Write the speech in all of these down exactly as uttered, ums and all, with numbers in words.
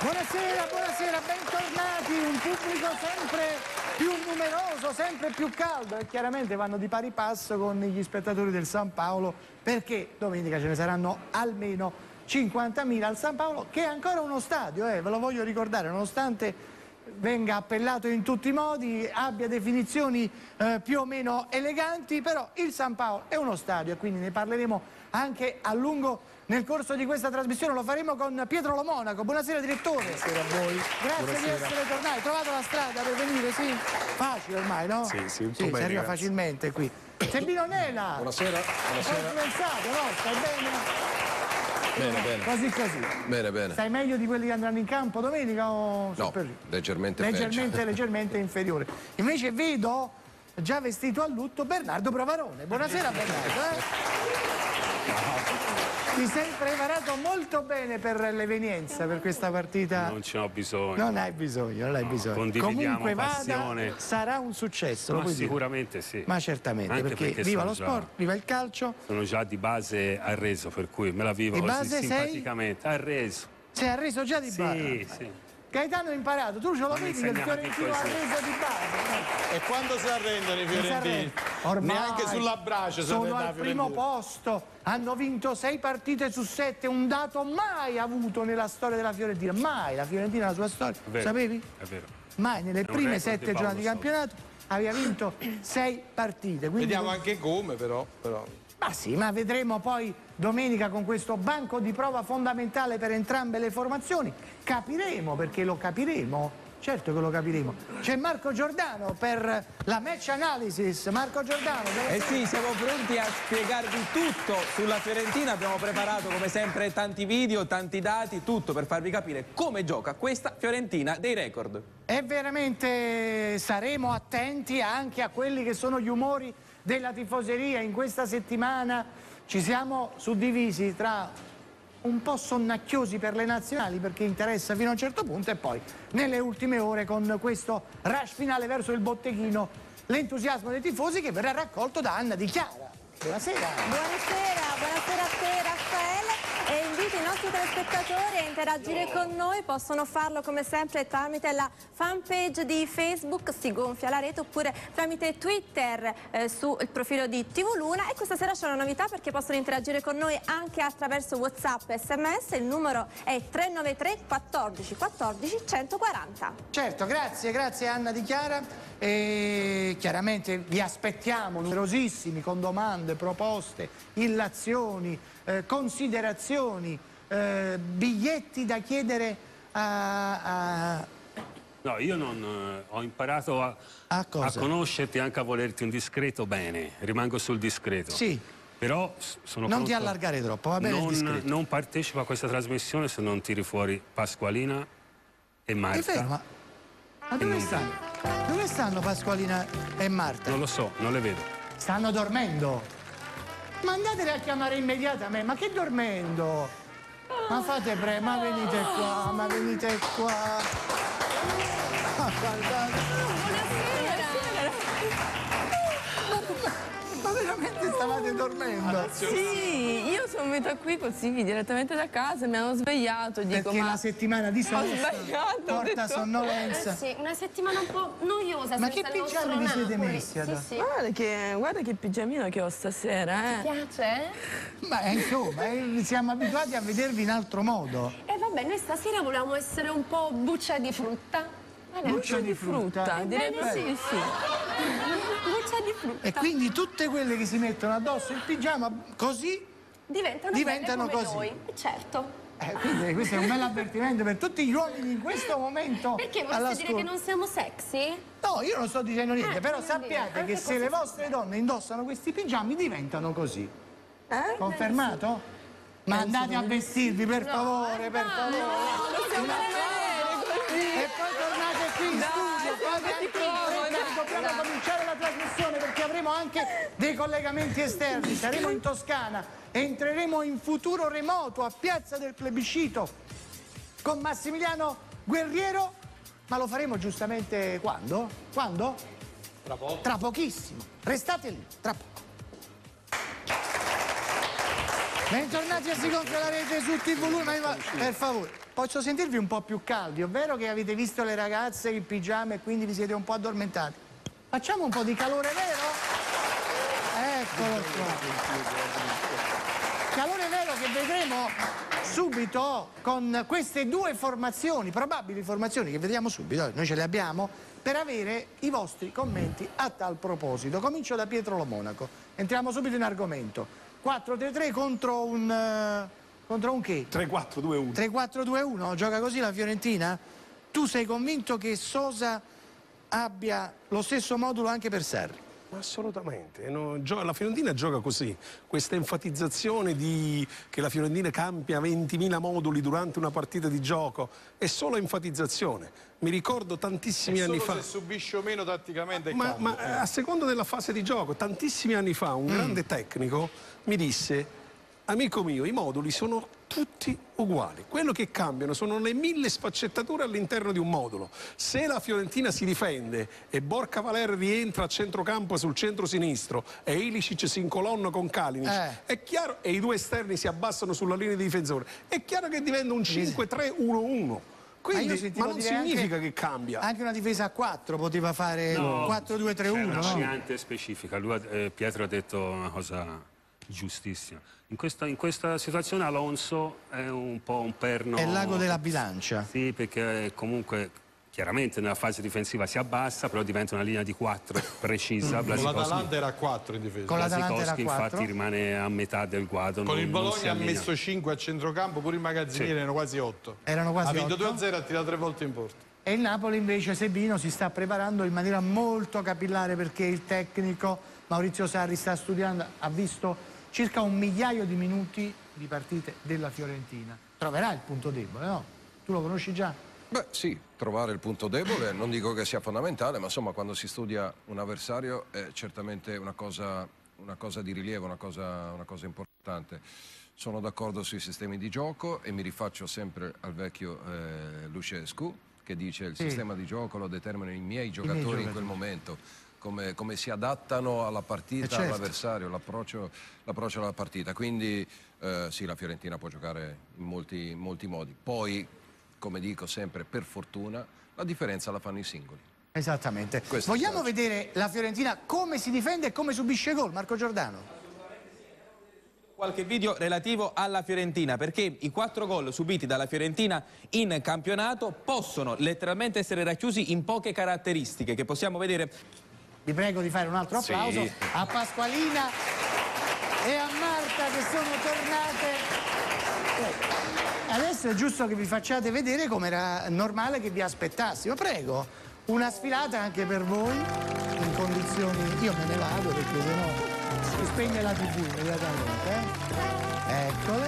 Buonasera, buonasera, bentornati, un pubblico sempre più numeroso, sempre più caldo e chiaramente vanno di pari passo con gli spettatori del San Paolo perché domenica ce ne saranno almeno cinquantamila al San Paolo, che è ancora uno stadio, eh, ve lo voglio ricordare, nonostante venga appellato in tutti i modi, abbia definizioni eh, più o meno eleganti, però il San Paolo è uno stadio e quindi ne parleremo anche a lungo nel corso di questa trasmissione. Lo faremo con Pietro Lo Monaco. Buonasera direttore. Buonasera a voi. Grazie Buonasera. di essere tornati. Hai trovato la strada per venire, sì? Facile ormai, no? Sì, sì, un po' sì, bene, si arriva grazie. facilmente qui. Sebino Nela. Buonasera. Buonasera. Ho pensato, no? Stai bene? Bene, bene. Così così. Bene, bene. Stai meglio di quelli che andranno in campo domenica o No, super- leggermente leggermente, peggio. leggermente inferiore. Invece vedo già vestito a lutto Bernardo Bravarone. Buonasera Bernardo. Eh? Ti sei preparato molto bene per l'evenienza, per questa partita. Non ce n'ho bisogno. Non hai bisogno, non hai No, bisogno. condividiamo Comunque vada, passione. sarà un successo. lo Ma puoi dire. sicuramente sì. Ma certamente, Anche perché, perché viva sono lo già- sport, viva il calcio. Sono già di base arreso, per cui me la vivo Di così base sei? simpaticamente. Arreso. Sei arreso già di base. Sì, sì. Gaetano ha imparato, tu ce lo Non mi vedi che il insegnate Fiorentino ha così. reso di base. E quando si arrendono i fiorentini? Ormai Neanche sulla brace si sono arrende la al primo Fiorentina. posto, hanno vinto sei partite su sette, un dato mai avuto nella storia della Fiorentina, mai la Fiorentina nella sua storia, È vero, sapevi? È vero. Mai nelle un prime record sette di Paolo giornate di Sopra. campionato aveva vinto sei partite. Quindi Vediamo anche come però. però. Ma sì, ma vedremo poi domenica con questo banco di prova fondamentale per entrambe le formazioni. Capiremo, perché lo capiremo, certo che lo capiremo. C'è Marco Giordano per la match analysis. Marco Giordano. dove Eh sei? sì, siamo pronti a spiegarvi tutto sulla Fiorentina, abbiamo preparato come sempre tanti video, tanti dati, tutto per farvi capire come gioca questa Fiorentina dei record. E veramente saremo attenti anche a quelli che sono gli umori della tifoseria. In questa settimana ci siamo suddivisi tra un po' sonnacchiosi per le nazionali perché interessa fino a un certo punto e poi nelle ultime ore con questo rush finale verso il botteghino l'entusiasmo dei tifosi che verrà raccolto da Anna Di Chiara. Buonasera. Buonasera, buonasera a te Raffaele e invito i nostri telespettatori a interagire con noi, possono farlo come sempre tramite la fanpage di Facebook, si gonfia la rete, oppure tramite Twitter eh, sul profilo di T V Luna. E questa sera c'è una novità perché possono interagire con noi anche attraverso WhatsApp e sms, il numero è tre nove tre quattordici quattordici centoquaranta. Certo, grazie, grazie Anna Di Chiara. E chiaramente vi aspettiamo numerosissimi con domande, proposte, illazioni, eh, considerazioni, eh, biglietti da chiedere a, a... No, io non eh, ho imparato a, A cosa? a conoscerti, anche a volerti un discreto bene. Rimango sul discreto. Sì. Però s- sono Non pronto. ti allargare troppo, va bene il non, discreto. non partecipo a questa trasmissione se non tiri fuori Pasqualina e Marta. È vero, ma, ma dove non stanno? Dove stanno Pasqualina e Marta? Non lo so, non le vedo. Stanno dormendo. Ma andateli a chiamare immediatamente. Ma che dormendo? Ma fate pre, ma venite qua, ma venite qua. Ma guardate. Ma veramente stavate dormendo? Sì, io sono venuta qui così direttamente da casa, mi hanno svegliato, dico Perché ma la settimana di sosta sbagliato, ho porta detto- sonnolenza. Eh sì, una settimana un po' noiosa Ma senza che il nostro pigiami vi siete Napoli. messi Sì, allora? sì. guarda che, guarda che pigiamino che ho stasera, eh. Piace? Ma eh, insomma, eh, siamo abituati a vedervi in altro modo. E vabbè, noi stasera volevamo essere un po' buccia di frutta. Vale? Buccia di frutta. direi Ebbene sì, sì. Buccia di frutta. E quindi tutte quelle che si mettono addosso il pigiama così, diventano, diventano belle come così. noi. Certo. eh, quindi questo è un bel avvertimento per tutti gli uomini in questo momento. Perché vorreste dire all'ascolto. che non siamo sexy? No, io non sto dicendo niente, Eh, però voglio sappiate dire, che anche se così le si vostre donne indossano questi pigiami diventano così. Eh? Confermato? Ma andate a vestirvi per No, favore, per no, favore. Possiamo E poi tornate qui in Dai, studio, poi siamo anche tutti comodi. perché dobbiamo cominciare la trasmissione perché avremo anche dei collegamenti esterni, saremo in Toscana, entreremo in futuro remoto a Piazza del Plebiscito con Massimiliano Guerriero, ma lo faremo giustamente quando? Quando? Tra poco. Tra pochissimo, restate lì, tra poco. Bentornati a Si gonfia la rete su T V Luna, per favore. posso sentirvi un po' più caldi, ovvero che avete visto le ragazze in pigiama e quindi vi siete un po' addormentati. Facciamo un po' di calore, vero? Eccolo qua. Calore vero che vedremo subito con queste due formazioni, probabili formazioni che vediamo subito, noi ce le abbiamo, per avere i vostri commenti a tal proposito. Comincio da Pietro Lo Monaco, entriamo subito in argomento. quattro tre tre contro un... Uh, contro un che? tre quattro due uno. tre quattro due uno, gioca così la Fiorentina? Tu sei convinto che Sosa abbia lo stesso modulo anche per Sarri? Assolutamente, no, la Fiorentina gioca così, questa enfatizzazione di che la Fiorentina cambia ventimila moduli durante una partita di gioco è solo enfatizzazione. Mi ricordo tantissimi anni fa, se subisce o meno tatticamente ma, cambia. ma a seconda della fase di gioco, tantissimi anni fa un mm. grande tecnico mi disse: amico mio, i moduli sono tutti uguali, quello che cambiano sono le mille sfaccettature all'interno di un modulo. Se la Fiorentina si difende e Borca Valer rientra a centrocampo sul centro-sinistro e Ilicic si incolonna con Kalinic, eh. è chiaro, e i due esterni si abbassano sulla linea di difensore, è chiaro che diventa un cinque tre uno uno. Quindi, ma, ma non significa che cambia. Anche una difesa a quattro poteva fare no, quattro due tre uno. C'è una no? variante specifica. Lui, eh, Pietro ha detto una cosa giustissima. In questa, in questa situazione Alonso è un po' un perno... È l'ago della bilancia. Sì, perché comunque chiaramente nella fase difensiva si abbassa, però diventa una linea di quattro precisa. Mm. Con l'Atalanta era a quattro in difesa. Con l'Atalanta era a quattro. Infatti rimane a metà del quadro. Con non, il Bologna ha messo cinque a centrocampo, pure i magazzinieri sì. erano quasi otto. Erano quasi ha vinto otto. due a zero, ha tirato tre volte in porta. E il Napoli invece, Sebino, si sta preparando in maniera molto capillare perché il tecnico Maurizio Sarri sta studiando, ha visto circa un migliaio di minuti di partite della Fiorentina. Troverà il punto debole, no? Tu lo conosci già? Beh sì, trovare il punto debole, non dico che sia fondamentale, ma insomma quando si studia un avversario è certamente una cosa, una cosa di rilievo, una cosa, una cosa importante. Sono d'accordo sui sistemi di gioco e mi rifaccio sempre al vecchio eh, Lucescu, che dice il sì. sistema di gioco lo determinano i miei giocatori, I miei giocatori. in quel momento. Come, come si adattano alla partita, certo. all'avversario, l'approccio, l'approccio alla partita. Quindi eh, sì, la Fiorentina può giocare in molti, in molti modi. Poi, come dico sempre, per fortuna, la differenza la fanno i singoli. Esattamente. Questo Vogliamo vedere la Fiorentina come si difende e come subisce gol, Marco Giordano? Qualche video relativo alla Fiorentina, perché i quattro gol subiti dalla Fiorentina in campionato possono letteralmente essere racchiusi in poche caratteristiche che possiamo vedere. Vi prego di fare un altro applauso sì. a Pasqualina e a Marta che sono tornate. Adesso è giusto che vi facciate vedere come era normale che vi aspettassimo. Prego, una sfilata anche per voi in condizioni... Io me ne vado perché sennò si spegne la tivù immediatamente. Eh? Eccole.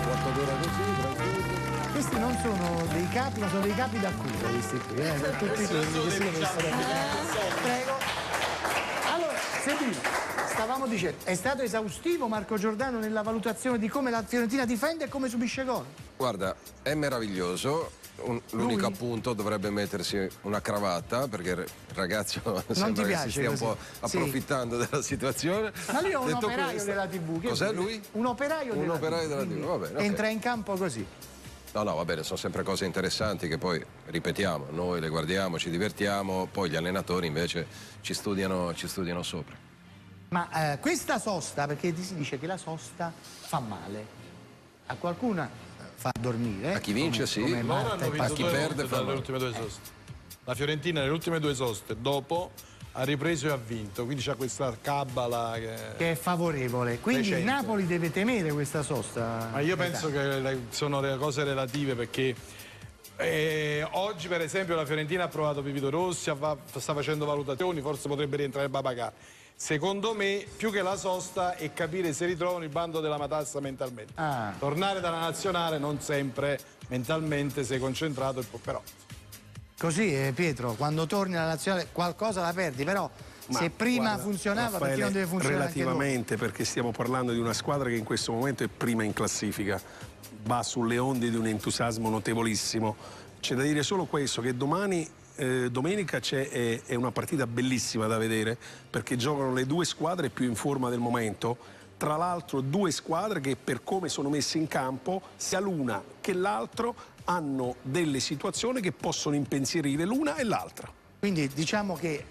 Questi non sono dei capi, ma sono dei capi d'accusa questi qui. Eh? Sono tutti quelli che si devono stare a Prego. Sebino, stavamo dicendo, è stato esaustivo Marco Giordano nella valutazione di come la Fiorentina difende e come subisce gol? Guarda, è meraviglioso. L'unico appunto dovrebbe mettersi una cravatta perché il ragazzo sembra che si stia un po' approfittando sì. della situazione. Ma lui è un Detto operaio questo, della tivù. Cos'è lui? Un operaio un della operaio tivù. Della tivù. Va bene, okay. Entra in campo così. No, no, va bene, sono sempre cose interessanti che poi, ripetiamo, noi le guardiamo, ci divertiamo, poi gli allenatori invece ci studiano, ci studiano sopra. Ma eh, questa sosta, perché si dice che la sosta fa male, a qualcuna fa dormire. A chi vince come, sì, come Marta, hanno vinto a chi perde fa male. Ultime due soste. La Fiorentina nelle ultime due soste, dopo ha ripreso e ha vinto, quindi c'ha questa cabala che... che è favorevole, quindi recente. Il Napoli deve temere questa sosta. Ma io penso che le, sono le cose relative perché eh, oggi per esempio la Fiorentina ha provato Pipito Rossi, va, sta facendo valutazioni, forse potrebbe rientrare Babacar. Secondo me più che la sosta è capire se ritrovano il bando della matassa mentalmente. Ah. Tornare dalla nazionale non sempre mentalmente sei concentrato, però... Così eh, Pietro, quando torni alla nazionale qualcosa la perdi, però ma se prima guarda, funzionava Raffaele, perché non deve funzionare relativamente anche perché stiamo parlando di una squadra che in questo momento è prima in classifica, va sulle onde di un entusiasmo notevolissimo. C'è da dire solo questo, che domani eh, domenica c'è è, è una partita bellissima da vedere perché giocano le due squadre più in forma del momento. Tra l'altro due squadre che per come sono messe in campo sia l'una che l'altro hanno delle situazioni che possono impensierire l'una e l'altra. Quindi diciamo che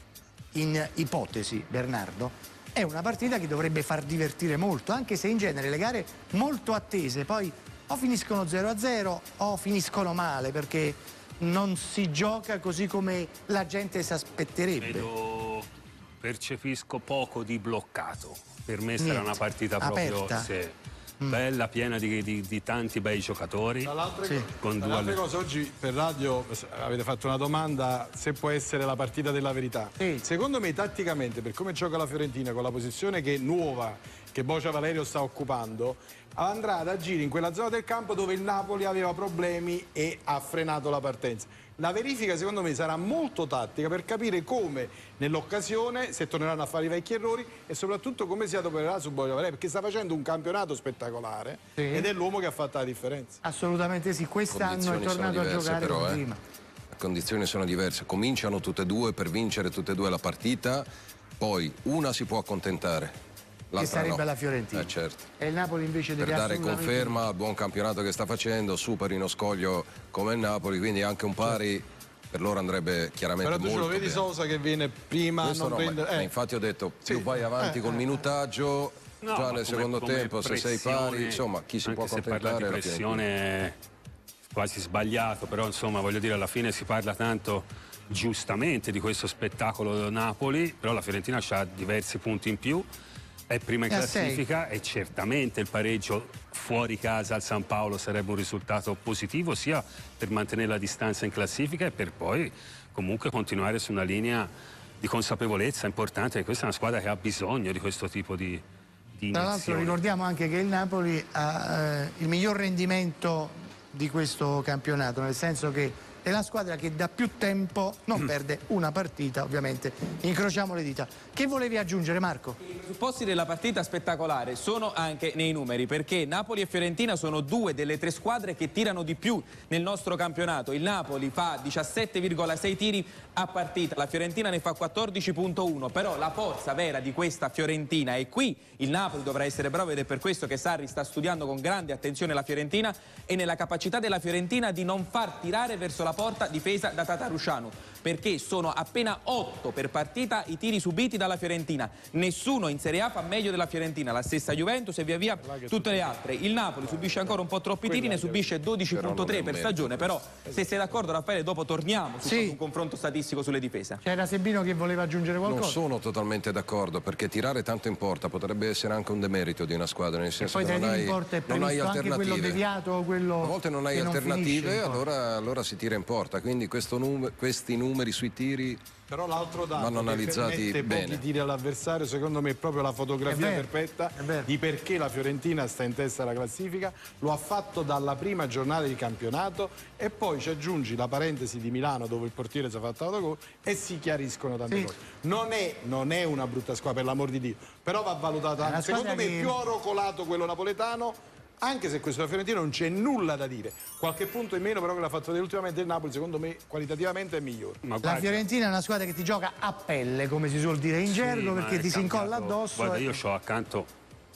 in ipotesi, Bernardo, è una partita che dovrebbe far divertire molto, anche se in genere le gare molto attese poi o finiscono zero a zero o finiscono male, perché non si gioca così come la gente si aspetterebbe. Vedo, percepisco poco di bloccato. Per me sarà Niente. una partita proprio Aperta. sì, mm. bella, piena di, di, di tanti bei giocatori. Tra l'altra Sì. Con due altre alle- cose, oggi per radio avete fatto una domanda se può essere la partita della verità. Sì. Secondo me tatticamente, per come gioca la Fiorentina, con la posizione che è nuova, che Bocia Valerio sta occupando, andrà ad agire in quella zona del campo dove il Napoli aveva problemi e ha frenato la partenza. La verifica secondo me sarà molto tattica per capire come nell'occasione, se torneranno a fare i vecchi errori e soprattutto come si adopererà su Bocia Valerio, perché sta facendo un campionato spettacolare Sì. ed è l'uomo che ha fatto la differenza. Assolutamente sì, quest'anno è Condizioni sono tornato a diverse, giocare però, come eh. prima. Le condizioni sono diverse, cominciano tutte e due per vincere tutte e due la partita, poi una si può accontentare, Che l'altra sarebbe no. la Fiorentina. Eh, certo. E il Napoli invece Per deve dare assolutamente... conferma al buon campionato che sta facendo, superi uno scoglio come il Napoli, quindi anche un pari per loro andrebbe chiaramente Però tu ce molto lo vedi bene. Sosa che viene prima, Questo non no, ma- prende... ma eh. infatti ho detto più Sì. vai avanti Eh, col eh, minutaggio, No, già ma nel come- secondo come tempo se sei pressione, pari, insomma chi si anche può se parlare accontentare di la Fiorentina. pressione è quasi sbagliato, però insomma voglio dire alla fine si parla tanto giustamente di questo spettacolo Napoli, però la Fiorentina ha diversi punti in più, è prima in È a sei. classifica e certamente il pareggio fuori casa al San Paolo sarebbe un risultato positivo sia per mantenere la distanza in classifica e per poi comunque continuare su una linea di consapevolezza importante che questa è una squadra che ha bisogno di questo tipo di, di Tra l'altro iniezioni. ricordiamo anche che il Napoli ha eh, il miglior rendimento di questo campionato, nel senso che è la squadra che da più tempo non perde una partita, ovviamente. Incrociamo le dita. Che volevi aggiungere, Marco? I presupposti della partita spettacolare sono anche nei numeri, perché Napoli e Fiorentina sono due delle tre squadre che tirano di più nel nostro campionato. Il Napoli fa diciassette virgola sei tiri a partita, la Fiorentina ne fa quattordici virgola uno, però la forza vera di questa Fiorentina, e qui il Napoli dovrà essere bravo ed è per questo che Sarri sta studiando con grande attenzione la Fiorentina, e nella capacità della Fiorentina di non far tirare verso la porta difesa da Tatarusanu, perché sono appena otto per partita i tiri subiti dalla Fiorentina. Nessuno in Serie A fa meglio della Fiorentina, la stessa Juventus e via via tutte le altre. Il Napoli subisce ancora un po' troppi tiri, ne subisce dodici virgola tre per stagione, però se sei d'accordo Raffaele dopo torniamo su Sì. un confronto statistico sulle difese. C'era Sebino che voleva aggiungere Non qualcosa? sono totalmente d'accordo perché tirare tanto in porta potrebbe essere anche un demerito di una squadra, nel senso Poi che tra i non tiri hai, in porta è non hai previsto anche quello alternative. deviato o quello A volte non hai che non finisce alternative, in porta. allora, allora si tira in porta, quindi questo num- questi numeri sui tiri Però l'altro dato vanno che analizzati permette bene. pochi tiri all'avversario, secondo me è proprio la fotografia È vero, perfetta è vero. di perché la Fiorentina sta in testa alla classifica. Lo ha fatto dalla prima giornata di campionato e poi ci aggiungi la parentesi di Milano dove il portiere si è fatto autogol e si chiariscono tante Sì. cose. Non è, non è una brutta squadra, per l'amor di Dio, però va valutata È una anche. Secondo me squadra è che- più oro colato quello napoletano. Anche se questo della Fiorentina non c'è nulla da dire, qualche punto in meno però che l'ha fatto vedere ultimamente il Napoli, secondo me qualitativamente è migliore. Ma La guarda- Fiorentina è una squadra che ti gioca a pelle, come si suol dire in Sì, gergo, ma perché è ti si incolla cambiato. addosso. Guarda, e- io ho accanto,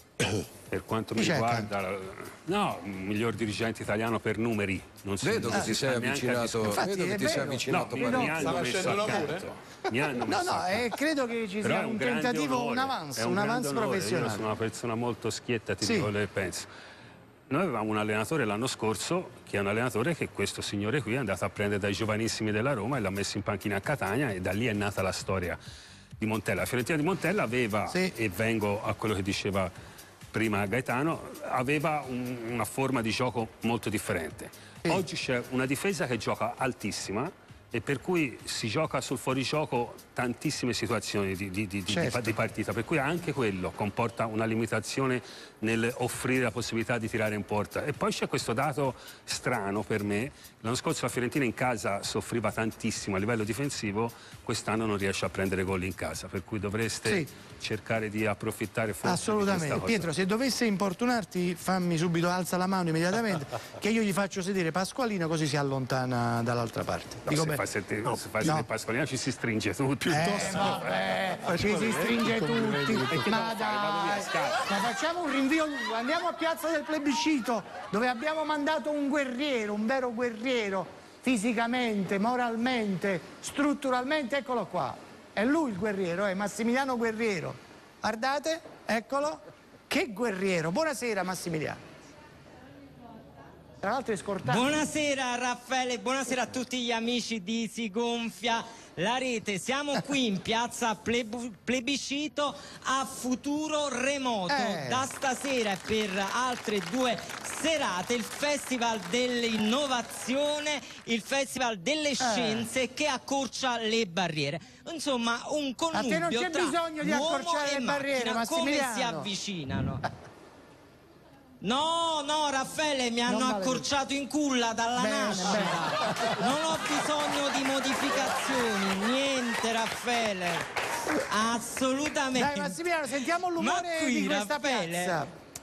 per quanto Chi mi c'è riguarda, la- no, il miglior dirigente italiano per numeri. Non si- Vedo non che si ti sta sei neanche a avvicinato, discutere. Infatti, vedo che è ti sei vero. avvicinato No, parecchio. mi hanno Sta messo facendo l'amore, accanto. Mi hanno No, messo no, accanto. eh, credo che ci Però sia è un, grande tentativo, onore, un avance, è un, grande avance onore. professionale. Io sono una persona molto schietta, ti Sì. dico le penso. Noi avevamo un allenatore l'anno scorso che è un allenatore che questo signore qui è andato a prendere dai giovanissimi della Roma e l'ha messo in panchina a Catania e da lì è nata la storia di Montella. La Fiorentina di Montella aveva, Sì. e vengo a quello che diceva prima Gaetano, aveva un- una forma di gioco molto differente. Sì. Oggi c'è una difesa che gioca altissima e per cui si gioca sul fuorigioco tantissime situazioni di, di- di- di- Certo. di partita, per cui anche quello comporta una limitazione nel offrire la possibilità di tirare in porta. E poi c'è questo dato strano per me: l'anno scorso la Fiorentina in casa soffriva tantissimo a livello difensivo, quest'anno non riesce a prendere gol in casa, per cui dovreste Sì. cercare di approfittare forse di Assolutamente. questa cosa. Pietro, se dovesse importunarti, fammi subito, alza la mano immediatamente, che io gli faccio sedere Pasqualino così si allontana dall'altra parte. No, Dico se bene. fa sette, No, se fa no. sette Pasqualina ci si stringe tutti. Eh, vabbè, ci si stringe tutti. Ma dai, ma facciamo un rinvio lungo. Andiamo a Piazza del Plebiscito, dove abbiamo mandato un guerriero, un vero guerriero, fisicamente, moralmente, strutturalmente. Eccolo qua. È lui il guerriero, è Massimiliano Guerriero. Guardate, eccolo. Che guerriero. Buonasera Massimiliano. Tra l'altro è scortato. Buonasera Raffaele, buonasera a tutti gli amici di Si Gonfia la Rete. Siamo qui in piazza Pleb- Plebiscito a Futuro Remoto. Eh. Da stasera e per altre due serate il Festival dell'Innovazione, il Festival delle Scienze che accorcia le barriere. Insomma, un A te non connubio c'è tra bisogno di uomo accorciare e le barriere, macchina. Come si Massimiliano. avvicinano? No, no, Raffaele, mi hanno Non vale accorciato in culla dalla Bene, nascita. Non ho bisogno di modificazioni, niente, Raffaele. Assolutamente. Dai Massimiliano, sentiamo l'umore Ma qui, di questa Raffaele, piazza.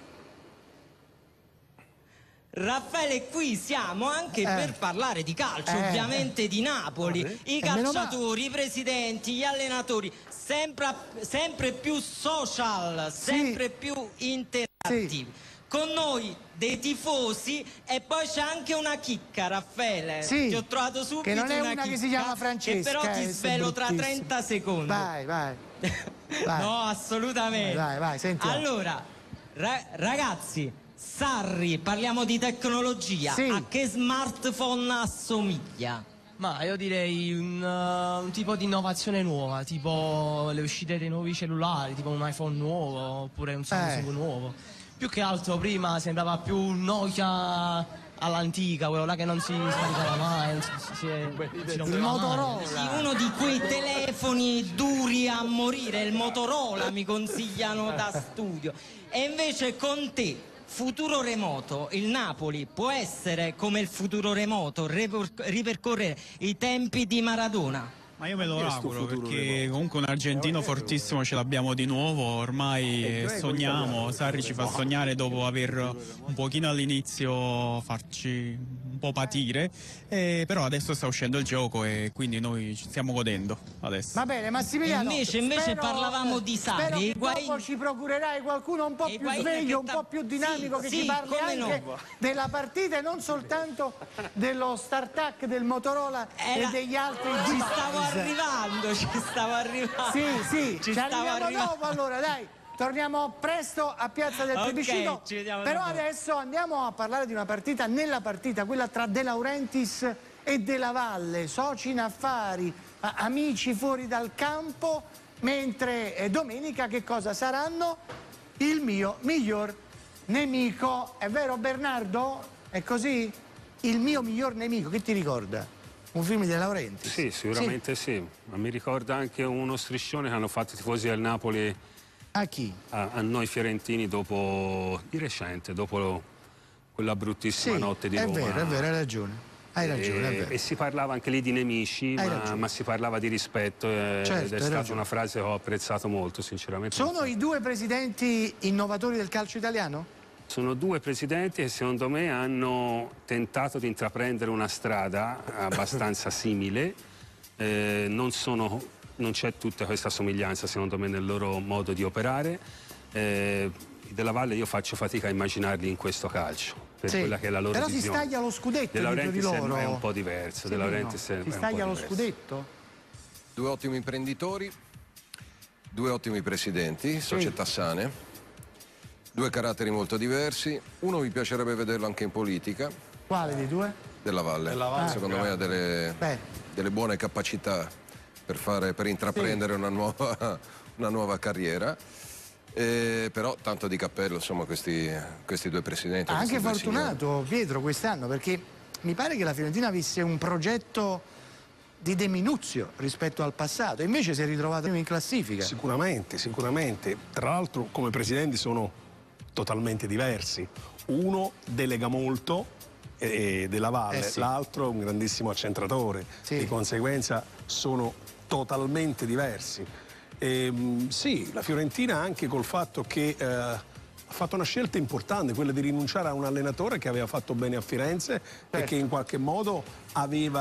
Raffaele, qui siamo anche Eh. per parlare di calcio, Eh. ovviamente di Napoli. I E meno calciatori, i presidenti, gli allenatori, sempre, sempre più social, sempre più interattivi. Con noi dei tifosi e poi c'è anche una chicca, Raffaele. Sì, Ti ho trovato subito che non è una, una che chicca, si chiama Francesca. che però ti eh, svelo tra bruttissimo. trenta secondi. Vai, vai. vai. No, assolutamente. Vai, vai, sentiamo. Allora, ra- ragazzi, Sarri, parliamo di tecnologia. Sì. A che smartphone assomiglia? Ma io direi un, uh, un tipo di innovazione nuova, tipo le uscite dei nuovi cellulari, tipo un iPhone nuovo oppure un Samsung Eh. nuovo. Più che altro prima sembrava più un Nokia all'antica, quello là che non si scaricava mai, non si, si, si, si rompeva Il mai. Motorola. Sì, uno di quei telefoni duri a morire, il Motorola mi consigliano da studio. E invece con te, Futuro Remoto, il Napoli può essere come il Futuro Remoto, ripor- ripercorrere i tempi di Maradona? Ma io me lo auguro perché comunque un argentino fortissimo ce l'abbiamo di nuovo, ormai sogniamo, Sarri ci fa sognare dopo aver un pochino all'inizio farci un po' patire, eh, però adesso sta uscendo il gioco e quindi noi ci stiamo godendo adesso. Va bene, Massimiliano. Invece- invece spero- parlavamo di Sarri, Spero che Higuain- dopo ci procurerai qualcuno un po' più Higuain sveglio, che un po' ta- più dinamico, sì, che sì, ci parli come anche no. della partita e non soltanto dello start-up del Motorola Era- e degli altri Ci device. stavo arrivando, ci stavo arrivando. Sì, sì, ci ci stavo arriviamo arrivando. dopo allora, dai. Torniamo presto a Piazza del Ok, Plebiscito. ci vediamo Però dopo. adesso andiamo a parlare di una partita, nella partita, quella tra De Laurentiis e Della Valle, soci in affari, a- amici fuori dal campo, mentre eh, domenica che cosa saranno? Il mio miglior nemico. È vero Bernardo? È così? Il mio miglior nemico, che ti ricorda? Un film di De Laurentiis? Sì, sicuramente sì. Ma mi ricorda anche uno striscione che hanno fatto i tifosi del Napoli A chi? a, a noi fiorentini dopo, di recente, dopo quella bruttissima Sì, notte di è Roma. vero, è vero, hai ragione. Hai ragione, è E, vero. e si parlava anche lì di nemici, Hai ma, ragione. ma si parlava di rispetto eh, Certo, ed è hai stata ragione. una frase che ho apprezzato molto, sinceramente. Sono i due presidenti innovatori del calcio italiano? Sono due presidenti che secondo me hanno tentato di intraprendere una strada abbastanza simile, eh, non, sono, non c'è tutta questa somiglianza secondo me nel loro modo di operare. Eh, i Della Valle io faccio fatica a immaginarli in questo calcio, per Sì. quella che è la loro Però si visione. staglia lo scudetto De dietro di Laurentiis è- loro. è un po' diverso, Sì, De no? Laurentiis è- è Si un po' staglia lo diverso. scudetto? Due ottimi imprenditori, due ottimi presidenti, società sane, due caratteri molto diversi. Uno mi piacerebbe vederlo anche in politica, Quale dei due? Della Valle. Della Valle, Secondo me ha delle, Beh. delle buone capacità per, fare, per intraprendere una, nuova, una nuova carriera. Eh, però tanto di cappello, insomma, questi, questi due presidenti. Ha questi anche due signori. fortunato Pietro quest'anno, perché mi pare che la Fiorentina avesse un progetto di deminuzio rispetto al passato, e invece si è ritrovato in classifica. Sicuramente, sicuramente. Tra l'altro come presidenti sono totalmente diversi. Uno delega molto eh, Della Valle, Eh sì. l'altro è un grandissimo accentratore. Sì. Di conseguenza sono totalmente diversi. Ehm, sì, la Fiorentina anche col fatto che eh, ha fatto una scelta importante, quella di rinunciare a un allenatore che aveva fatto bene a Firenze e che in qualche modo aveva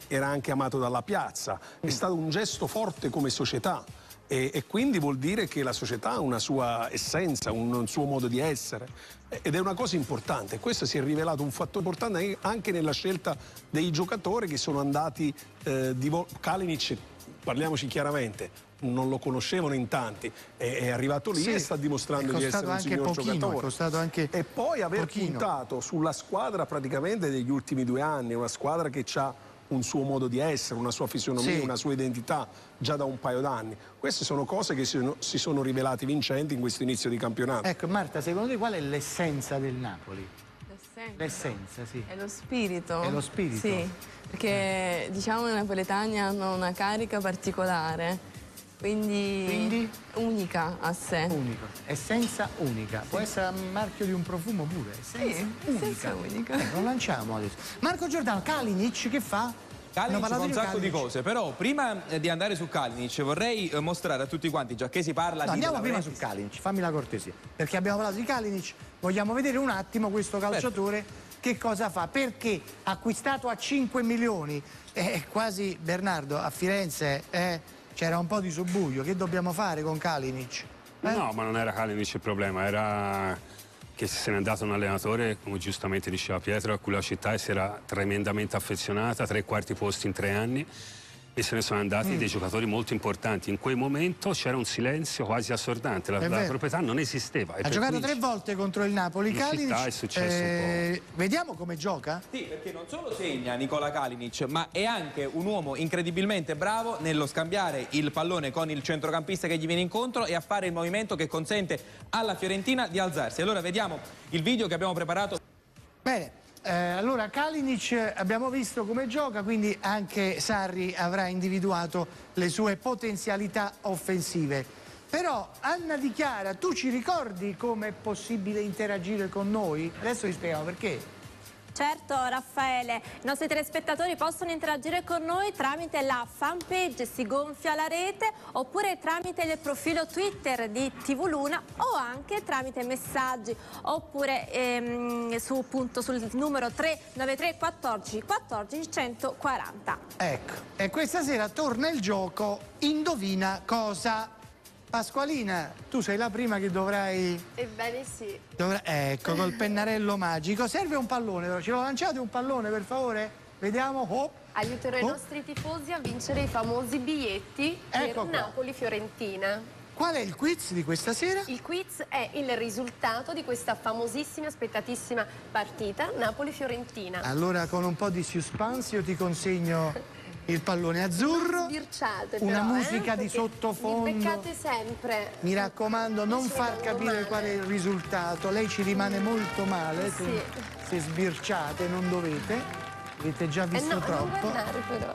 era anche amato dalla piazza, è stato un gesto forte come società. E, e quindi vuol dire che la società ha una sua essenza, un, un suo modo di essere, ed è una cosa importante. Questo si è rivelato un fatto importante anche nella scelta dei giocatori che sono andati eh, di Kalinic, parliamoci chiaramente, non lo conoscevano in tanti, è, è arrivato lì sì, e sta dimostrando di essere un signor pochino, giocatore. È costato anche e poi aver pochino. puntato sulla squadra praticamente degli ultimi due anni, una squadra che ha un suo modo di essere, una sua fisionomia, sì. una sua identità già da un paio d'anni. Queste sono cose che si sono, si sono rivelate vincenti in questo inizio di campionato. Ecco Marta, secondo te qual è l'essenza del Napoli? L'essenza? L'essenza, sì. È lo spirito. È lo spirito? Sì, perché diciamo i napoletani hanno una carica particolare. Quindi, Quindi unica a sé. Unico. Essenza unica. Sì. Può essere un marchio di un profumo pure. Essenza sì, unica. Essenza unica. Eh, lo lanciamo adesso. Marco Giordano, Kalinic che fa? Kalinic fa un sacco Kalinic. di cose, però prima di andare su Kalinic vorrei mostrare a tutti quanti, già che si parla no, di... andiamo prima su Kalinic, fammi la cortesia, perché abbiamo parlato di Kalinic, vogliamo vedere un attimo questo calciatore Perfetto. Che cosa fa, perché acquistato a cinque milioni, eh, quasi Bernardo a Firenze... Eh, c'era un po' di subbuglio, che dobbiamo fare con Kalinic? Eh? No, ma non era Kalinic il problema, era che se n'è andato un allenatore, come giustamente diceva Pietro, a cui la città si era tremendamente affezionata, tre quarti posti in tre anni, e se ne sono andati mm. dei giocatori molto importanti. In quel momento c'era un silenzio quasi assordante, la, la proprietà non esisteva. Ha giocato tre volte contro il Napoli. In Kalinic, città è successo eh, un po'. Vediamo come gioca? Sì, perché non solo segna Nicola Kalinic, ma è anche un uomo incredibilmente bravo nello scambiare il pallone con il centrocampista che gli viene incontro e a fare il movimento che consente alla Fiorentina di alzarsi. Allora vediamo il video che abbiamo preparato. Bene. Eh, allora Kalinic abbiamo visto come gioca, quindi anche Sarri avrà individuato le sue potenzialità offensive. Però Anna Di Chiara, tu ci ricordi come è possibile interagire con noi? Adesso vi spieghiamo perché. Certo Raffaele, i nostri telespettatori possono interagire con noi tramite la fanpage Si Gonfia la Rete oppure tramite il profilo Twitter di T V Luna o anche tramite messaggi oppure ehm, su, appunto, sul numero tre nove tre quattordici quattordici centoquaranta. Ecco, e questa sera torna il gioco Indovina cosa. Pasqualina, tu sei la prima che dovrai... Ebbene sì. Dovrai... Ecco, col pennarello magico. Serve un pallone, però. Ce lo lanciate un pallone, per favore? Vediamo. Oh. Aiuterò oh. i nostri tifosi a vincere i famosi biglietti ecco per Napoli-Fiorentina. Qual è il quiz di questa sera? Il quiz è il risultato di questa famosissima, aspettatissima partita Napoli-Fiorentina. Allora, con un po' di suspense, io ti consegno... il pallone azzurro, sbirciate, una però, musica eh, di sottofondo. Mi beccate sempre. Mi raccomando, non far capire male. qual è il risultato. Lei ci rimane molto male. Sì. Tu, se sbirciate, non dovete. Avete già visto eh no, troppo. Non guardare, però.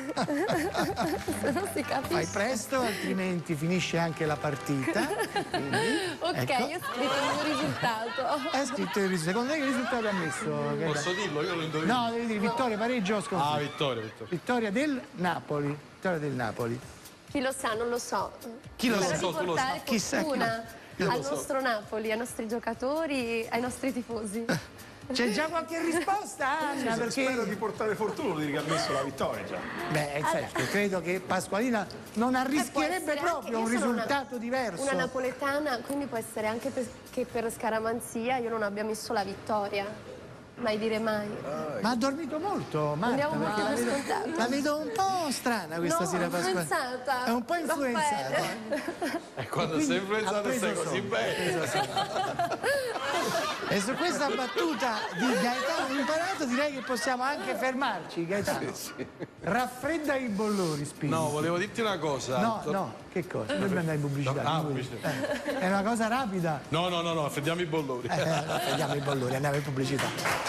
Se non si capisce. Fai presto, altrimenti finisce anche la partita. Quindi, ok, ecco. io ho scritto il mio risultato. Hai scritto il risultato. Secondo te che risultato ha messo? Posso dirlo? Io lo indovino. No, devi dire vittoria, pareggio o sconfitta. Ah, vittoria, vittoria. Vittoria del Napoli. Vittoria del Napoli. Chi lo sa, non lo so. Chi lo Spero sa? di Tu lo portare sa. Chissà fortuna chi lo... al nostro Napoli, ai nostri giocatori, ai nostri tifosi. C'è già qualche risposta, Anna? Sì, perché... Spero di portare fortuna, vuol dire che ha messo la vittoria già. Beh, certo, credo che Pasqualina non arrischierebbe proprio un risultato una, diverso. Una napoletana, quindi può essere anche per, che per scaramanzia io non abbia messo la vittoria. Mai dire mai. Ma ha dormito molto, Marta. Andiamo molto la, vedo, scontato. la vedo un po' strana questa no, sera, Pasqualina. influenzata. È un po' influenzata. E quando sei influenzata stai così bene. E su questa battuta di Gaetano Imparato direi che possiamo anche fermarci, Gaetano. Sì, sì. Raffredda i bollori, Spini. No, volevo dirti una cosa. No, no, che cosa? Dobbiamo andare in pubblicità. No, ah, pubblicità. Eh, è una cosa rapida. No, no, no, no, raffreddiamo i bollori. Eh, raffreddiamo i bollori, andiamo in pubblicità.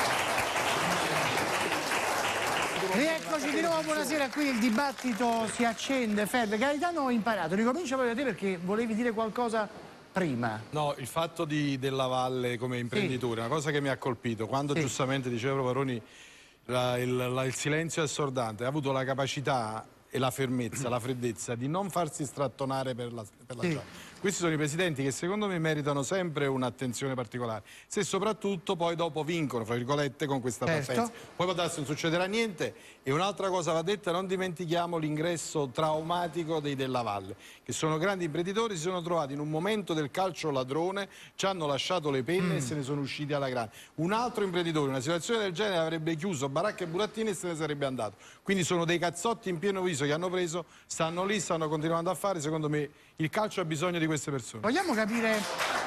Rieccoci di nuovo, buonasera, qui il dibattito si accende, ferve. Gaetano ho imparato, ricomincio proprio da te perché volevi dire qualcosa prima. No, il fatto di, della Valle come imprenditore, sì. Una cosa che mi ha colpito, quando sì. giustamente diceva Paroni, la, il, la, il silenzio assordante, ha avuto la capacità e la fermezza, la freddezza di non farsi strattonare per la, per la sì. questi sono i presidenti che secondo me meritano sempre un'attenzione particolare, se soprattutto poi dopo vincono, fra virgolette, con questa Certo. partenza. Poi potrà non succederà niente. E un'altra cosa va detta, non dimentichiamo l'ingresso traumatico dei Della Valle, che sono grandi imprenditori, si sono trovati in un momento del calcio ladrone, ci hanno lasciato le penne mm. e se ne sono usciti alla grande. Un altro imprenditore, una situazione del genere, avrebbe chiuso baracca e burattini e se ne sarebbe andato. Quindi sono dei cazzotti in pieno viso che hanno preso, stanno lì, stanno continuando a fare. Secondo me il calcio ha bisogno di queste persone. Vogliamo capire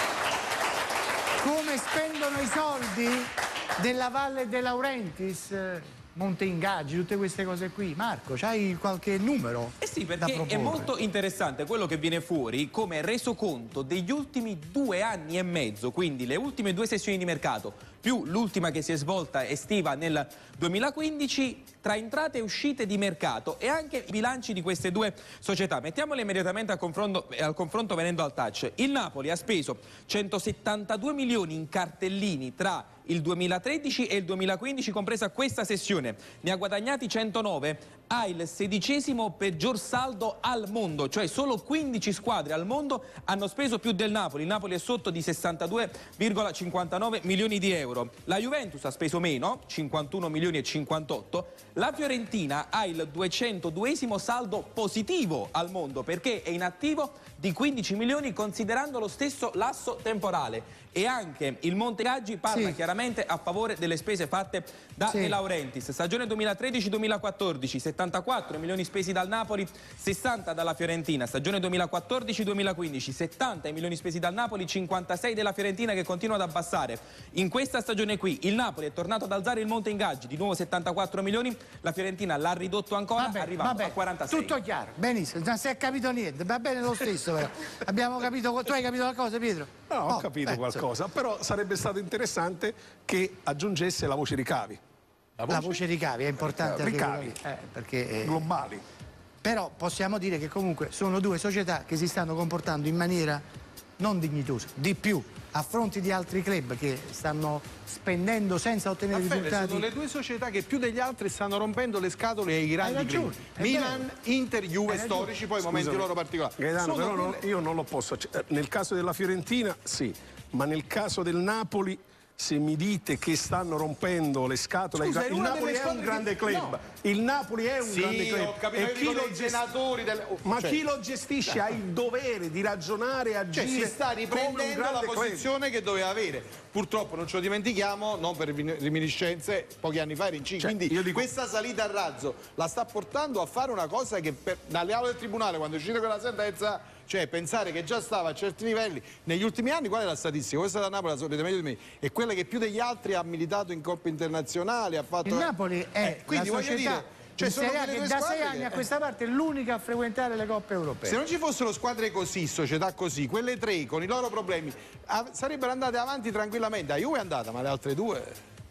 come spendono i soldi della Valle De Laurentiis? Monte Ingaggi, tutte queste cose qui. Marco, c'hai qualche numero? Eh sì, perché è molto interessante quello che viene fuori come resoconto degli ultimi due anni e mezzo, quindi le ultime due sessioni di mercato, più l'ultima che si è svolta estiva nel duemilaquindici, tra entrate e uscite di mercato e anche i bilanci di queste due società. Mettiamole immediatamente al confronto, al confronto venendo al touch. Il Napoli ha speso centosettantadue milioni in cartellini tra il duemilatredici e il duemilaquindici, compresa questa sessione. Ne ha guadagnati centonove, ha il sedicesimo peggior saldo al mondo, cioè solo quindici squadre al mondo hanno speso più del Napoli. Il Napoli è sotto di sessantadue virgola cinquantanove milioni di euro. La Juventus ha speso meno, cinquantuno milioni e cinquantotto. La Fiorentina ha il duecentoduesimo saldo positivo al mondo perché è in attivo di quindici milioni considerando lo stesso lasso temporale. E anche il Monte Ingaggi parla sì. chiaramente a favore delle spese fatte da sì. De Laurentiis. Stagione duemilatredici duemilaquattordici, settantaquattro milioni spesi dal Napoli, sessanta dalla Fiorentina. Stagione duemilaquattordici duemilaquindici, settanta milioni spesi dal Napoli, cinquantasei della Fiorentina che continua ad abbassare. In questa stagione qui il Napoli è tornato ad alzare il Monte Ingaggi, di nuovo settantaquattro milioni, la Fiorentina l'ha ridotto ancora, vabbè, arrivando vabbè, a quarantasei. Tutto chiaro, benissimo, non si è capito niente, va bene lo stesso però. Abbiamo capito, tu hai capito qualcosa, Pietro? No, ho oh, capito eh, qualcosa, però sarebbe stato interessante che aggiungesse la voce ricavi. La voce, la voce ricavi è importante. Ricavi, eh, perché, eh, globali. Però possiamo dire che comunque sono due società che si stanno comportando in maniera non dignitosa, di più, a fronte di altri club che stanno spendendo senza ottenere Affere, risultati. sono le due società che più degli altri stanno rompendo le scatole ai grandi club. Milan, vero. Inter, Juve storici, poi Scusami, momenti loro particolari. Gaetano, però quelle... non, io non lo posso. Nel caso della Fiorentina sì, ma nel caso del Napoli, se mi dite che stanno rompendo le scatole, Scusa, il Napoli è un grande club. No. Il Napoli è un sì, grande club. Ho capito, e chi lo gest... del... oh, ma cioè... chi lo gestisce cioè... ha il dovere di ragionare e agire. Cioè, si sta riprendendo la posizione club. Che doveva avere. Purtroppo non ce lo dimentichiamo, non per reminiscenze, pochi anni fa era in cinque. Cioè, quindi dico... questa salita a razzo la sta portando a fare una cosa che per... dalle aule del tribunale, quando è uscita quella sentenza, cioè pensare che già stava a certi livelli negli ultimi anni. Qual è la statistica? Questa da Napoli la sapete meglio di me, è quella che più degli altri ha militato in coppe internazionali, ha fatto... Il Napoli è eh, quindi la società dire, cioè sono che da sei anni che... a questa parte è l'unica a frequentare le coppe europee. Se non ci fossero squadre così, società così, quelle tre con i loro problemi sarebbero andate avanti tranquillamente. La Juve è andata, ma le altre due...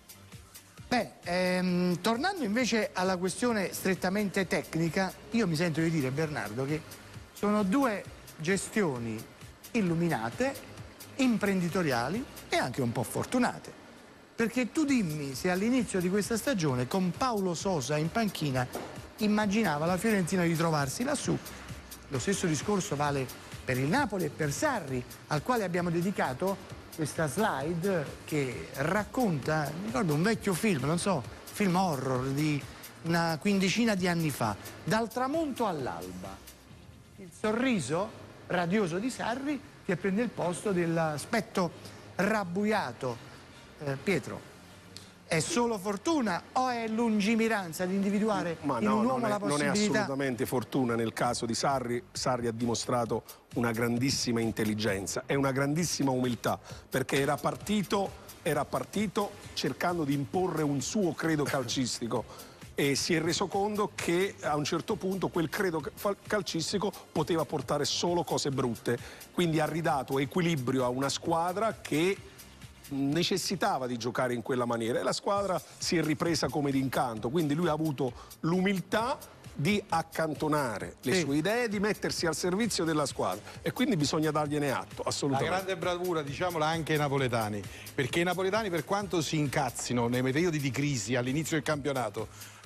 Beh, ehm, tornando invece alla questione strettamente tecnica, io mi sento di dire, Bernardo, che sono due gestioni illuminate, imprenditoriali e anche un po' fortunate. Perché tu dimmi se all'inizio di questa stagione con Paulo Sosa in panchina immaginava la Fiorentina di trovarsi lassù. Lo stesso discorso vale per il Napoli e per Sarri, al quale abbiamo dedicato questa slide che racconta, mi ricordo un vecchio film, non so, film horror di una quindicina di anni fa, Dal tramonto all'alba. Il sorriso radioso di Sarri che prende il posto dell'aspetto rabbuiato. Eh, Pietro, è solo fortuna o è lungimiranza di individuare Ma in no, un uomo non è, la possibilità? Non è assolutamente fortuna nel caso di Sarri. Sarri ha dimostrato una grandissima intelligenza e una grandissima umiltà, perché era partito, era partito cercando di imporre un suo credo calcistico e si è reso conto che a un certo punto quel credo calcistico poteva portare solo cose brutte, quindi ha ridato equilibrio a una squadra che necessitava di giocare in quella maniera e la squadra si è ripresa come d'incanto, quindi lui ha avuto l'umiltà di accantonare le sì. sue idee, di mettersi al servizio della squadra e quindi bisogna dargliene atto, assolutamente. La grande bravura, diciamola, anche ai napoletani, perché i napoletani, per quanto si incazzino nei periodi di crisi all'inizio del campionato,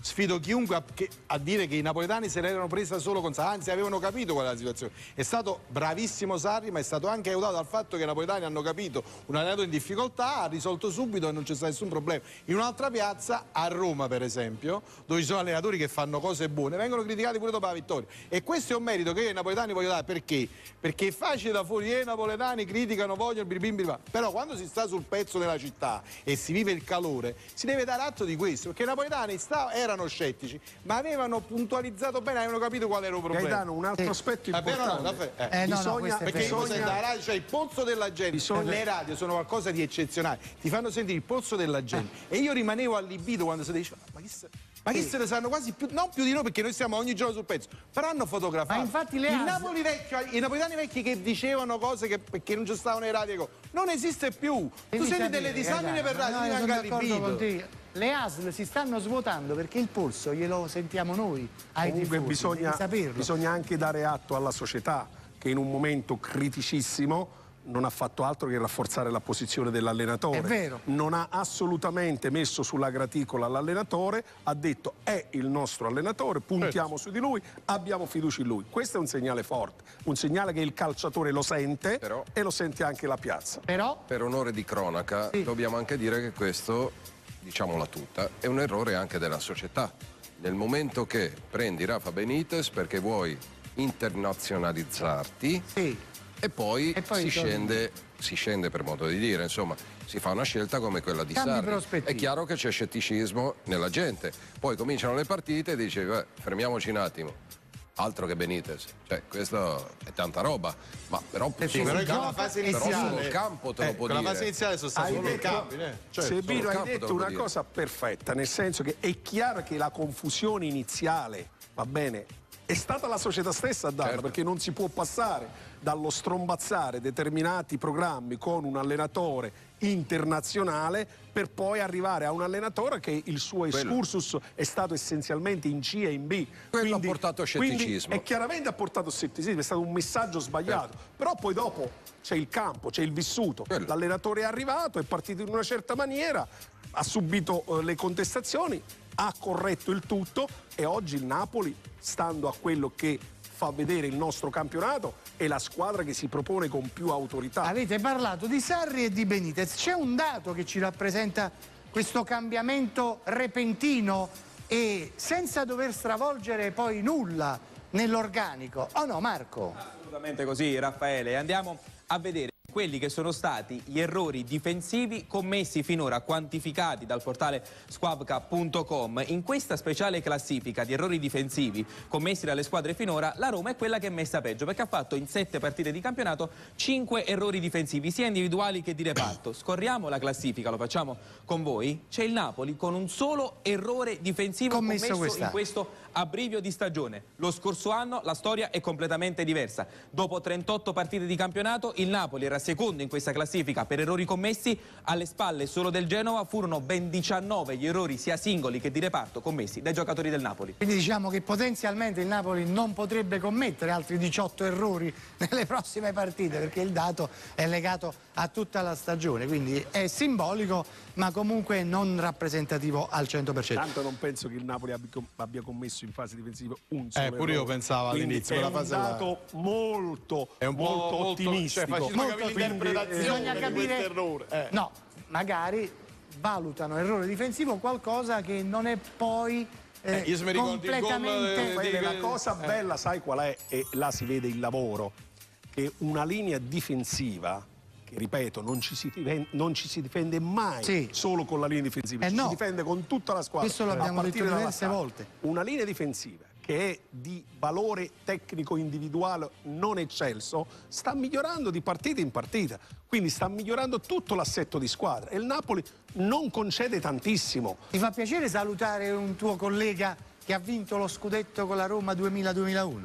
sfido chiunque a, che, a dire che i napoletani se l'erano presa solo con Sarri, anzi avevano capito qual è la situazione. È stato bravissimo Sarri, ma è stato anche aiutato dal fatto che i napoletani hanno capito un allenatore in difficoltà, ha risolto subito e non c'è stato nessun problema. In un'altra piazza, a Roma per esempio, dove ci sono allenatori che fanno cose buone, vengono criticati pure dopo la vittoria. E questo è un merito che io ai napoletani voglio dare. Perché? Perché è facile da fuori, i napoletani criticano, vogliono, bim, bim, bim. Però quando si sta sul pezzo della città e si vive il calore, si deve dare atto di questo, perché i napoletani sta, erano scettici, ma avevano puntualizzato bene, avevano capito qual era il problema. Gaetano, un altro aspetto eh, importante. No, no, eh. Eh, no, bisogna, no, perché bisogna... la radio, cioè il polso della gente, bisogna... le radio sono qualcosa di eccezionale, ti fanno sentire il polso della gente. Eh. E io rimanevo allibito quando si diceva, ma chi se... Ma che se ne sanno quasi più, non più di noi perché noi stiamo ogni giorno sul pezzo, però hanno fotografato. Ma infatti le il as... Napoli vecchio, i napoletani vecchi che dicevano cose che, perché non ci stavano i radio, non esiste più. E tu senti dire, delle disamine per radio, no, ti sono anche d'accordo con allibito. te. Le A S L si stanno svuotando perché il polso glielo sentiamo noi ai Comunque tifosi, bisogna, devi saperlo. bisogna anche dare atto alla società che in un momento criticissimo non ha fatto altro che rafforzare la posizione dell'allenatore. È vero. Non ha assolutamente messo sulla graticola l'allenatore, ha detto è il nostro allenatore, puntiamo su di lui, abbiamo fiducia in lui. Questo è un segnale forte, un segnale che il calciatore lo sente, però, e lo sente anche la piazza. Però, per onore di cronaca, sì, dobbiamo anche dire che questo, diciamola tutta, è un errore anche della società. Nel momento che prendi Rafa Benitez perché vuoi internazionalizzarti, sì, e poi, e poi si, scende, si scende per modo di dire, insomma, si fa una scelta come quella di Sarri. È chiaro che c'è scetticismo nella gente. Poi cominciano le partite e dici, beh, fermiamoci un attimo. Altro che Benitez, cioè questo è tanta roba, ma però, sì, però in la fase iniziale sul campo te lo eh, può dire. La fase iniziale sono stati solo i campi, eh. Cioè, Sebino, hai detto una cosa perfetta, nel senso che è chiaro che la confusione iniziale, va bene, è stata la società stessa a darla, certo, perché non si può passare dallo strombazzare determinati programmi con un allenatore internazionale per poi arrivare a un allenatore che il suo excursus è stato essenzialmente in C e in B. Quello quindi, ha portato scetticismo. E chiaramente ha portato scetticismo, è stato un messaggio sbagliato. Certo. Però poi dopo c'è il campo, c'è il vissuto. L'allenatore è arrivato, è partito in una certa maniera, ha subito uh, le contestazioni, ha corretto il tutto e oggi il Napoli, stando a quello che fa vedere il nostro campionato, è la squadra che si propone con più autorità. Avete parlato di Sarri e di Benitez, c'è un dato che ci rappresenta questo cambiamento repentino e senza dover stravolgere poi nulla nell'organico, o no Marco? Assolutamente così Raffaele, andiamo a vedere quelli che sono stati gli errori difensivi commessi finora, quantificati dal portale squabca punto com. In questa speciale classifica di errori difensivi commessi dalle squadre finora, la Roma è quella che è messa peggio, perché ha fatto in sette partite di campionato cinque errori difensivi, sia individuali che di reparto. Scorriamo la classifica, lo facciamo con voi. C'è il Napoli con un solo errore difensivo commesso, commesso in questo abbrivio di stagione. Lo scorso anno la storia è completamente diversa. Dopo trentotto partite di campionato, il Napoli era secondo in questa classifica per errori commessi. Alle spalle solo del Genova furono ben diciannove gli errori sia singoli che di reparto commessi dai giocatori del Napoli. Quindi diciamo che potenzialmente il Napoli non potrebbe commettere altri diciotto errori nelle prossime partite, perché il dato è legato a tutta la stagione, quindi è simbolico ma comunque non rappresentativo al cento per cento. Tanto non penso che il Napoli abbia commesso in fase difensiva un solo eh, pure errore. io pensavo all'inizio. È un fase dato là. molto, è un molto, molto ottimistico. Cioè, molto interpretazione bisogna capire, eh. no, magari valutano errore difensivo qualcosa che non è poi eh, eh, io completamente... Di... La cosa eh. bella, sai qual è? E là si vede il lavoro, che una linea difensiva, che ripeto, non ci si difende, non ci si difende mai sì. solo con la linea difensiva, eh ci no. si difende con tutta la squadra. Questo l'abbiamo detto diverse volte. Una linea difensiva che è di valore tecnico individuale non eccelso, sta migliorando di partita in partita, quindi sta migliorando tutto l'assetto di squadra e il Napoli non concede tantissimo. Ti fa piacere salutare un tuo collega che ha vinto lo scudetto con la Roma duemila duemilauno?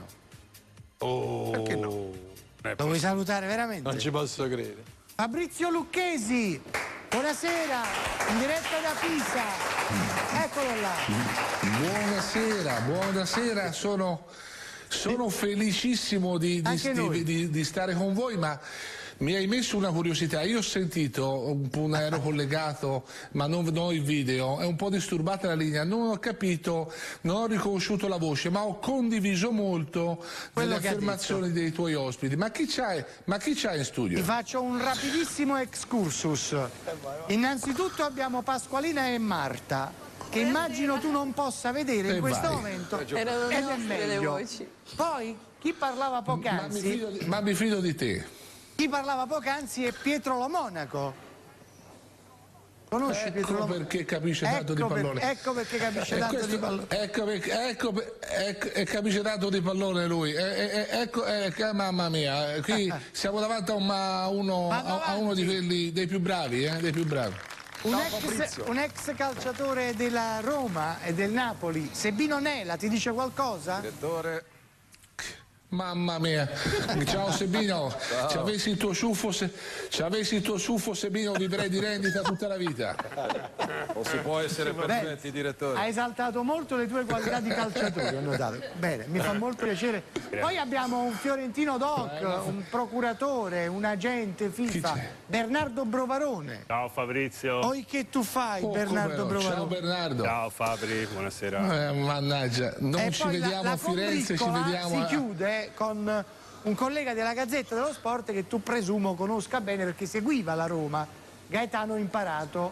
Oh, perché no? Lo vuoi salutare veramente? Non ci posso credere. Fabrizio Lucchesi, buonasera, in diretta da Pisa, eccolo là. Buonasera, buonasera, sono, sono felicissimo di, di, di, di, di stare con voi, ma mi hai messo una curiosità. Io ho sentito, un po', ero collegato, ma non, non il video, è un po' disturbata la linea, non ho capito, non ho riconosciuto la voce, ma ho condiviso molto Quello le che ha affermazioni dei tuoi ospiti. Ma chi c'hai, ma chi c'hai in studio? Ti faccio un rapidissimo excursus. Innanzitutto abbiamo Pasqualina e Marta, che immagino tu non possa vedere in E questo vai. momento, ed Erano è nostre le meglio. voci. Poi chi parlava Ma mi, poc'anzi fido di, ma mi fido di te. chi parlava poc'anzi è Pietro Lo Monaco. Conosci Pietro Ecco Lo Monaco? perché capisce tanto di Ecco per- pallone. ecco perché capisce E tanto questo- di pallone. Ecco perché, ecco, per- ecco- e capisce tanto di pallone lui. E- e- e- ecco, eh, che- mamma mia, eh, qui siamo davanti a, un- a uno, a, a uno di quelli dei più bravi, eh, dei più bravi. Un ex, un ex calciatore della Roma e del Napoli, Sebino Nela, ti dice qualcosa? Direttore. Mamma mia, ciao Sebino, se avessi il tuo ciuffo, se, se avessi il tuo ciuffo Sebino vivrei di rendita tutta la vita. Non si può essere perfetti, Beh, direttore. ha esaltato molto le tue qualità di calciatore, ho notato. Bene, mi fa molto piacere. Poi abbiamo un fiorentino doc, un procuratore, un agente FIFA, Bernardo Brovarone. Ciao Fabrizio. Poi che tu fai, Oh, Bernardo come no. Brovarone? Ciao Bernardo. Ciao Fabri, buonasera. Eh, mannaggia, non E ci poi la- vediamo la a Firenze, ci combriccola vediamo si a... chiude con un collega della Gazzetta dello Sport che tu presumo conosca bene perché seguiva la Roma, Gaetano Imparato.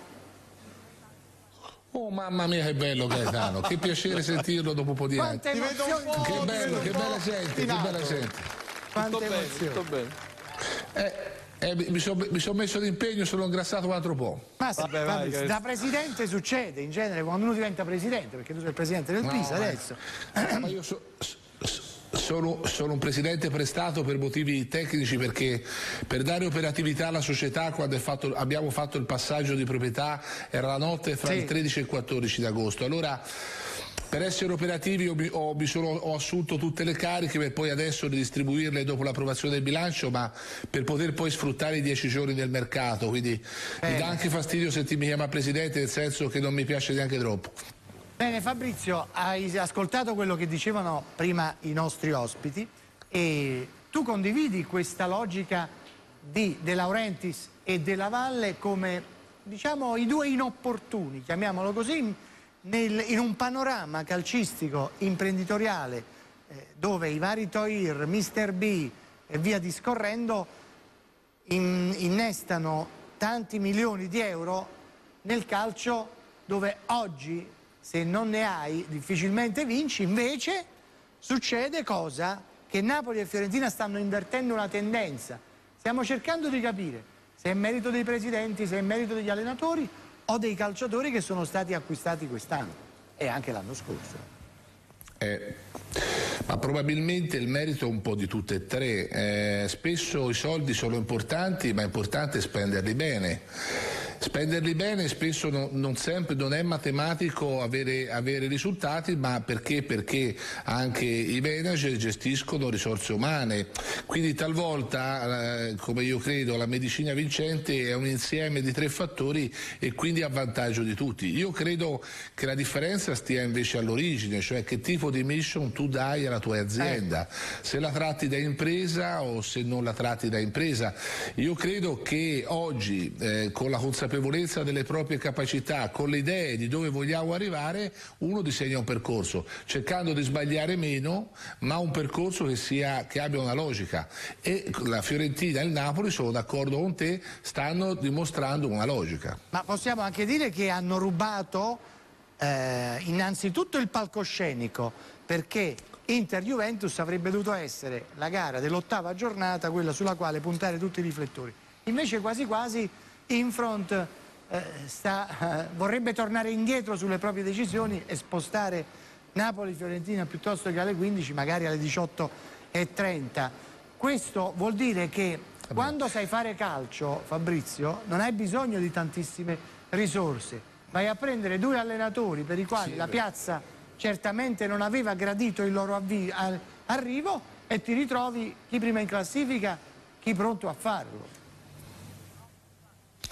Oh mamma mia che bello Gaetano, che piacere sentirlo dopo un po' di anni. Quante emozioni! Che bello, che bella gente, che bella gente. Quante emozioni! Eh, eh, mi sono son messo d'impegno, sono ingrassato un altro po'. Ma sì, Vabbè, vai, Fabrizio, che- da presidente succede in genere quando uno diventa presidente, perché tu sei il presidente del No, Pisa ma- adesso. Ma io so- so- sono, sono un presidente prestato per motivi tecnici, perché per dare operatività alla società quando è fatto- abbiamo fatto il passaggio di proprietà era la notte fra Sì. il tredici e il quattordici di agosto. Allora per essere operativi ho, bi- ho, mi sono- ho assunto tutte le cariche per poi adesso ridistribuirle dopo l'approvazione del bilancio, ma per poter poi sfruttare i dieci giorni del mercato, quindi mi Bene. dà anche fastidio se ti mi chiama presidente, nel senso che non mi piace neanche troppo. Bene Fabrizio, hai ascoltato quello che dicevano prima i nostri ospiti e tu condividi questa logica di De Laurentiis e Della Valle come, diciamo, i due inopportuni, chiamiamolo così, nel- in un panorama calcistico imprenditoriale eh, dove i vari Toir, mister B e via discorrendo in- innestano tanti milioni di euro nel calcio dove oggi, se non ne hai, difficilmente vinci. Invece succede cosa? Che Napoli e Fiorentina stanno invertendo una tendenza. Stiamo cercando di capire se è merito dei presidenti, se è merito degli allenatori o dei calciatori che sono stati acquistati quest'anno e anche l'anno scorso. Eh, ma probabilmente il merito è un po' di tutte e tre. Eh, spesso i soldi sono importanti, ma è importante spenderli bene. Spenderli bene spesso non, non sempre non è matematico avere, avere risultati, ma perché? Perché anche i manager gestiscono risorse umane, quindi talvolta, eh, come io credo, la medicina vincente è un insieme di tre fattori e quindi a vantaggio di tutti. Io credo che la differenza stia invece all'origine, cioè che tipo di mission tu dai alla tua azienda, se la tratti da impresa o se non la tratti da impresa. Io credo che oggi eh, con la consapevolezza delle proprie capacità, con le idee di dove vogliamo arrivare, uno disegna un percorso, cercando di sbagliare meno, ma un percorso che, sia, che abbia una logica. E la Fiorentina e il Napoli, sono d'accordo con te, stanno dimostrando una logica. Ma possiamo anche dire che hanno rubato eh, innanzitutto il palcoscenico, perché Inter-Juventus avrebbe dovuto essere la gara dell'ottava giornata, quella sulla quale puntare tutti i riflettori. Invece quasi quasi Infront eh, sta, eh, vorrebbe tornare indietro sulle proprie decisioni e spostare Napoli-Fiorentina piuttosto che alle quindici, magari alle diciotto e trenta. Questo vuol dire che quando sai fare calcio, Fabrizio, non hai bisogno di tantissime risorse. Vai a prendere due allenatori per i quali Sì, la beh. piazza certamente non aveva gradito il loro avvi- al- arrivo e ti ritrovi chi prima in classifica, chi pronto a farlo.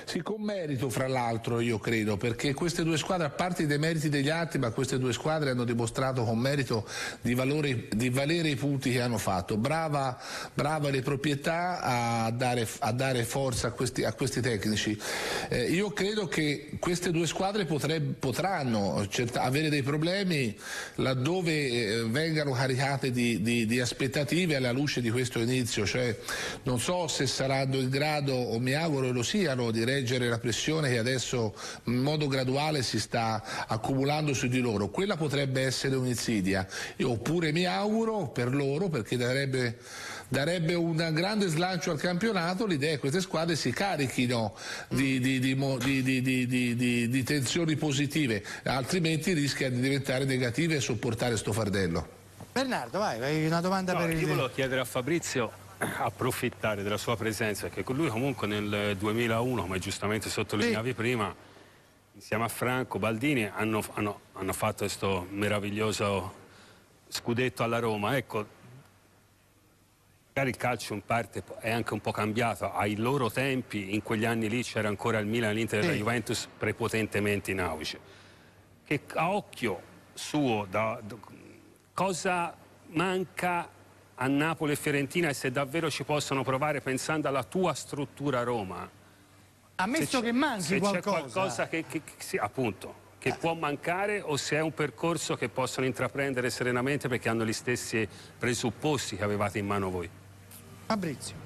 Sì, con merito fra l'altro io credo, perché queste due squadre, a parte dei meriti degli altri, ma queste due squadre hanno dimostrato con merito di, valore, di valere i punti che hanno fatto. Brava, brava le proprietà a dare, a dare forza a questi, a questi tecnici. Eh, io credo che queste due squadre potrebbe, potranno avere dei problemi laddove eh, vengano caricate di, di, di aspettative alla luce di questo inizio, cioè non so se saranno in grado, o mi auguro lo siano, di reggere la pressione che adesso in modo graduale si sta accumulando su di loro. Quella potrebbe essere un'insidia, oppure mi auguro per loro, perché darebbe, darebbe un grande slancio al campionato, l'idea è che queste squadre si carichino di, di, di, di, di, di, di, di, di tensioni positive, altrimenti rischia di diventare negative e sopportare sto fardello. Bernardo, vai, hai una domanda no, per il... Io volevo chiedere a Fabrizio, approfittare della sua presenza, perché con lui comunque nel duemilauno, come giustamente sottolineavi sì. prima, insieme a Franco Baldini hanno, hanno, hanno fatto questo meraviglioso scudetto alla Roma. Ecco, magari il calcio in parte è anche un po' cambiato. Ai loro tempi, in quegli anni lì, c'era ancora il Milan, l'Inter e sì. la Juventus prepotentemente in auge. Che a occhio suo, da, da, cosa manca a Napoli e Fiorentina, e se davvero ci possono provare pensando alla tua struttura Roma? Ammesso che manchi se qualcosa. Se c'è qualcosa che, che, che sì, appunto, che può mancare, o se è un percorso che possono intraprendere serenamente perché hanno gli stessi presupposti che avevate in mano voi. Fabrizio.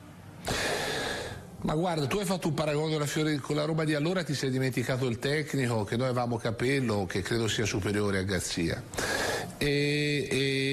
Ma guarda, tu hai fatto un paragone con la, Fiore, con la Roma di allora, ti sei dimenticato il tecnico, che noi avevamo Capello, che credo sia superiore a Garzia. E,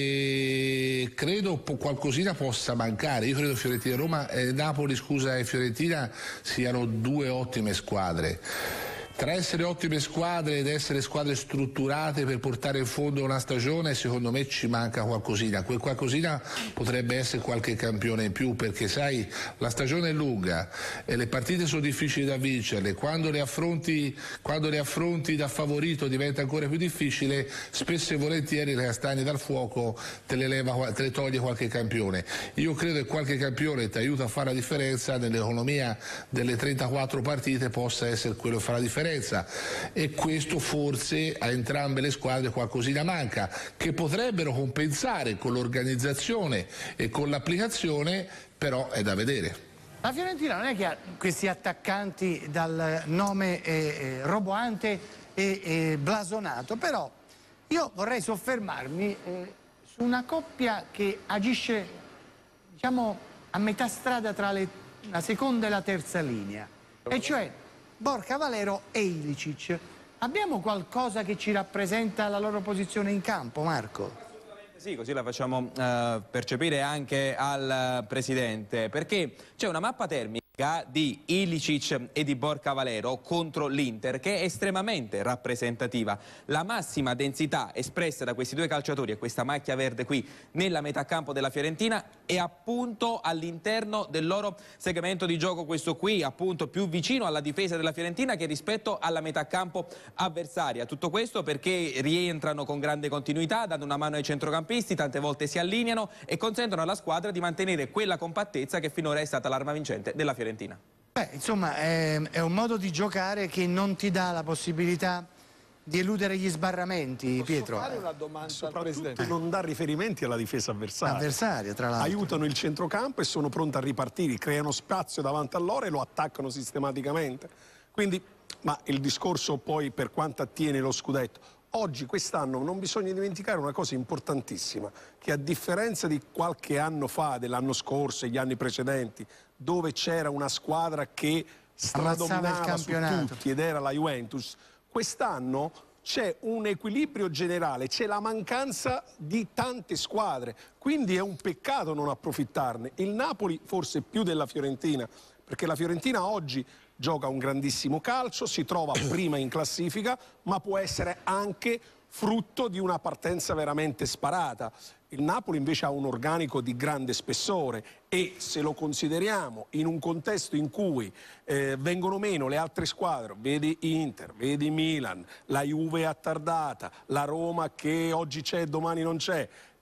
e credo po qualcosina possa mancare. Io credo Fiorentina, Roma, eh, Napoli, scusa, e Fiorentina siano due ottime squadre. Tra essere ottime squadre ed essere squadre strutturate per portare in fondo una stagione, secondo me ci manca qualcosina. Quel qualcosina potrebbe essere qualche campione in più, perché sai, la stagione è lunga e le partite sono difficili da vincerle. Quando le affronti, quando le affronti da favorito diventa ancora più difficile, spesso e volentieri le castagne dal fuoco te le, leva, te le toglie qualche campione. Io credo che qualche campione ti aiuta a fare la differenza nell'economia delle trentaquattro partite, possa essere quello che fa la differenza. E questo forse a entrambe le squadre qualcosina manca, che potrebbero compensare con l'organizzazione e con l'applicazione, però è da vedere. La Fiorentina non è che ha questi attaccanti dal nome eh, eh, roboante e eh, blasonato, però io vorrei soffermarmi eh, su una coppia che agisce, diciamo, a metà strada tra le, la seconda e la terza linea, e cioè Borca Valero e Ilicic. Abbiamo qualcosa che ci rappresenta la loro posizione in campo, Marco? Sì, così la facciamo uh, percepire anche al uh, Presidente, perché c'è una mappa termica di Ilicic e di Borca Valero contro l'Inter che è estremamente rappresentativa. La massima densità espressa da questi due calciatori e questa macchia verde qui nella metà campo della Fiorentina è appunto all'interno del loro segmento di gioco, questo qui appunto più vicino alla difesa della Fiorentina che rispetto alla metà campo avversaria. Tutto questo perché rientrano con grande continuità, dando una mano ai centrocampisti, tante volte si allineano e consentono alla squadra di mantenere quella compattezza che finora è stata l'arma vincente della Fiorentina. Beh, insomma, è, è un modo di giocare che non ti dà la possibilità di eludere gli sbarramenti. Posso Pietro? fare una domanda al Presidente? Non dà riferimenti alla difesa avversaria. Avversaria, tra l'altro. Aiutano il centrocampo e sono pronti a ripartire, creano spazio davanti a loro e lo attaccano sistematicamente. Quindi, ma il discorso poi per quanto attiene lo scudetto. Oggi, quest'anno, non bisogna dimenticare una cosa importantissima, che a differenza di qualche anno fa, dell'anno scorso e gli anni precedenti, dove c'era una squadra che stradominava su tutti ed era la Juventus, quest'anno c'è un equilibrio generale, c'è la mancanza di tante squadre, quindi è un peccato non approfittarne. Il Napoli forse più della Fiorentina, perché la Fiorentina oggi gioca un grandissimo calcio, si trova prima in classifica, ma può essere anche frutto di una partenza veramente sparata. Il Napoli invece ha un organico di grande spessore e se lo consideriamo in un contesto in cui eh, vengono meno le altre squadre, vedi Inter, vedi Milan, la Juve attardata, la Roma che oggi c'è e domani non c'è,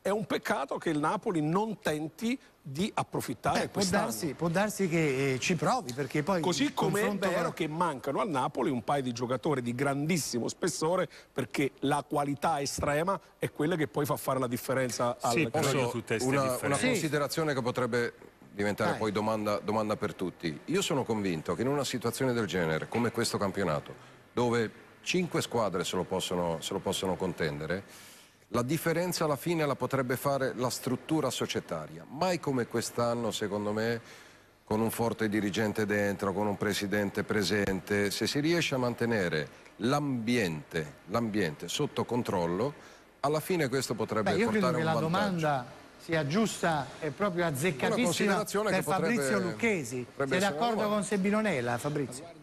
È un peccato che il Napoli non tenti di approfittare eh, può quest'anno. darsi, può darsi che eh, ci provi, perché poi Così come è vero con... che mancano al Napoli un paio di giocatori di grandissimo spessore, perché la qualità estrema è quella che poi fa fare la differenza al sì, calcio. una, una sì. considerazione che potrebbe diventare Dai. poi domanda, domanda per tutti. Io sono convinto che in una situazione del genere, come questo campionato, dove cinque squadre se lo possono, se lo possono contendere, la differenza alla fine la potrebbe fare la struttura societaria. Mai come quest'anno, secondo me, con un forte dirigente dentro, con un presidente presente, se si riesce a mantenere l'ambiente, l'ambiente sotto controllo, alla fine questo potrebbe Beh, io portare credo che un la vantaggio. domanda sia giusta e proprio azzeccatissima considerazione per che potrebbe- Fabrizio Lucchesi. potrebbe Sei essere d'accordo una con Sebinonella, Fabrizio?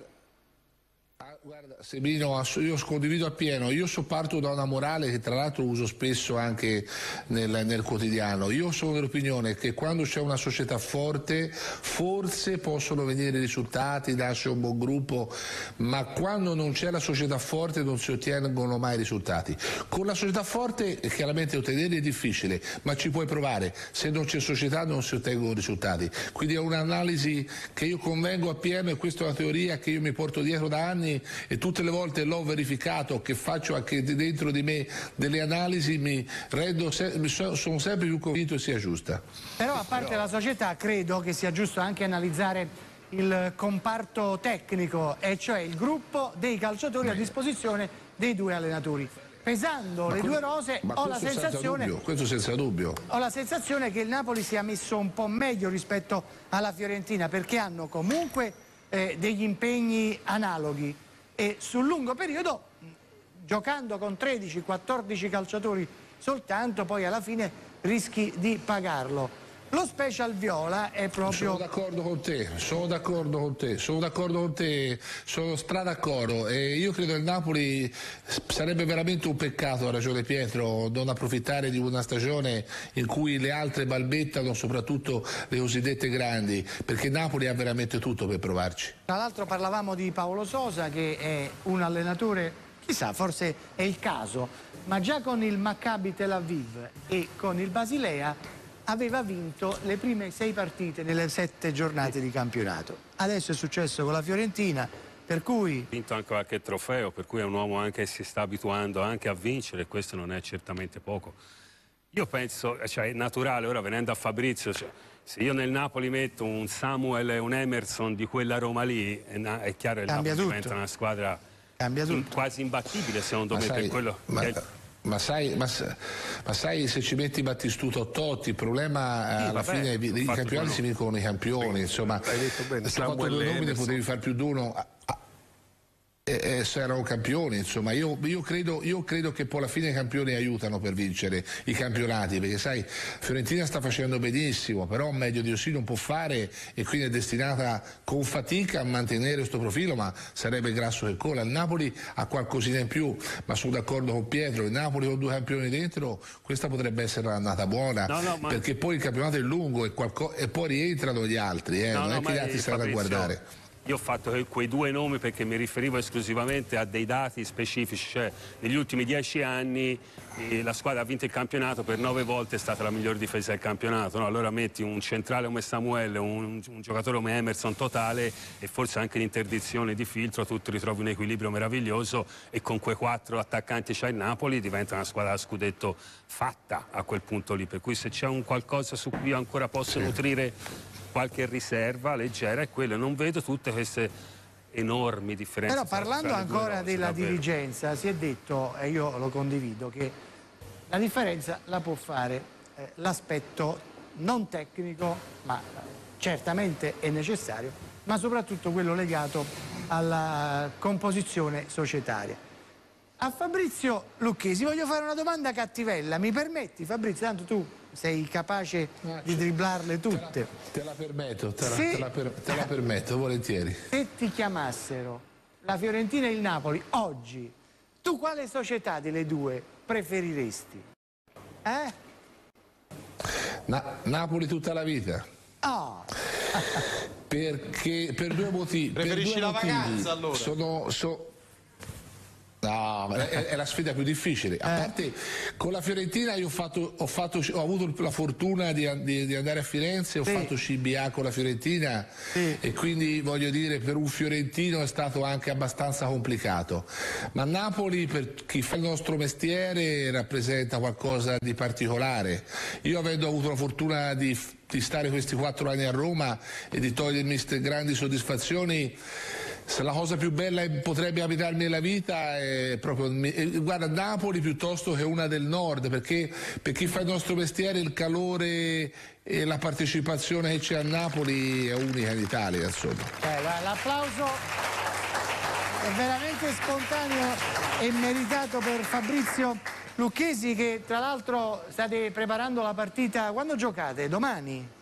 Sebino, ass- io condivido appieno, io so parto da una morale che tra l'altro uso spesso anche nel, nel quotidiano. Io sono dell'opinione che quando c'è una società forte forse possono venire i risultati, nasce un buon gruppo, ma quando non c'è la società forte non si ottengono mai risultati. Con la società forte chiaramente ottenere è difficile, ma ci puoi provare, se non c'è società non si ottengono risultati. Quindi è un'analisi che io convengo appieno, e questa è una teoria che io mi porto dietro da anni e tutte le volte l'ho verificato, che faccio anche dentro di me delle analisi, mi rendo se- mi so- sono sempre più convinto che sia giusta. Però a parte la società credo che sia giusto anche analizzare il comparto tecnico, e cioè il gruppo dei calciatori a disposizione dei due allenatori. Pesando Ma le que- due rose ma ho la, questo senza sensazione, dubbio, questo senza dubbio. ho la sensazione che il Napoli sia messo un po' meglio rispetto alla Fiorentina, perché hanno comunque eh, degli impegni analoghi e sul lungo periodo, mh, giocando con tredici quattordici calciatori soltanto, poi alla fine rischi di pagarlo. Lo special viola è proprio... Sono d'accordo con te, sono d'accordo con te, sono d'accordo con te, sono stra d'accordo, e io credo che il Napoli sarebbe veramente un peccato, ha ragione Pietro, non approfittare di una stagione in cui le altre balbettano, soprattutto le cosiddette grandi, perché il Napoli ha veramente tutto per provarci. Tra l'altro parlavamo di Paolo Sosa, che è un allenatore, chissà, forse è il caso, ma già con il Maccabi Tel Aviv e con il Basilea aveva vinto le prime sei partite nelle sette giornate di campionato. Adesso è successo con la Fiorentina, per cui... Ha vinto anche qualche trofeo, per cui è un uomo anche che si sta abituando anche a vincere, e questo non è certamente poco. Io penso, cioè è naturale, ora venendo a Fabrizio, cioè, se io nel Napoli metto un Samuel e un Emerson di quella Roma lì, è, na- è chiaro che il Cambia Napoli tutto. diventa una squadra Cambia tutto. in- quasi imbattibile, secondo Ma me, sai, per quello ma- che è il- Ma sai, ma, sa- ma sai, se ci metti Battistuta o Totti, il problema eh, Sì, alla vabbè, fine ho i fatto campionati quello. si vincono i campioni, insomma, Hai detto bene, se hai fatto Samuel due nomi ne Emerson. potevi fare più di uno. ah, ah, E, e se erano campioni, insomma, io, io, credo, io credo che poi alla fine i campioni aiutano per vincere i campionati, perché sai, Fiorentina sta facendo benissimo, però meglio di così non può fare, e quindi è destinata con fatica a mantenere questo profilo, ma sarebbe grasso che cola. Il Napoli ha qualcosina in più, ma sono d'accordo con Pietro, il Napoli con due campioni dentro, questa potrebbe essere un'annata buona, No, no, ma- perché poi il campionato è lungo e, qualco- e poi rientrano gli altri, eh, No, non no, è che ma gli altri stanno a Fabrizio, guardare. Io ho fatto que- quei due nomi perché mi riferivo esclusivamente a dei dati specifici, cioè negli ultimi dieci anni eh, la squadra ha vinto il campionato, per nove volte è stata la miglior difesa del campionato, no? Allora metti un centrale come Samuel, un, un giocatore come Emerson totale, e forse anche l'interdizione di Filtro, tu ti ritrovi un equilibrio meraviglioso, e con quei quattro attaccanti c'ha il Napoli, diventa una squadra a scudetto fatta a quel punto lì, per cui se c'è un qualcosa su cui io ancora posso nutrire qualche riserva leggera è quello, non vedo tutte queste enormi differenze. Però tra- parlando tra le due ancora cose, della davvero. dirigenza, si è detto, e io lo condivido, che la differenza la può fare eh, l'aspetto non tecnico, ma certamente è necessario, ma soprattutto quello legato alla composizione societaria. A Fabrizio Lucchesi voglio fare una domanda cattivella, mi permetti Fabrizio? Tanto tu sei capace di dribblarle tutte. Te la permetto, te la, Se- te la per- te la permetto, volentieri. Se ti chiamassero la Fiorentina e il Napoli oggi, tu quale società delle due preferiresti? Eh? Na- Napoli tutta la vita. Oh. Perché per due motivi. Preferisci per due la motivi. vacanza, allora? Sono, so- No, ma è, è la sfida più difficile. A parte con la Fiorentina io ho, fatto, ho, fatto, ho avuto la fortuna di, di, di andare a Firenze, ho sì. fatto C B A con la Fiorentina sì. e quindi voglio dire per un fiorentino è stato anche abbastanza complicato. Ma Napoli per chi fa il nostro mestiere rappresenta qualcosa di particolare. Io avendo avuto la fortuna di, di stare questi quattro anni a Roma e di togliermi queste grandi soddisfazioni, se la cosa più bella potrebbe abitarmi nella vita è proprio, guarda, Napoli piuttosto che una del nord, perché per chi fa il nostro mestiere il calore e la partecipazione che c'è a Napoli è unica in Italia, insomma. Eh, l'applauso è veramente spontaneo e meritato per Fabrizio Lucchesi, che tra l'altro state preparando la partita. Quando giocate? Domani?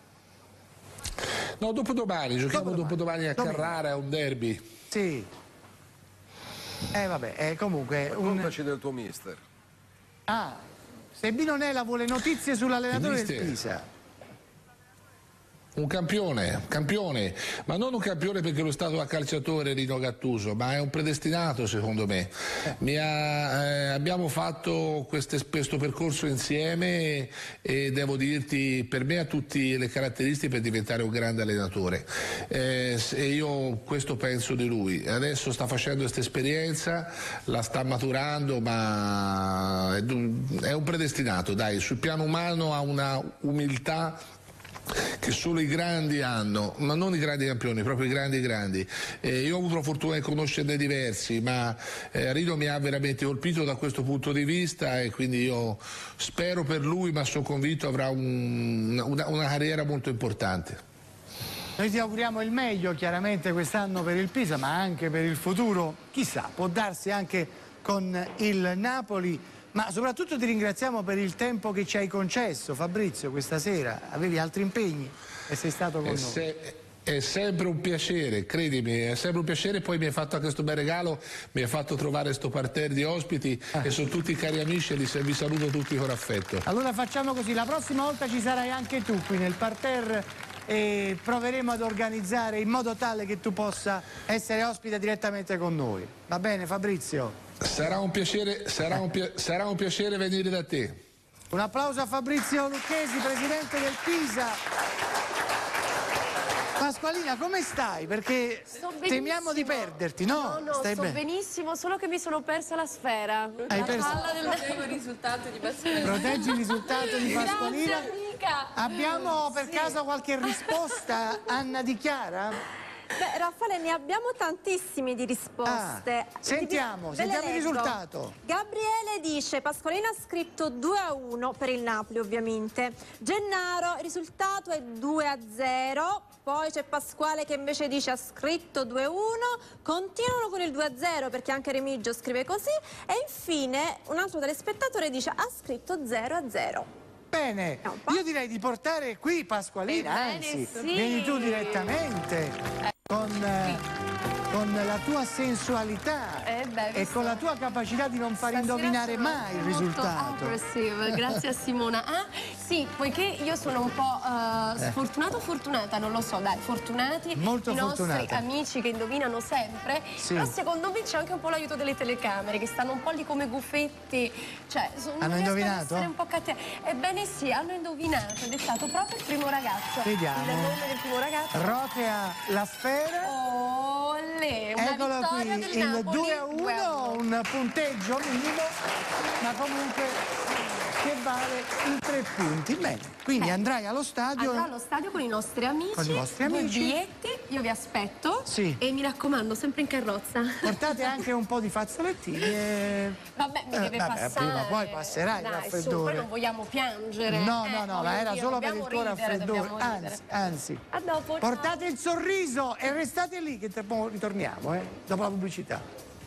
No, dopodomani, giochiamo dopodomani a Domenica. Carrara, è un derby. Sì. Eh vabbè, è comunque... Raccontaci un... del tuo mister. Ah, se Binonella vuole notizie sull'allenatore del Pisa. Un campione, campione, ma non un campione perché lo è stato a calciatore Rino Gattuso, ma è un predestinato secondo me. Mi ha, eh, abbiamo fatto queste, questo percorso insieme e, e devo dirti, per me ha tutte le caratteristiche per diventare un grande allenatore. Eh, e io questo penso di lui. Adesso sta facendo questa esperienza, la sta maturando, ma è, è un predestinato, dai, sul piano umano ha una umiltà che solo i grandi hanno, ma non i grandi campioni, proprio i grandi grandi. Eh, io ho avuto la fortuna di conoscerne diversi, ma eh, Rino mi ha veramente colpito da questo punto di vista e quindi io spero per lui, ma sono convinto avrà un, una, una carriera molto importante. Noi ti auguriamo il meglio chiaramente quest'anno per il Pisa, ma anche per il futuro, chissà, può darsi anche con il Napoli. Ma soprattutto ti ringraziamo per il tempo che ci hai concesso, Fabrizio, questa sera. Avevi altri impegni e sei stato con è noi. Se, è sempre un piacere, credimi, è sempre un piacere. Poi mi hai fatto anche questo bel regalo, mi hai fatto trovare questo parterre di ospiti ah. e sono tutti cari amici e li, vi saluto tutti con affetto. Allora facciamo così, la prossima volta ci sarai anche tu qui nel parterre e proveremo ad organizzare in modo tale che tu possa essere ospite direttamente con noi. Va bene, Fabrizio? Sarà un piacere, sarà un, pi- sarà un piacere venire da te. Un applauso a Fabrizio Lucchesi, presidente del Pisa. Pasqualina, come stai? Perché temiamo di perderti, no? No, no, stai sto bene? benissimo, solo che mi sono persa la sfera. Hai la perso? palla del Proteggo il risultato di Pasqualina. Proteggi il risultato di Pasqualina. Grazie, amica. Abbiamo per Sì. caso qualche risposta, Anna Di Chiara? Beh, Raffaele, ne abbiamo tantissimi di risposte. Ah, sentiamo, Ve le sentiamo il leggo. risultato. Gabriele dice, Pasqualina ha scritto due a uno per il Napoli ovviamente. Gennaro, il risultato è due a zero. Poi c'è Pasquale che invece dice ha scritto due a uno. Continuano con il due a zero perché anche Remigio scrive così. E infine un altro telespettatore dice ha scritto zero a zero. Bene, io direi di portare qui Pasqualina, Ebbene, anzi, sì. vieni tu direttamente con, eh, con la tua sensualità Eh beh, e visto- con la tua capacità di non far Stasera indovinare sono mai il molto risultato. aggressive, grazie a Simona. Ah, sì, poiché io sono un po' eh, Eh. sfortunata o fortunata, non lo so, dai, fortunati Molto i fortunata. nostri amici che indovinano sempre, Sì. però secondo me c'è anche un po' l'aiuto delle telecamere che stanno un po' lì come guffetti, cioè sono, Hanno riescono ad indovinato? essere un po' cattivi. Ebbene sì, hanno indovinato ed è stato proprio il primo ragazzo. Vediamo. Il nome del primo ragazzo. Rotea la sfera. Olè, una Eccolo vittoria qui, del il Napoli, due a uno, un punteggio minimo, ma comunque che vale i tre punti. Bene, quindi Eh. andrai allo stadio. Andrò allo stadio con i nostri amici, Con i vostri due amici. biglietti, io vi aspetto Sì. e mi raccomando, sempre in carrozza. Portate anche un po' di fazzolettini e... Vabbè, mi Eh, deve vabbè, passare. prima o poi passerai il Dai, su, raffreddore. poi non vogliamo piangere. No, eh, no, no, voglio ma era dire, solo per il dobbiamo tuo ridere, raffreddore. dobbiamo ridere. Anzi, anzi. A dopo, ciao. Portate il sorriso e restate lì che tra poco ritorniamo, eh, dopo la pubblicità.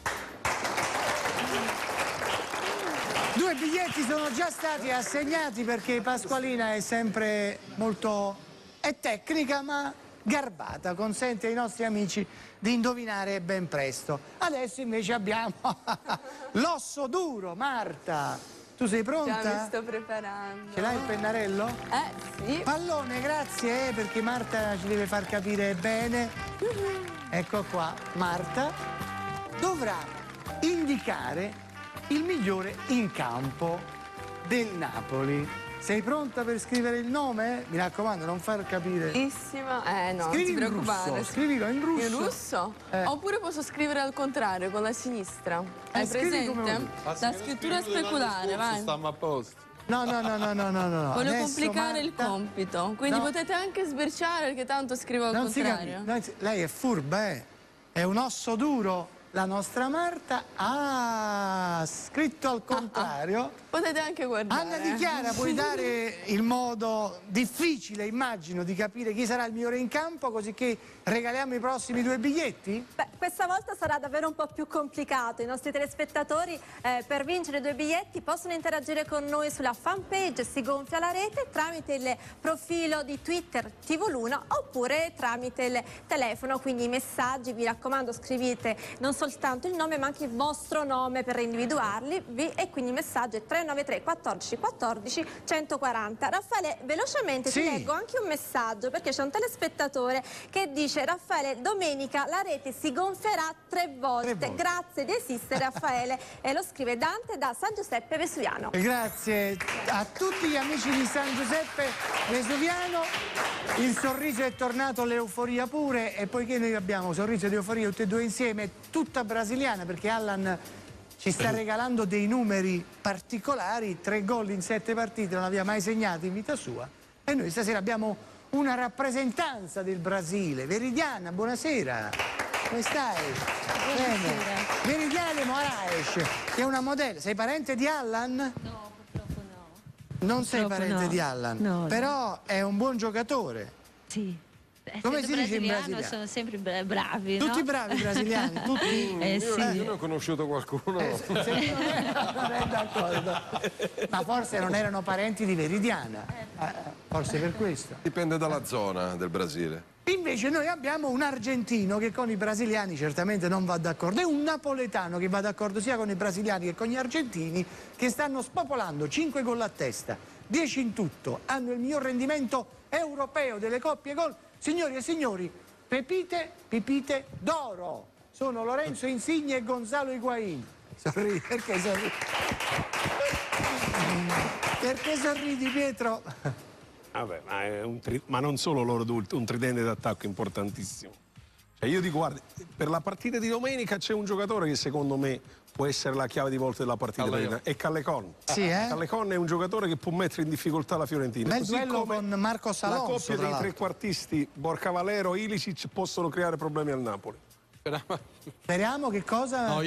Due biglietti sono già stati assegnati perché Pasqualina è sempre molto... è tecnica ma garbata, consente ai nostri amici di indovinare ben presto. Adesso invece abbiamo l'osso duro, Marta. Tu sei pronta? Già mi sto preparando. Ce l'hai il pennarello? Eh, sì. Pallone, grazie, eh, perché Marta ci deve far capire bene. Ecco qua, Marta dovrà indicare il migliore in campo del Napoli. Sei pronta per scrivere il nome? Mi raccomando, non far capire. Bellissima. Eh no, Scrivi non ti in preoccupare. russo, scrivilo in russo. In russo? Eh. Oppure posso scrivere al contrario, con la sinistra. Hai scrivi come presente? vuoi. La scrittura speculare, vai. Stiamo a posto. No, no, no, no, no, no, no. Voglio Adesso, complicare il Marta, compito, quindi No. potete anche sbirciare perché tanto scrivo al non si contrario. capi- non si- lei è furba, eh? È un osso duro. La nostra Marta ha scritto al contrario. Potete anche guardare. Anna Di Chiara, puoi dare il modo difficile, immagino, di capire chi sarà il migliore in campo, così che regaliamo i prossimi due biglietti? Beh, questa volta sarà davvero un po' più complicato. I nostri telespettatori eh, per vincere due biglietti possono interagire con noi sulla fanpage Si Gonfia la Rete tramite il profilo di Twitter T V Luna oppure tramite il telefono, quindi i messaggi, vi raccomando scrivete non soltanto il nome ma anche il vostro nome per individuarli vi, e quindi il messaggio è tre nove tre quattordici quattordici centoquaranta. Raffaele, velocemente Sì. ti leggo anche un messaggio perché c'è un telespettatore che dice: Raffaele, domenica la rete si gonfierà tre volte. Tre volte. Grazie di esistere, Raffaele. E lo scrive Dante da San Giuseppe Vesuviano. Grazie a tutti gli amici di San Giuseppe Vesuviano. Il sorriso è tornato, l'euforia pure, e poiché noi abbiamo sorriso ed euforia tutte e due insieme, tutta brasiliana, perché Allan ci sta regalando dei numeri particolari, tre gol in sette partite, non aveva mai segnato in vita sua, e noi stasera abbiamo una rappresentanza del Brasile. Veridiana, buonasera. Come stai? Bene. Veridiana Moraes, che è una modella. Sei parente di Allan? No, purtroppo no. Non sei Purtroppo parente no. di Allan, No, no. però è un buon giocatore. Sì. Come Essendo si dice in brasiliano, brasiliano? sono sempre bra- bravi, Tutti no? bravi brasiliani, tutti. Eh, io, sì. io ne ho conosciuto qualcuno. Eh, se- se non è- non è d'accordo. Ma forse non erano parenti di Veridiana, Eh, forse per questo. Dipende dalla zona del Brasile. Invece noi abbiamo un argentino che con i brasiliani certamente non va d'accordo, e un napoletano che va d'accordo sia con i brasiliani che con gli argentini, che stanno spopolando cinque gol a testa, dieci in tutto, hanno il miglior rendimento europeo delle coppie gol. Signori e signori, Pepite, Pipite d'oro, sono Lorenzo Insigne e Gonzalo Higuaín. Sorridi, perché sorridi? Perché sorridi, Pietro? Vabbè, ma, è un tri- ma non solo loro due, un tridente d'attacco importantissimo. Cioè io dico, guarda, per la partita di domenica c'è un giocatore che secondo me può essere la chiave di volta della partita. Callejon. È Callecon. Sì, eh? Callecon è un giocatore che può mettere in difficoltà la Fiorentina. Bel Così duello come con Marcos la Alonso, coppia tra dei l'altro. trequartisti Borca Valero e Ilicic possono creare problemi al Napoli. Speriamo che cosa... No,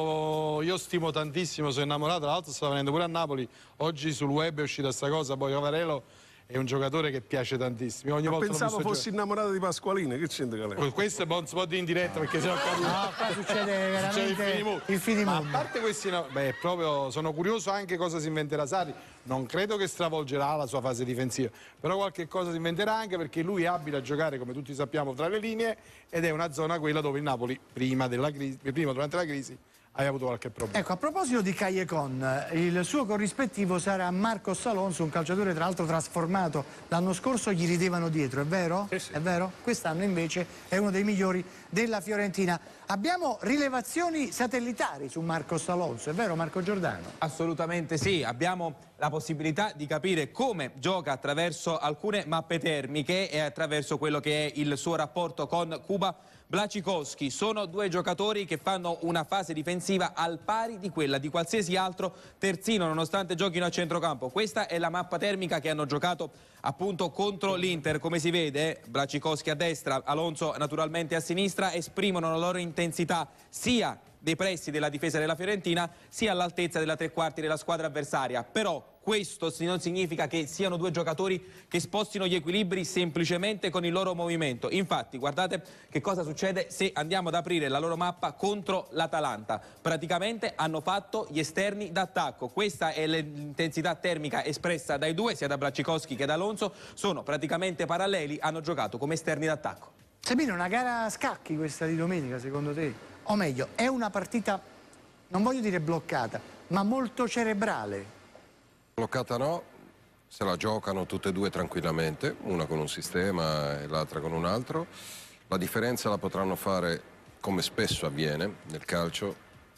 io, io stimo tantissimo, sono innamorato, tra l'altro sto venendo pure a Napoli, oggi sul web è uscita sta cosa, poi Cavarello è un giocatore che piace tantissimo. Ogni Ma volta l'ho pensavo visto fossi innamorato di Pasqualini, che c'entra Callecon? giocare. Questo è buon spot in diretta perché se no No, qua succede Succede il veramente finimondo. il finimondo. Ma a parte questi, no, beh, proprio sono curioso anche cosa si inventerà Sarri. Non credo che stravolgerà la sua fase difensiva, però qualche cosa si inventerà anche perché lui è abile a giocare, come tutti sappiamo, tra le linee, ed è una zona quella dove il Napoli prima della crisi, prima durante la crisi hai avuto qualche problema. Ecco, a proposito di Callecon, il suo corrispettivo sarà Marcos Alonso, un calciatore tra l'altro trasformato. L'anno scorso gli ridevano dietro, è vero? Sì, sì. È vero? Quest'anno invece è uno dei migliori della Fiorentina. Abbiamo rilevazioni satellitari su Marcos Alonso, è vero Marco Giordano? Assolutamente sì, abbiamo la possibilità di capire come gioca attraverso alcune mappe termiche e attraverso quello che è il suo rapporto con Kuba Blachikowski. Sono due giocatori che fanno una fase difensiva al pari di quella di qualsiasi altro terzino, nonostante giochino a centrocampo. Questa è la mappa termica che hanno giocato appunto contro l'Inter. Come si vede, Blachikowski a destra, Alonso naturalmente a sinistra, esprimono la loro intensità sia dei pressi della difesa della Fiorentina sia all'altezza della tre quarti della squadra avversaria. Però questo non significa che siano due giocatori che spostino gli equilibri semplicemente con il loro movimento. Infatti guardate che cosa succede se andiamo ad aprire la loro mappa contro l'Atalanta. Praticamente hanno fatto gli esterni d'attacco. Questa è l'intensità termica espressa dai due, sia da Blachikowski che da Alonso. Sono praticamente paralleli, hanno giocato come esterni d'attacco. Sabino, una gara a scacchi questa di domenica secondo te? O meglio, è una partita, non voglio dire bloccata, ma molto cerebrale. Bloccata no, se la giocano tutte e due tranquillamente, una con un sistema e l'altra con un altro. La differenza la potranno fare, come spesso avviene nel calcio,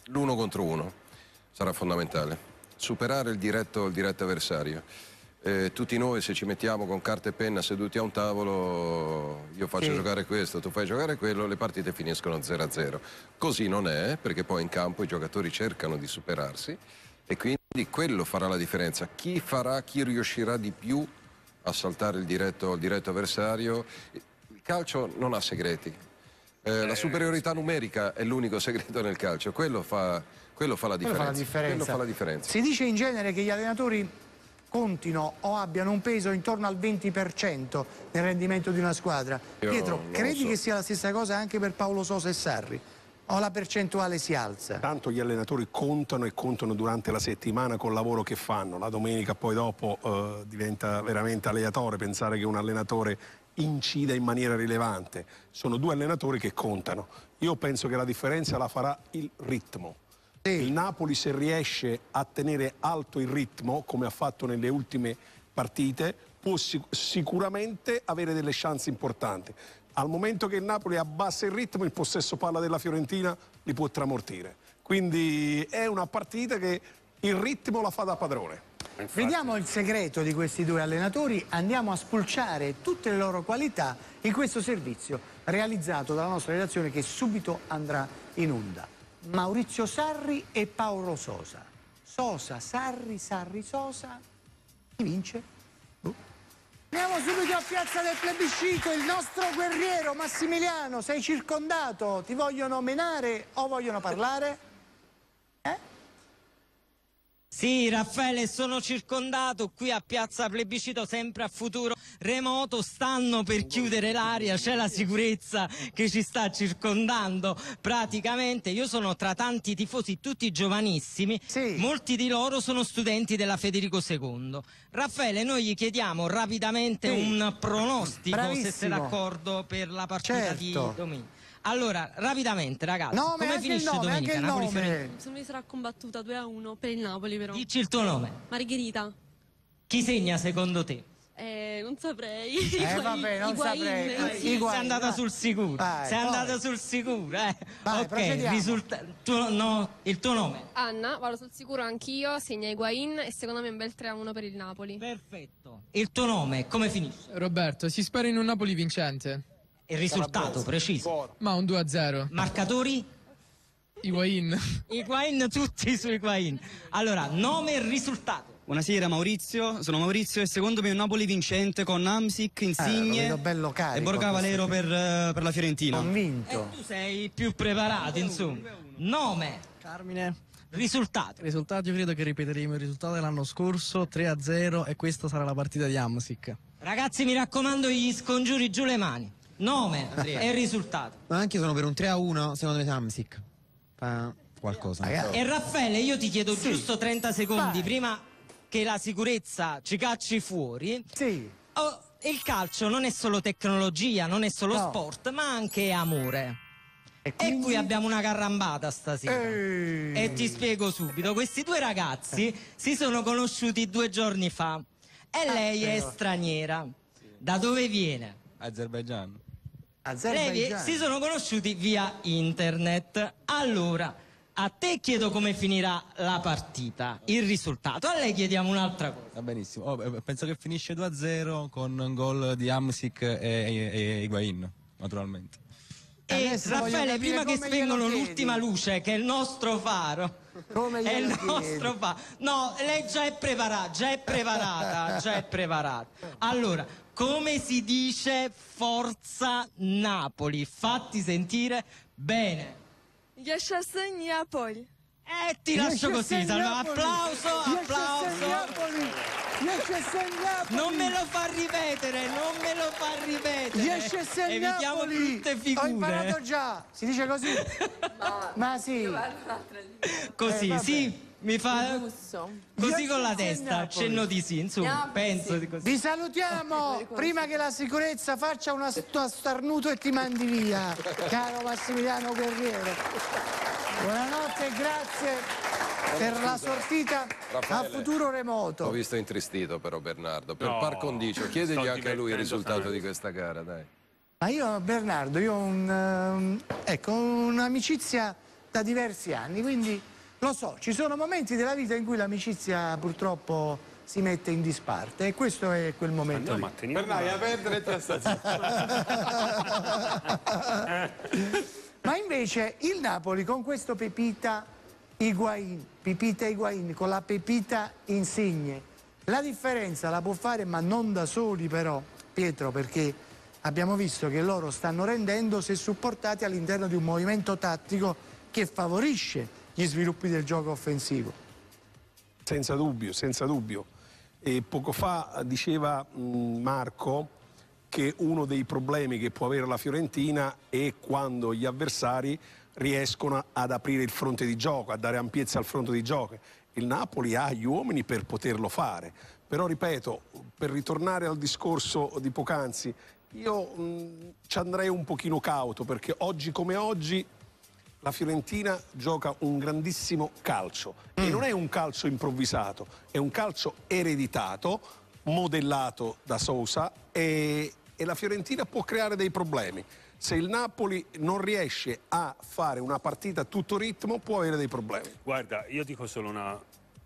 l'uno contro uno sarà fondamentale, superare il diretto, il diretto avversario. Eh, tutti noi, se ci mettiamo con carta e penna seduti a un tavolo, io faccio sì. giocare questo, tu fai giocare quello, le partite finiscono zero a zero. Così non è, perché poi in campo i giocatori cercano di superarsi e quindi quello farà la differenza. Chi farà, chi riuscirà di più a saltare il diretto, il diretto avversario. Il calcio non ha segreti. Eh, la superiorità numerica è l'unico segreto nel calcio, quello fa, quello fa la differenza. Quello fa la differenza. Quello fa la differenza. Si dice in genere che gli allenatori contino o abbiano un peso intorno al venti per cento nel rendimento di una squadra. Io Pietro, non credi lo so. che sia la stessa cosa anche per Paolo Sosa e Sarri? O la percentuale si alza? Tanto gli allenatori contano e contano durante la settimana col lavoro che fanno. La domenica poi dopo eh, diventa veramente aleatorio pensare che un allenatore incida in maniera rilevante. Sono due allenatori che contano. Io penso che la differenza la farà il ritmo. Il Napoli, se riesce a tenere alto il ritmo, come ha fatto nelle ultime partite, può sic- sicuramente avere delle chance importanti. Al momento che il Napoli abbassa il ritmo, il possesso palla della Fiorentina li può tramortire. Quindi è una partita che il ritmo la fa da padrone. Infatti. Vediamo il segreto di questi due allenatori, andiamo a spulciare tutte le loro qualità in questo servizio realizzato dalla nostra redazione che subito andrà in onda. Maurizio Sarri e Paolo Sosa. Sosa, Sarri, Sarri, Sosa. Chi vince? Uh. Andiamo subito a Piazza del Plebiscito, il nostro guerriero Massimiliano, sei circondato, ti vogliono menare o vogliono parlare? Eh? Sì, Raffaele, sono circondato qui a Piazza Plebiscito, sempre a Futuro Remoto, stanno per chiudere l'area, c'è la sicurezza che ci sta circondando praticamente. Io sono tra tanti tifosi, tutti giovanissimi, sì. Molti di loro sono studenti della Federico secondo. Raffaele, noi gli chiediamo rapidamente sì. un pronostico, Bravissimo. se sei d'accordo, per la partita certo. di domenica. Allora, rapidamente ragazzi, nome, come finisce nome, domenica? Anche il Napoli nome. Fiorentina. Mi sarà combattuta due a uno per il Napoli, però. Dici il tuo nome. Margherita. Chi segna secondo te? Eh, non saprei. Eh vabbè, non saprei. Sei andata sul sicuro. Vai, Sei poi. andata sul sicuro, eh. Vai, ok, risulta... tuo, no, il tuo nome? Anna, vado sul sicuro anch'io, segna Higuain e secondo me un bel tre a uno per il Napoli. Perfetto. Il tuo nome, come finisce? Roberto, si spera in un Napoli vincente. Il risultato preciso? Ma un due a zero. Marcatori? Higuain. Higuain, tutti su Higuain. Allora, nome e risultato. Buonasera Maurizio, sono Maurizio e secondo me un Napoli vincente con Amsic, Insigne eh, bello carico, e Borca Valero per, uh, per la Fiorentina. Convinto. E tu sei più preparato, insomma. Nome. Carmine. Risultato. Risultato, io credo che ripeteremo il risultato dell'anno scorso, tre a zero, e questa sarà la partita di Amsic. Ragazzi, mi raccomando, gli scongiuri giù le mani. Nome Andrea. E risultato. Ma anche io sono per un tre a uno, secondo me Amsic fa qualcosa. E Raffaele, io ti chiedo sì. giusto trenta secondi Vai. prima che la sicurezza ci cacci fuori. Sì. Oh, il calcio non è solo tecnologia, non è solo no. sport, ma anche amore. E, quindi... e qui abbiamo una carrambata stasera. Ehi. E ti spiego subito. Questi due ragazzi si sono conosciuti due giorni fa e lei è straniera. Da dove viene? Azerbaigian. Lei, si sono conosciuti via internet. Allora, a te chiedo come finirà la partita, il risultato. A lei chiediamo un'altra cosa. Va benissimo. Oh, penso che finisce due a zero con un gol di Amsic e, e, e Higuain, naturalmente. E Raffaele, prima che spengono l'ultima luce, che è il nostro faro, come è il nostro faro. No, lei già è preparata, già è preparata, già è preparata. Allora, come si dice forza Napoli? Fatti sentire bene. Yaşasın Napoli. Eh, ti lascio così, Salva. Applauso, applauso. Non me lo fa ripetere, non me lo fa ripetere. Evitiamo brutte figure. Ho imparato già, si dice così. No, ma sì. Così, eh, sì, mi fa così con la testa, cenno di sì, insomma, no, penso sì. di così. Vi salutiamo prima che la sicurezza faccia una starnuto e ti mandi via, caro Massimiliano Guerriero. Buonanotte e grazie per la sortita Raffaele, a Futuro Remoto. Ho visto intristito però Bernardo, per no, par condicio, chiedigli anche a lui il risultato tanto. di questa gara, dai. Ma io, Bernardo, io ho un, um, ecco, un'amicizia da diversi anni, quindi lo so, ci sono momenti della vita in cui l'amicizia purtroppo si mette in disparte e questo è quel momento. Andiamo lì. a Bernai, a perdere e te a stare. Ma invece il Napoli con questo Pepita Higuaín, Pepita Higuaín, con la Pepita Insigne, la differenza la può fare, ma non da soli però, Pietro, perché abbiamo visto che loro stanno rendendo se supportati all'interno di un movimento tattico che favorisce gli sviluppi del gioco offensivo. Senza dubbio, senza dubbio. E poco fa diceva mh, Marco che uno dei problemi che può avere la Fiorentina è quando gli avversari riescono ad aprire il fronte di gioco, a dare ampiezza al fronte di gioco. Il Napoli ha gli uomini per poterlo fare, però ripeto, per ritornare al discorso di poc'anzi, io mh, ci andrei un pochino cauto, perché oggi come oggi la Fiorentina gioca un grandissimo calcio mm. e non è un calcio improvvisato, è un calcio ereditato, modellato da Sousa, e, e la Fiorentina può creare dei problemi. Se il Napoli non riesce a fare una partita a tutto ritmo, può avere dei problemi. Guarda, io dico solo una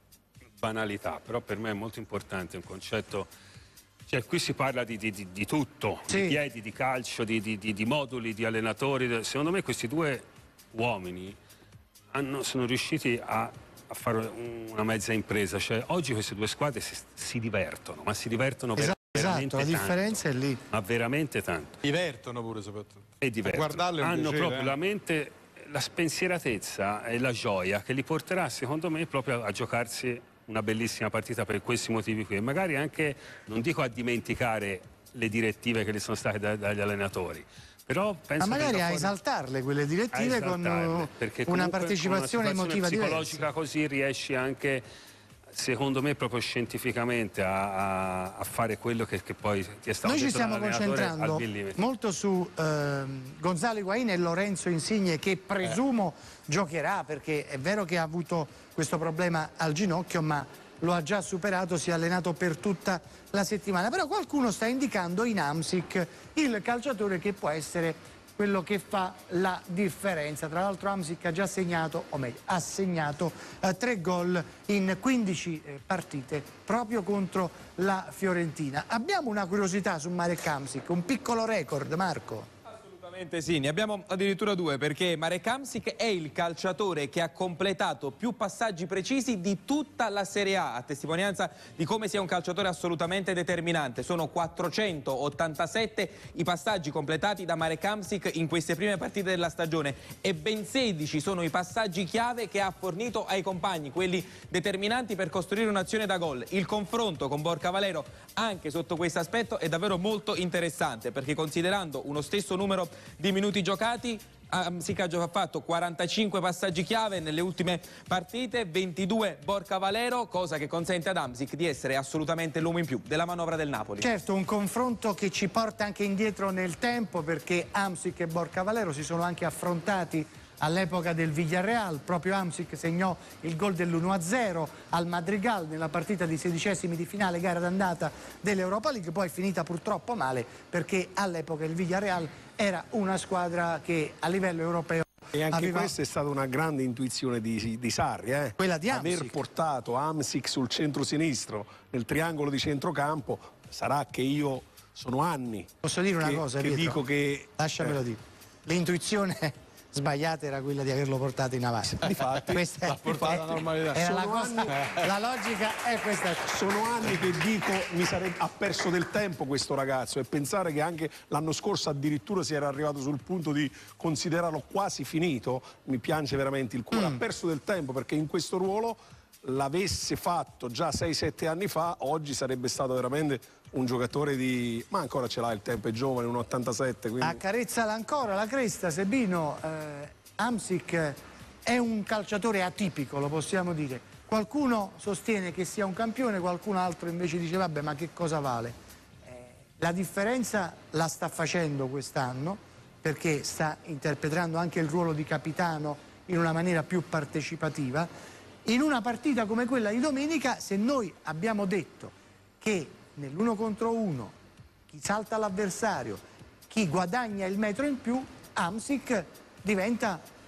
banalità, però per me è molto importante un concetto. Cioè, qui si parla di, di, di, di tutto, sì. di piedi, di calcio, di, di, di, di moduli, di allenatori. Secondo me questi due uomini hanno, sono riusciti a, a fare una mezza impresa. Cioè, oggi queste due squadre si, si divertono, ma si divertono esatto, veramente esatto, la tanto. differenza è lì. Ma veramente tanto. Divertono pure soprattutto. E divertono. Guardarle è un hanno piacere, proprio eh? la mente, la spensieratezza e la gioia che li porterà, secondo me, proprio a giocarsi una bellissima partita per questi motivi qui. E magari anche, non dico a dimenticare le direttive che le sono state da, dagli allenatori, però penso ma magari che a fuori... esaltarle quelle direttive con una partecipazione con una emotiva psicologica diversa. Così riesci anche, secondo me, proprio scientificamente a, a, a fare quello che, che poi ti è stato Noi detto ci stiamo dall'allenatore concentrando al millimetro. molto su ehm, Gonzalo Higuaín e Lorenzo Insigne, che presumo eh. giocherà, perché è vero che ha avuto questo problema al ginocchio, ma lo ha già superato, si è allenato per tutta la settimana. Però qualcuno sta indicando in Hamsik il calciatore che può essere quello che fa la differenza. Tra l'altro Hamsik ha già segnato, o meglio, ha segnato eh, tre gol in quindici eh, partite proprio contro la Fiorentina. Abbiamo una curiosità su Marek Hamsik, un piccolo record, Marco. Assolutamente sì, ne abbiamo addirittura due, perché Marek Hamsik è il calciatore che ha completato più passaggi precisi di tutta la Serie A, a testimonianza di come sia un calciatore assolutamente determinante. Sono quattrocentottantasette i passaggi completati da Marek Hamsik in queste prime partite della stagione e ben sedici sono i passaggi chiave che ha fornito ai compagni, quelli determinanti per costruire un'azione da gol. Il confronto con Borca Valero anche sotto questo aspetto è davvero molto interessante, perché considerando uno stesso numero di minuti giocati, Hamsik ha fatto quarantacinque passaggi chiave nelle ultime partite, ventidue Borca Valero, cosa che consente ad Hamsik di essere assolutamente l'uomo in più della manovra del Napoli. Certo, un confronto che ci porta anche indietro nel tempo, perché Hamsik e Borca Valero si sono anche affrontati all'epoca del Villarreal. Proprio Hamsik segnò il gol dell'uno a zero al Madrigal nella partita di sedicesimi di finale, gara d'andata dell'Europa League, poi finita purtroppo male, perché all'epoca il Villarreal era una squadra che a livello europeo e anche aveva... questa è stata una grande intuizione di, di Sarri, eh? Quella di Hamsik. Aver portato Hamsik sul centro-sinistro, nel triangolo di centrocampo. Sarà che io sono anni. Posso dire una che, cosa, che Pietro? dico che lasciamelo eh. dire. L'intuizione sbagliata era quella di averlo portato in avanti. Difatti, questa l'ha portato alla normalità. Era Sono la, cosa, anni, la logica è questa. Sono anni che dico mi sarebbe, ha perso del tempo questo ragazzo, e pensare che anche l'anno scorso addirittura si era arrivato sul punto di considerarlo quasi finito, mi piange veramente il cuore. Mm. Ha perso del tempo, perché in questo ruolo l'avesse fatto già sei sette anni fa, oggi sarebbe stato veramente un giocatore di... ma ancora ce l'ha il tempo, è giovane, un ottantasette. Quindi... Accarezzala ancora la cresta, Sebino. eh, Hamsik è un calciatore atipico, lo possiamo dire. Qualcuno sostiene che sia un campione, qualcun altro invece dice vabbè, ma che cosa vale? Eh, la differenza la sta facendo quest'anno, perché sta interpretando anche il ruolo di capitano in una maniera più partecipativa. In una partita come quella di domenica, se noi abbiamo detto che nell'uno contro uno chi salta l'avversario, chi guadagna il metro in più, Hamsik diventa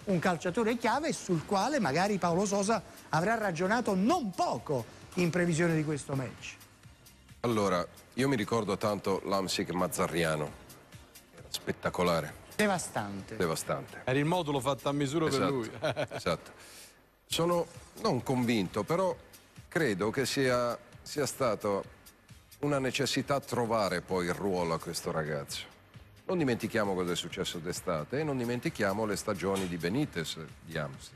un calciatore chiave sul quale magari Paulo Sosa avrà ragionato non poco in previsione di questo match. Allora, io mi ricordo tanto l'Amsic Mazzarriano, era spettacolare. Devastante. Devastante. Era il modulo fatto a misura Esatto, per lui. esatto. Sono non convinto, però credo che sia, sia stato una necessità trovare poi il ruolo a questo ragazzo. Non dimentichiamo cosa è successo d'estate e non dimentichiamo le stagioni di Benitez di Amsic.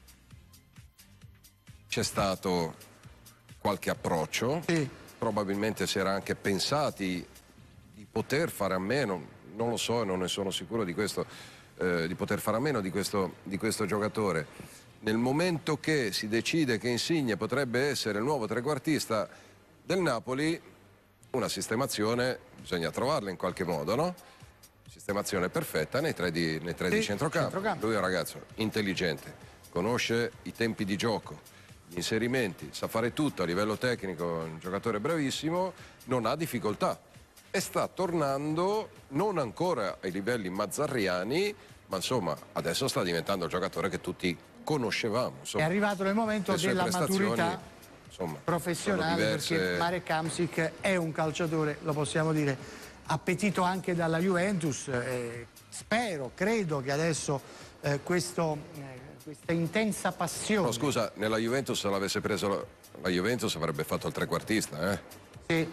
C'è stato qualche approccio, sì. Probabilmente si era anche pensati di poter fare a meno, non lo so, non ne sono sicuro di questo, eh, di poter fare a meno di questo, di questo giocatore. Nel momento che si decide che Insigne potrebbe essere il nuovo trequartista del Napoli, una sistemazione bisogna trovarla in qualche modo, no? Sistemazione perfetta nei tre di, nei tre sì, di centrocampo. centrocampo. Lui è un ragazzo intelligente, conosce i tempi di gioco, gli inserimenti, sa fare tutto a livello tecnico, un giocatore bravissimo, non ha difficoltà e sta tornando non ancora ai livelli mazzarriani, ma insomma adesso sta diventando il giocatore che tutti conoscevamo. Insomma, è arrivato nel momento della maturità insomma, professionale, perché Marek Hamsik è un calciatore, lo possiamo dire, appetito anche dalla Juventus. Eh, spero, credo che adesso eh, questo, eh, questa intensa passione... No, scusa, nella Juventus se l'avesse preso la, la Juventus avrebbe fatto il trequartista, eh? Sì,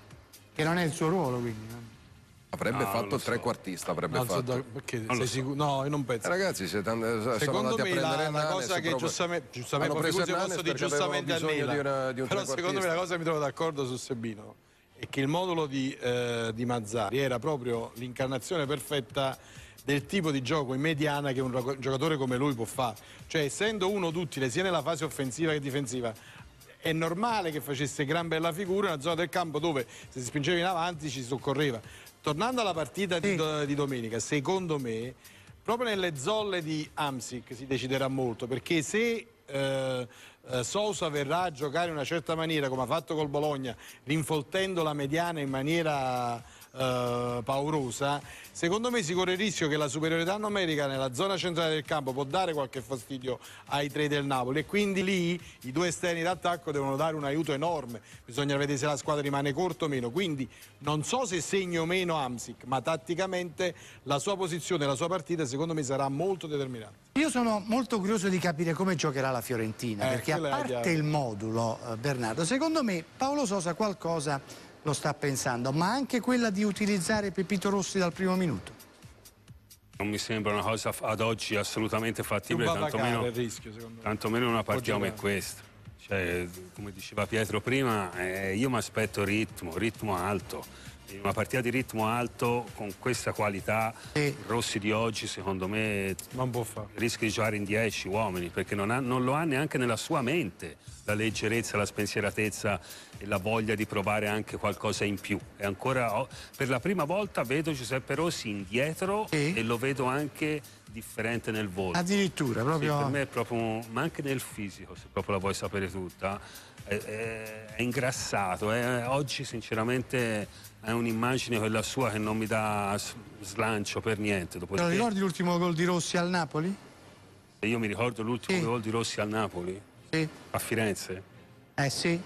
che non è il suo ruolo, quindi. No? Avrebbe no, fatto il so. trequartista, avrebbe no, fatto. Da, perché sei sicuro? No, io non penso. Eh, ragazzi, siete and- sono andati a prendere la, la cosa che proprio... giustamente, giustamente hanno preso posso dire giustamente a Nela, di una, di un però secondo me la cosa mi trovo d'accordo su Sebino è che il modulo di, eh, di Mazzarri era proprio l'incarnazione perfetta del tipo di gioco in mediana che un giocatore come lui può fare. Cioè, essendo uno duttile sia nella fase offensiva che difensiva, è normale che facesse gran bella figura in una zona del campo dove se si spingeva in avanti ci soccorreva. Tornando alla partita sì. di, di domenica, secondo me proprio nelle zolle di Hamsik si deciderà molto, perché se eh, eh, Sousa verrà a giocare in una certa maniera come ha fatto col Bologna, rinfoltendo la mediana in maniera Uh, paurosa, secondo me si corre il rischio che la superiorità numerica nella zona centrale del campo può dare qualche fastidio ai tre del Napoli, e quindi lì i due esterni d'attacco devono dare un aiuto enorme. Bisogna vedere se la squadra rimane corta o meno, quindi non so se segni o meno Hamsik, ma tatticamente la sua posizione, la sua partita secondo me sarà molto determinante. Io sono molto curioso di capire come giocherà la Fiorentina, eh, perché a parte il modulo, eh, Bernardo, secondo me Paulo Sosa qualcosa lo sta pensando, ma anche quella di utilizzare Pepito Rossi dal primo minuto. Non mi sembra una cosa ad oggi assolutamente fattibile, tantomeno, il rischio, secondo me. tantomeno una partita come questa. Cioè, come diceva Pietro prima, eh, io mi aspetto ritmo, ritmo alto. In una partita di ritmo alto con questa qualità, sì. Rossi di oggi secondo me non può fare. Rischia di giocare in dieci uomini, perché non, ha, non lo ha neanche nella sua mente la leggerezza, la spensieratezza e la voglia di provare anche qualcosa in più. E ancora oh, per la prima volta vedo Giuseppe Rossi indietro, sì. E lo vedo anche differente nel volto. Addirittura proprio. Sì, per me è proprio, ma anche nel fisico, se proprio la vuoi sapere tutta, è, è, è ingrassato. È, oggi sinceramente è un'immagine quella sua che non mi dà slancio per niente. Te lo ricordi l'ultimo gol di Rossi al Napoli? Io mi ricordo l'ultimo sì. gol di Rossi al Napoli? Sì. A Firenze? Eh sì.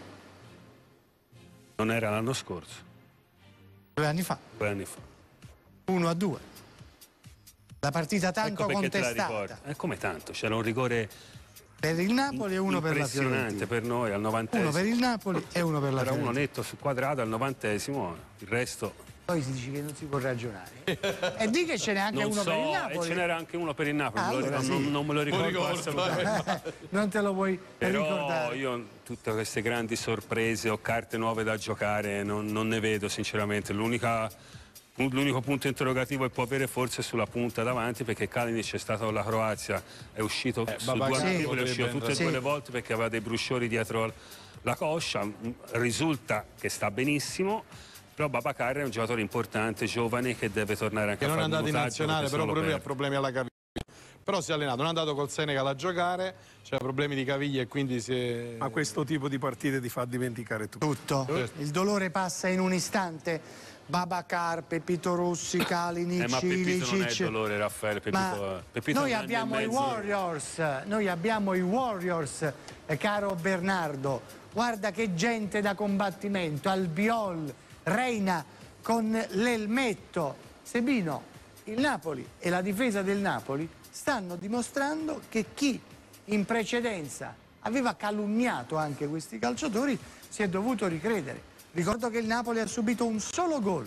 Non era l'anno scorso? Due anni fa. Due anni fa. Uno a due. La partita tanto ecco contestata. È come tanto, c'era un rigore per il Napoli e uno per la Fiorentina. Impressionante per noi al novantesimo. Uno per il Napoli e uno per la Era Fiorentina. uno netto su quadrato al novantesimo, il resto... Poi si dice che non si può ragionare. E di che ce n'è anche non uno so, per il Napoli. E ce n'era anche uno per il Napoli, ah, non, allora non, sì. non me lo ricordo, ricordo assolutamente. Non te lo vuoi Però ricordare. Io tutte queste grandi sorprese o carte nuove da giocare non, non ne vedo sinceramente. L'unica... L'unico punto interrogativo che può avere forse sulla punta davanti, perché Kalinic è stato con la Croazia, è uscito eh, su due anni, è uscito tutte e due le volte perché aveva dei brusciori dietro la coscia. Risulta che sta benissimo, però Babacar è un giocatore importante, giovane, che deve tornare anche che a fare non è andato in nazionale, però pure lui ha problemi alla caviglia. Però si è allenato, non è andato col Senegal a giocare, c'era problemi di caviglia e quindi si è... Ma questo tipo di partite ti fa dimenticare tutto. Tutto. Il dolore passa in un istante. Babacar, Pepito Rossi, Kalinic, Eh, ma Pepito non è Ilicic. dolore, Raffaele. Pepito, Ma Pepito noi un anno e abbiamo i mezzo- Warriors, noi abbiamo i Warriors, eh, caro Bernardo. Guarda che gente da combattimento, Albiol, Reina con l'elmetto. Sebino, il Napoli e la difesa del Napoli stanno dimostrando che chi in precedenza aveva calunniato anche questi calciatori si è dovuto ricredere. Ricordo che il Napoli ha subito un solo gol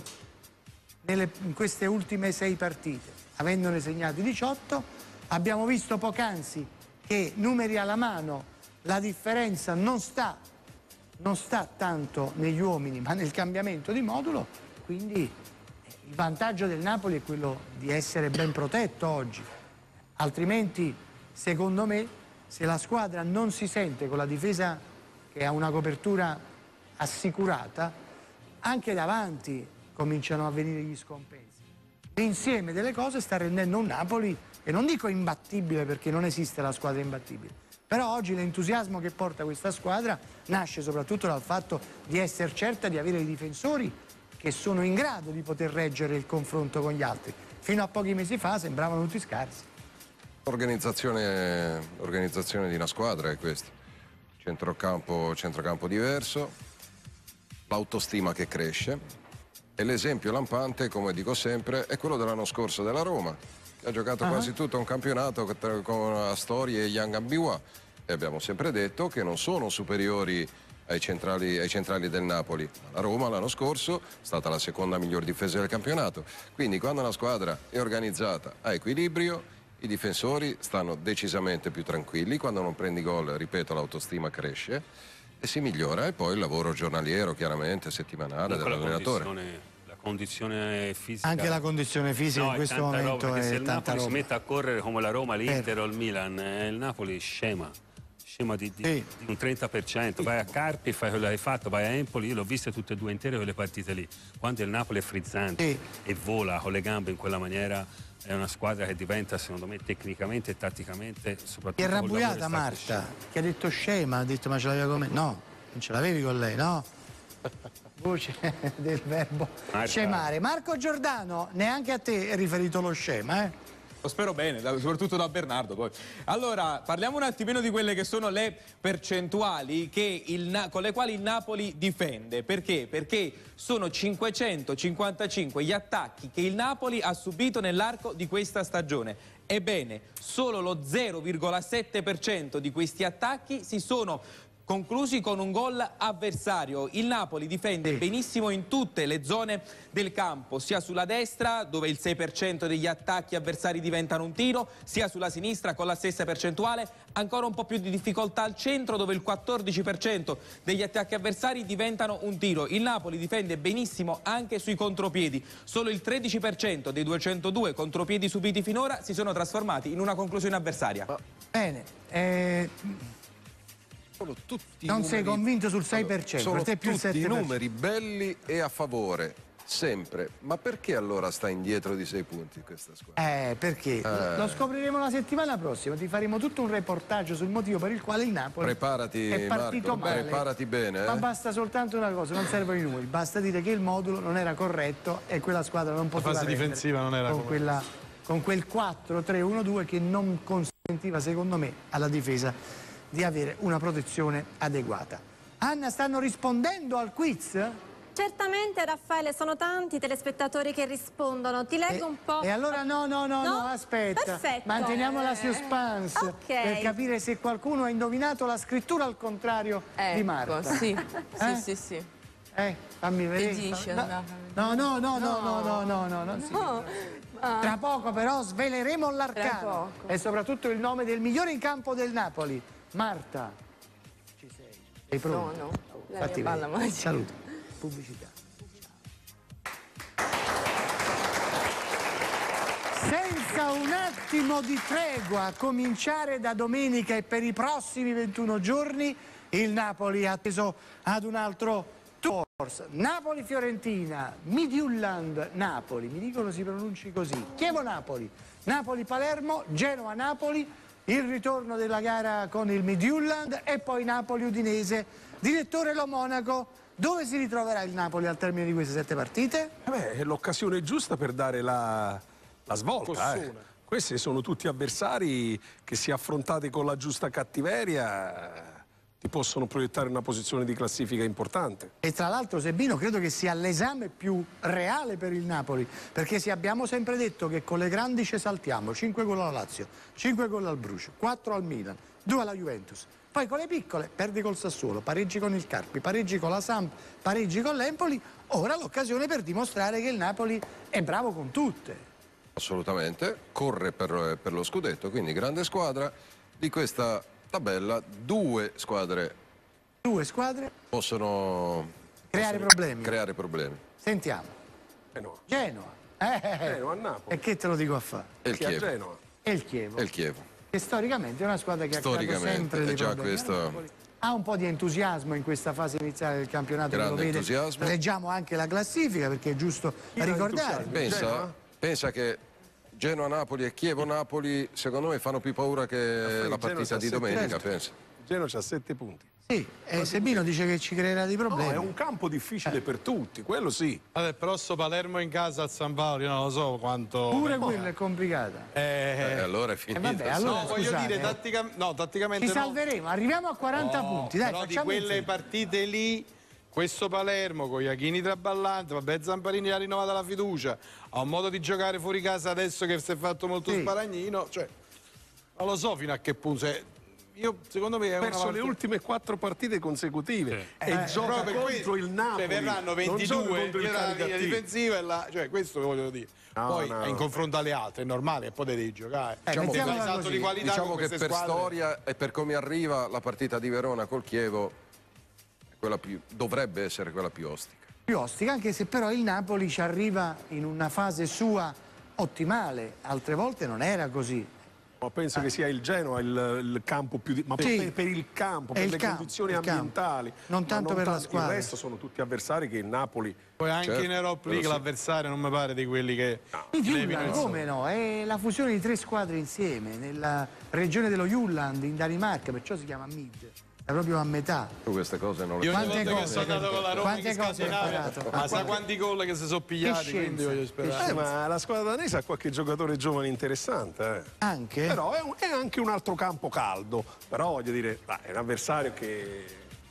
nelle, in queste ultime sei partite, avendone segnati diciotto. Abbiamo visto poc'anzi che, numeri alla mano, la differenza non sta, non sta tanto negli uomini ma nel cambiamento di modulo, quindi il vantaggio del Napoli è quello di essere ben protetto oggi. Altrimenti, secondo me, se la squadra non si sente con la difesa che ha una copertura assicurata, anche davanti cominciano a venire gli scompensi. L'insieme delle cose sta rendendo un Napoli, e non dico imbattibile perché non esiste la squadra imbattibile, però oggi l'entusiasmo che porta questa squadra nasce soprattutto dal fatto di essere certa di avere i difensori che sono in grado di poter reggere il confronto con gli altri. Fino a pochi mesi fa sembravano tutti scarsi. Organizzazione, organizzazione di una squadra è questa. Centrocampo, centrocampo diverso, l'autostima che cresce, e l'esempio lampante, come dico sempre, è quello dell'anno scorso della Roma, che ha giocato Ah. quasi tutto un campionato con- con Astori e Young Ambiwa, e abbiamo sempre detto che non sono superiori ai centrali, ai centrali del Napoli. La Roma l'anno scorso è stata la seconda miglior difesa del campionato, quindi quando una squadra è organizzata, ha equilibrio, i difensori stanno decisamente più tranquilli, quando non prendi gol, ripeto, l'autostima cresce e si migliora, e poi il lavoro giornaliero, chiaramente, settimanale Comunque la dell'allenatore. condizione, la condizione fisica. Anche la condizione fisica No, in è questo tanta momento roba, perché è se il tanta Napoli si roba. mette a correre come la Roma, l'Inter Certo. o il Milan, eh, il Napoli scema. Scema di, di- Sì. di un trenta per cento. Vai a Carpi, fai quello che hai fatto, vai a Empoli, io l'ho viste tutte e due intere quelle partite lì. Quando il Napoli è frizzante Sì. e vola con le gambe in quella maniera, è una squadra che diventa, secondo me, tecnicamente e tatticamente, soprattutto Ti è col lavoro arrabbiata estate, Marta, scema. che ha detto scema, ha detto ma ce l'aveva con me? No, non ce l'avevi con lei, no? Voce del verbo Marta. scemare. Marco Giordano, neanche a te è riferito lo scema, eh? Lo spero bene, da- soprattutto da Bernardo poi. Allora, parliamo un attimino di quelle che sono le percentuali che il Na- con le quali il Napoli difende. Perché? Perché sono cinquecentocinquantacinque gli attacchi che il Napoli ha subito nell'arco di questa stagione. Ebbene, solo lo zero virgola sette per cento di questi attacchi si sono conclusi con un gol avversario. Il Napoli difende benissimo in tutte le zone del campo, sia sulla destra, dove il sei per cento degli attacchi avversari diventano un tiro, sia sulla sinistra con la stessa percentuale, ancora un po' più di difficoltà al centro, dove il quattordici per cento degli attacchi avversari diventano un tiro. Il Napoli difende benissimo anche sui contropiedi, solo il tredici per cento dei duecentodue contropiedi subiti finora si sono trasformati in una conclusione avversaria. Bene, eh, Sono tutti non numeri- sei convinto sul sei per cento, Sono per te più il tutti sette per cento. numeri belli e a favore, sempre. Ma perché allora sta indietro di sei punti questa squadra? Eh, perché? Eh. Lo scopriremo la settimana prossima, ti faremo tutto un reportage sul motivo per il quale il Napoli Preparati, è partito Marco, male. preparati bene. Ma eh. basta soltanto una cosa, non servono i numeri, basta dire che il modulo non era corretto e quella squadra non poteva fase rendere difensiva non era con, corretta. quella, con quel quattro tre uno due che non consentiva, secondo me, alla difesa di avere una protezione adeguata. Anna, stanno rispondendo al quiz? Certamente, Raffaele, sono tanti i telespettatori che rispondono. Ti leggo un po'. E allora no, no, no, no, aspetta. Perfetto. Manteniamo la Eh. suspense Ok. per capire se qualcuno ha indovinato la scrittura al contrario di Ecco, Marta. sì, Eh? sì, sì, sì. Eh, fammi vedere. Che dice? No, no, no, no, no, no, no, no, no, non si No, ma- Tra poco però sveleremo Tra l'arcano poco. e soprattutto il nome del migliore in campo del Napoli. Marta, ci sei? Sei pronta? Sono. La Fatti mia palla vedere. magica. Saluto. Pubblicità. Senza un attimo di tregua, a cominciare da domenica e per i prossimi ventuno giorni, il Napoli ha atteso ad un altro tour. Napoli-Fiorentina, Midtjylland-Napoli, mi dicono si pronunci così, Chievo-Napoli, Napoli-Palermo, Genoa-Napoli, il ritorno della gara con il Midtjylland e poi Napoli-Udinese. Direttore Lo Monaco, Dove si ritroverà il Napoli al termine di queste sette partite? Eh beh, è l'occasione giusta per dare la, la svolta. Eh. Questi sono tutti avversari che, se affrontati con la giusta cattiveria, ti possono proiettare in una posizione di classifica importante. E tra l'altro, Sebino, credo che sia l'esame più reale per il Napoli, perché se abbiamo sempre detto che con le grandi ci saltiamo, cinque gol alla Lazio, cinque gol al Bruce, quattro al Milan, due alla Juventus, poi con le piccole perdi col Sassuolo, pareggi con il Carpi, pareggi con la Samp, pareggi con l'Empoli, ora l'occasione per dimostrare che il Napoli è bravo con tutte. Assolutamente, corre per, per lo scudetto, quindi grande squadra. Di questa tabella due squadre due squadre possono creare possono problemi. creare problemi. Sentiamo. Genoa. Genoa. Eh, eh, Genoa a Napoli. E che te lo dico a fare? E il Chi a Chievo. Genoa? E il Chievo. E il Chievo. Che storicamente è una squadra che ha creato Storicamente, sempre è dei già problemi. questo. Ha un po' di entusiasmo in questa fase iniziale del campionato, che lo Grande vede. entusiasmo. Leggiamo anche la classifica perché è giusto ricordare. Pensa, pensa che Genoa-Napoli e Chievo-Napoli secondo me fanno più paura che la partita di domenica, pensa. Genoa c'ha sette punti. Sì, e Sebino dice che ci creerà dei problemi. No, è un campo difficile Eh. per tutti, quello sì. Vabbè, però sto Palermo in casa al San Paolo, io non lo so quanto... Pure quella è complicata. Eh, Eh, allora è E finita. vabbè, allora no, voglio scusate, dire, eh. tattica- no, tatticamente Ci no. salveremo, arriviamo a quaranta No, punti, dai, però di facciamo quelle insieme. partite lì, questo Palermo con Iachini traballante, vabbè, Zamparini ha rinnovato la fiducia, ha un modo di giocare fuori casa adesso che si è fatto molto Sì. sparagnino, cioè non lo so fino a che punto, cioè, io secondo me è Ha una perso le partita- ultime quattro partite consecutive e Eh, gioca proprio per contro questo, il Napoli. cioè, verranno non gioca ventidue contro il la linea Caricativo. difensiva e la, cioè questo che voglio dire. No, Poi no. in confronto alle altre è normale, poi devi giocare. Eh, Diciamo mettiamola che un salto così. di qualità Diciamo con che queste per squadre. storia e per come arriva la partita di Verona col Chievo è quella più, dovrebbe essere quella più ostica. Più ostica, anche se però il Napoli ci arriva in una fase sua ottimale, altre volte non era così. Ma penso che sia il Genoa il, il campo più... Di... Ma Sì. per, per il campo, È per il le campo, condizioni il campo. ambientali. Non ma tanto per la tanto- squadra. Il resto sono tutti avversari che il Napoli... Poi anche Certo, in Europa quello League sì. l'avversario non mi pare di quelli che Il levino Julland, il come no? È la fusione di tre squadre insieme, nella regione dello Julland, in Danimarca, perciò si chiama Mid. È proprio a metà. Tu queste cose non le Io ogni Quante volta che cose, sono andato con la Roma quante in cose hai Scandinavia, imparato? ma sa quanti gol che si sono pigliati, Che quindi scienza, voglio che sperare. Eh, ma la squadra danese ha qualche giocatore giovane interessante. Eh. Anche? Però è, un- è anche un altro campo caldo. Però voglio dire, dai, è un avversario che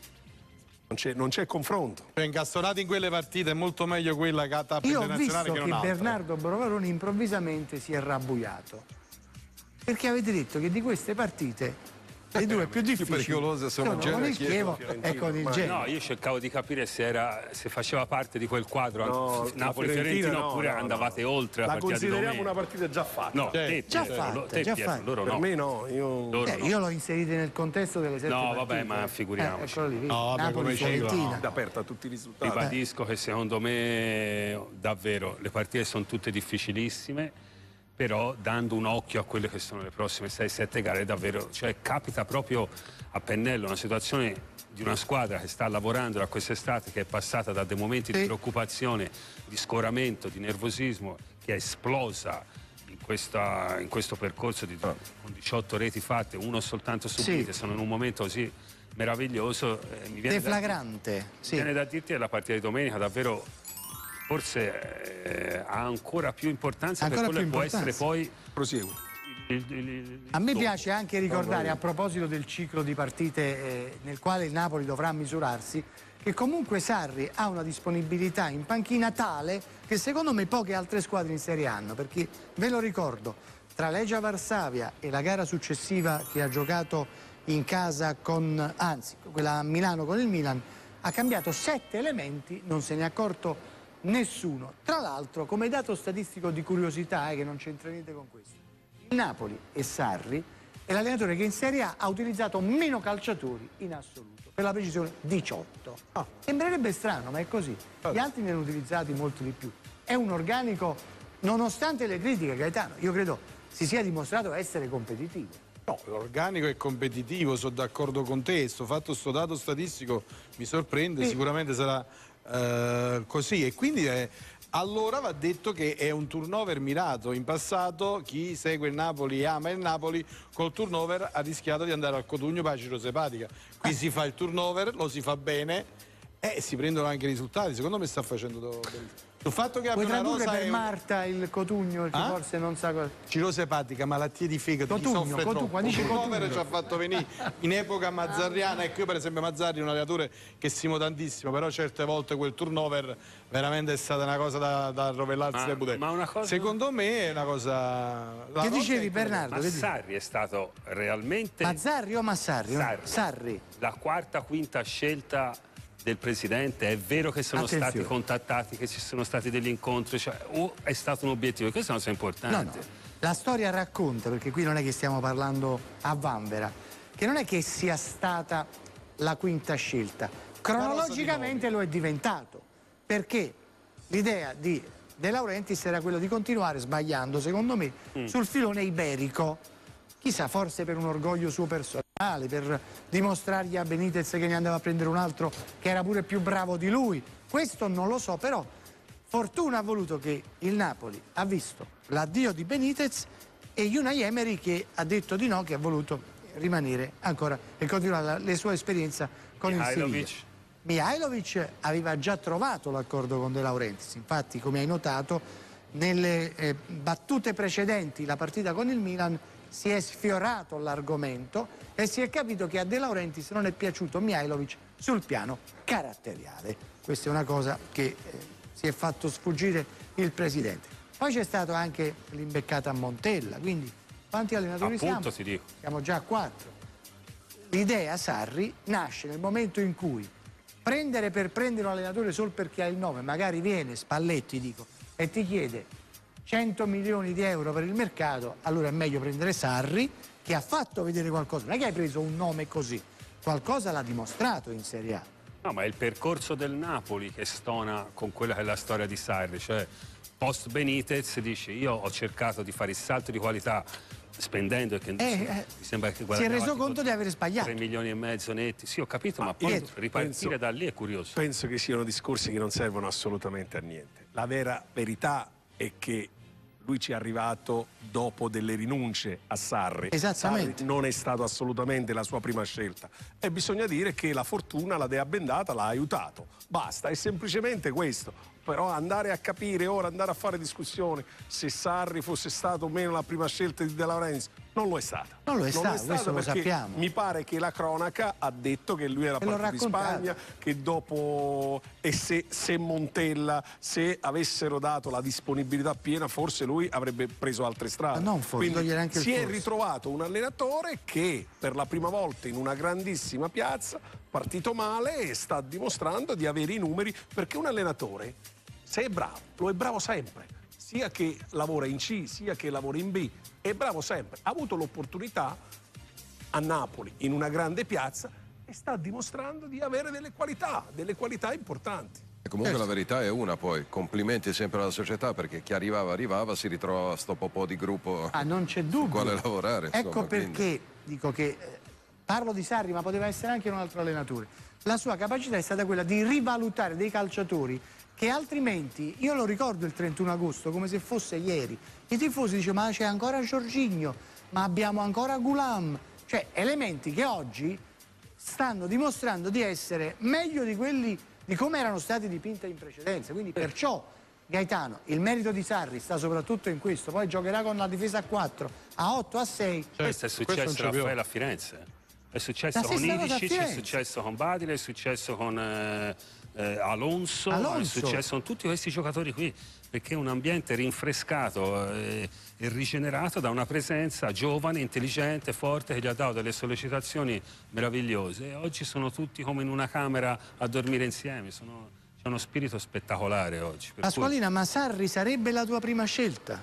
non c'è, non c'è confronto. Cioè, incastonati in quelle partite è molto meglio quella che ha tappa Io ho visto internazionale che che non altra. Bernardo Brovaroni improvvisamente si è rabbuiato. Perché avete detto che di queste partite le due più difficili pericolose sono Genoa con e il Chievo. Chievo e con il Genoa. No, io cercavo di capire se, era, se faceva parte di quel quadro No, anche la Napoli-Fiorentina Fiorentina no, oppure no, andavate no. oltre la, La partita di consideriamo domenica. una partita già fatta. No, Certo, te, già Pietro, fatta, lo- te, già Pietro, fatta. loro Per no. me no, io... Loro Eh, no. io l'ho inserita nel contesto delle sette No, partite. vabbè, ma figuriamoci. Eh, eccolo lì, No, vabbè, come Napoli-Fiorentina. È aperta a tutti i risultati. Ribadisco che secondo me davvero le partite sono tutte difficilissime, però dando un occhio a quelle che sono le prossime sei sette gare davvero, cioè capita proprio a pennello una situazione di una squadra che sta lavorando da quest'estate, che è passata da dei momenti di preoccupazione, di scoramento, di nervosismo, che è esplosa in, questa, in questo percorso di, con diciotto reti fatte, uno soltanto subite, Sì. sono in un momento così meraviglioso. eh, mi viene da- Deflagrante, sì. Mi viene da dirti che la partita di domenica davvero forse eh, ha ancora più importanza Ancora per quello più che può importanza. essere poi Proseguo. il, il- il- A me dopo. piace anche ricordare, a proposito del ciclo di partite eh, nel quale il Napoli dovrà misurarsi, che comunque Sarri ha una disponibilità in panchina tale che secondo me poche altre squadre in Serie A hanno, perché ve lo ricordo, tra Legia Varsavia e la gara successiva che ha giocato in casa con, anzi, quella a Milano con il Milan, ha cambiato sette elementi, non se ne è accorto nessuno. Tra l'altro, come dato statistico di curiosità, eh, che non c'entra niente con questo, il Napoli e Sarri è l'allenatore che in Serie A ha utilizzato meno calciatori in assoluto, per la precisione diciotto. Ah. Sembrerebbe strano, ma è così. Gli altri ne hanno utilizzati molto di più. È un organico, nonostante le critiche, Gaetano, io credo si sia dimostrato essere competitivo. No, l'organico è competitivo, sono d'accordo con te, sto fatto sto dato statistico mi sorprende, Sì. sicuramente sarà eh, così e quindi è, allora va detto che è un turnover mirato. In passato chi segue il Napoli e ama il Napoli col turnover ha rischiato di andare al Cotugno Paciro Sepatica. Qui si fa il turnover, lo si fa bene Eh, si prendono anche i risultati, secondo me sta facendo do- del- sul fatto che abbia Vuoi una tradurre rosa per è- Marta il cotugno, perché Ah? forse non sa cosa. Cirrosi epatica, malattie di fegato, chi Cotugno, soffre cotu- troppo. quando dice Un cotugno. turnover ci ha fatto venire in epoca mazzarriana. Ecco, io per esempio Mazzarri è un allenatore che stimo tantissimo, però certe volte quel turnover veramente è stata una cosa da, da rovellarsi Ma- le budelle. ma una cosa- Secondo me è una cosa... la Che rosa dicevi, è- Bernardo? Che dici? Massarri è stato realmente Mazzarri o Massarri? Sarri. Sarri. la quarta, quinta scelta del presidente. È vero che sono Attenzione. stati contattati, che ci sono stati degli incontri, cioè, o è stato un obiettivo, questo è una cosa importante. No, no. La storia racconta, perché qui non è che stiamo parlando a vanvera, che non è che sia stata la quinta scelta. Cronologicamente lo è diventato, perché l'idea di De Laurentiis era quella di continuare, sbagliando secondo me, Mm. sul filone iberico. Chissà, forse per un orgoglio suo personale, per dimostrargli a Benitez che ne andava a prendere un altro che era pure più bravo di lui. Questo non lo so, però fortuna ha voluto che il Napoli ha visto l'addio di Benitez e Unai Emery che ha detto di no, che ha voluto rimanere ancora e continuare la, le sue esperienze con il Mihajlovic. Siviglia. Mihajlovic aveva già trovato l'accordo con De Laurentiis, infatti come hai notato nelle eh, battute precedenti la partita con il Milan si è sfiorato l'argomento e si è capito che a De Laurentiis non è piaciuto Mihajlovic sul piano caratteriale. Questa è una cosa che eh, si è fatto sfuggire il presidente. Poi c'è stato anche l'imbeccata a Montella, quindi quanti allenatori Appunto, siamo? ti dico. Siamo già a quattro. L'idea Sarri nasce nel momento in cui prendere per prendere un allenatore solo perché ha il nome, magari viene Spalletti, dico, e ti chiede cento milioni di euro per il mercato, allora è meglio prendere Sarri che ha fatto vedere qualcosa. Non è che hai preso un nome così, qualcosa l'ha dimostrato in Serie A. No, ma è il percorso del Napoli che stona con quella che è la storia di Sarri, cioè post Benitez dice io ho cercato di fare il salto di qualità spendendo e che Eh, mi eh, sembra che si è guadagnava reso tipo conto di aver sbagliato. tre milioni e mezzo netti. Sì, ho capito, ma poi Pietro, ripartire penso- da lì è curioso. Penso che siano discorsi che non servono assolutamente a niente. La vera verità è che lui ci è arrivato dopo delle rinunce a Sarri. Esattamente. Sarri non è stato assolutamente la sua prima scelta. E bisogna dire che la fortuna, la dea bendata, l'ha aiutato. Basta, è semplicemente questo. Però andare a capire ora, andare a fare discussioni se Sarri fosse stato o meno la prima scelta di De Laurentiis, non lo è stata. Non lo è stato, questo lo perché sappiamo. mi pare che la cronaca ha detto che lui era E l'ho partito in raccontato. Spagna, che dopo e se, se Montella, se avessero dato la disponibilità piena, forse lui avrebbe preso altre strade. Ma non forse, Quindi togliere anche il si è forse. ritrovato un allenatore che per la prima volta in una grandissima piazza, partito male e sta dimostrando di avere i numeri, perché un allenatore, se è bravo, lo è bravo sempre, sia che lavora in C, sia che lavora in B, è bravo sempre. Ha avuto l'opportunità a Napoli, in una grande piazza, e sta dimostrando di avere delle qualità, delle qualità importanti. E comunque la verità è una, poi complimenti sempre alla società, perché chi arrivava arrivava, si ritrovava sto po' di gruppo Ah, non c'è sul dubbio. quale lavorare. Ecco insomma, perché quindi- dico che eh, parlo di Sarri, ma poteva essere anche un altro allenatore. La sua capacità è stata quella di rivalutare dei calciatori che altrimenti, io lo ricordo il trentuno agosto come se fosse ieri, i tifosi dicevano ma c'è ancora Jorginho, ma abbiamo ancora Gulam, cioè elementi che oggi stanno dimostrando di essere meglio di quelli di come erano stati dipinti in precedenza, quindi perciò Gaetano, il merito di Sarri sta soprattutto in questo, poi giocherà con la difesa a quattro, a otto, a sei. Questo è successo a Raffaele a Firenze. È successo La con stessa cosa a Ilicic, è Firenze. successo con Badile, è successo con eh, eh, Alonso, Alonso. è successo con tutti questi giocatori qui, perché è un ambiente rinfrescato eh, e rigenerato da una presenza giovane, intelligente, forte, che gli ha dato delle sollecitazioni meravigliose. E oggi sono tutti come in una camera a dormire insieme, sono, c'è uno spirito spettacolare oggi. per cui- Pasqualina, ma Sarri sarebbe la tua prima scelta?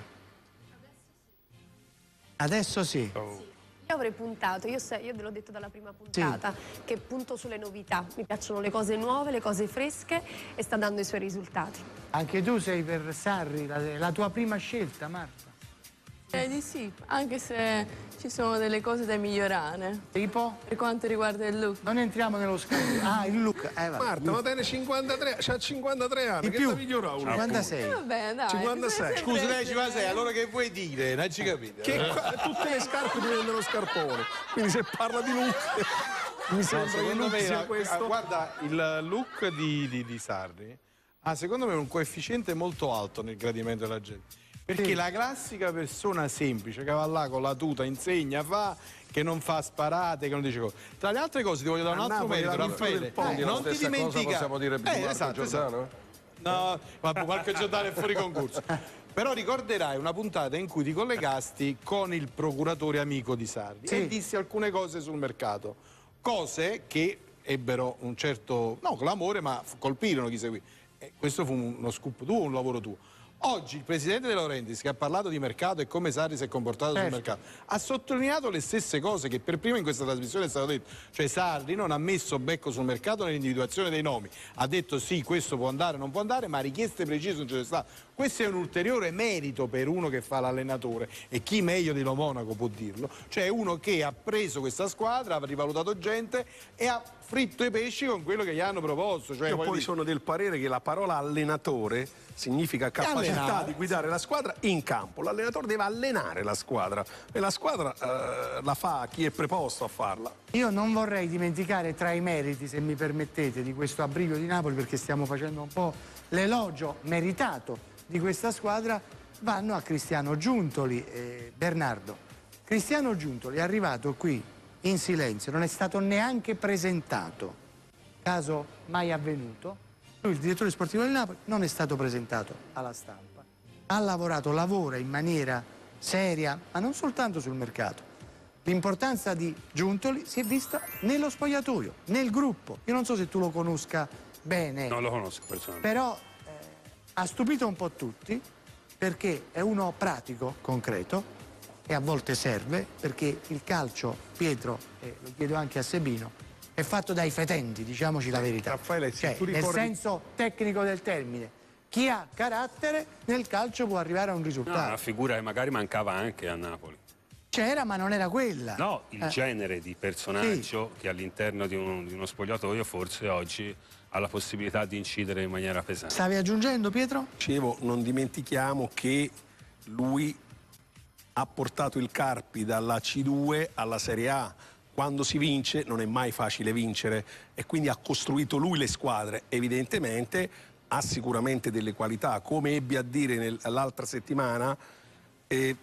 Adesso sì. Io avrei puntato, io, se, io ve l'ho detto dalla prima puntata, che punto sulle novità. Mi piacciono le cose nuove, le cose fresche e sta dando i suoi risultati. Anche tu sei per Sarri, la, la tua prima scelta, Marta? Eh di sì, anche se ci sono delle cose da migliorare. Tipo? Per quanto riguarda il look. Non entriamo nello scambio. Ah, il look. Eh, va. Marta, ma tiene cinquantatré, c'ha cinquantatré anni, Di che più. sta migliorando? cinquantasei. Eh, vabbè, dai. cinquantasei. bisogna Scusa, sempre lei ci fa essere- sei, allora che vuoi dire? Non ci capite? Che qua- tutte le scarpe divengono scarpone, quindi se parla di look... Mi No, sembra che secondo non me, sia la- questo. guarda, il look di, di, di Sarri ha secondo me un coefficiente molto alto nel gradimento della gente. Perché Sì. la classica persona semplice che va là con la tuta, insegna, fa, che non fa sparate, che non dice cose. Tra le altre cose ti voglio dare un A altro Napoli merito, la cultura Raffaele. del popolo. Eh, La non ti stessa cosa dimentica. possiamo dire di Marco esatto, Giordano? esatto. No, ma Marco Giordano è fuori concorso. Però ricorderai una puntata in cui ti collegasti con il procuratore amico di Sarri Sì. e dissi alcune cose sul mercato. Cose che ebbero un certo, no, clamore, ma f- colpirono chi seguì. E questo fu uno scoop tuo, un lavoro tuo. Oggi il presidente De Laurentiis, che ha parlato di mercato e come Sarri si è comportato Certo. sul mercato, ha sottolineato le stesse cose che per prima in questa trasmissione è stato detto. Cioè Sarri non ha messo becco sul mercato nell'individuazione dei nomi. Ha detto sì, questo può andare, non può andare, ma richieste precise non ce ne sta. Questo è un ulteriore merito per uno che fa l'allenatore, e chi meglio di Lo Monaco può dirlo. Cioè uno che ha preso questa squadra, ha rivalutato gente e ha fritto i pesci con quello che gli hanno proposto. Cioè, Io voglio poi dire- sono del parere che la parola allenatore significa capacità allenare. di guidare la squadra in campo. L'allenatore deve allenare la squadra e la squadra eh, la fa chi è preposto a farla. Io non vorrei dimenticare tra i meriti, se mi permettete, di questo abbrigo di Napoli, perché stiamo facendo un po' l'elogio meritato di questa squadra, vanno a Cristiano Giuntoli. eh, Bernardo, Cristiano Giuntoli è arrivato qui in silenzio, non è stato neanche presentato, caso mai avvenuto. Lui, il direttore sportivo del Napoli, non è stato presentato alla stampa. Ha lavorato, lavora in maniera seria, ma non soltanto sul mercato. L'importanza di Giuntoli si è vista nello spogliatoio, nel gruppo. Io non so se tu lo conosca bene, Non lo conosco personalmente. però eh, ha stupito un po' tutti, perché è uno pratico, concreto, e a volte serve, perché il calcio, Pietro, e lo chiedo anche a Sebino, è fatto dai fetenti, diciamoci la verità. Raffaele, se Cioè, tu nel ricordi- senso tecnico del termine. Chi ha carattere nel calcio può arrivare a un No, risultato. una figura che magari mancava anche a Napoli. C'era, ma non era quella. No, il Eh. genere di personaggio che all'interno di, un- di uno spogliatoio forse oggi ha la possibilità di incidere in maniera pesante. Stavi aggiungendo, Pietro? Dicevo, non dimentichiamo che lui ha portato il Carpi dalla C due alla Serie A. Quando si vince non è mai facile vincere e quindi ha costruito lui le squadre. Evidentemente ha sicuramente delle qualità, come ebbi a dire nel- l'altra settimana, eh,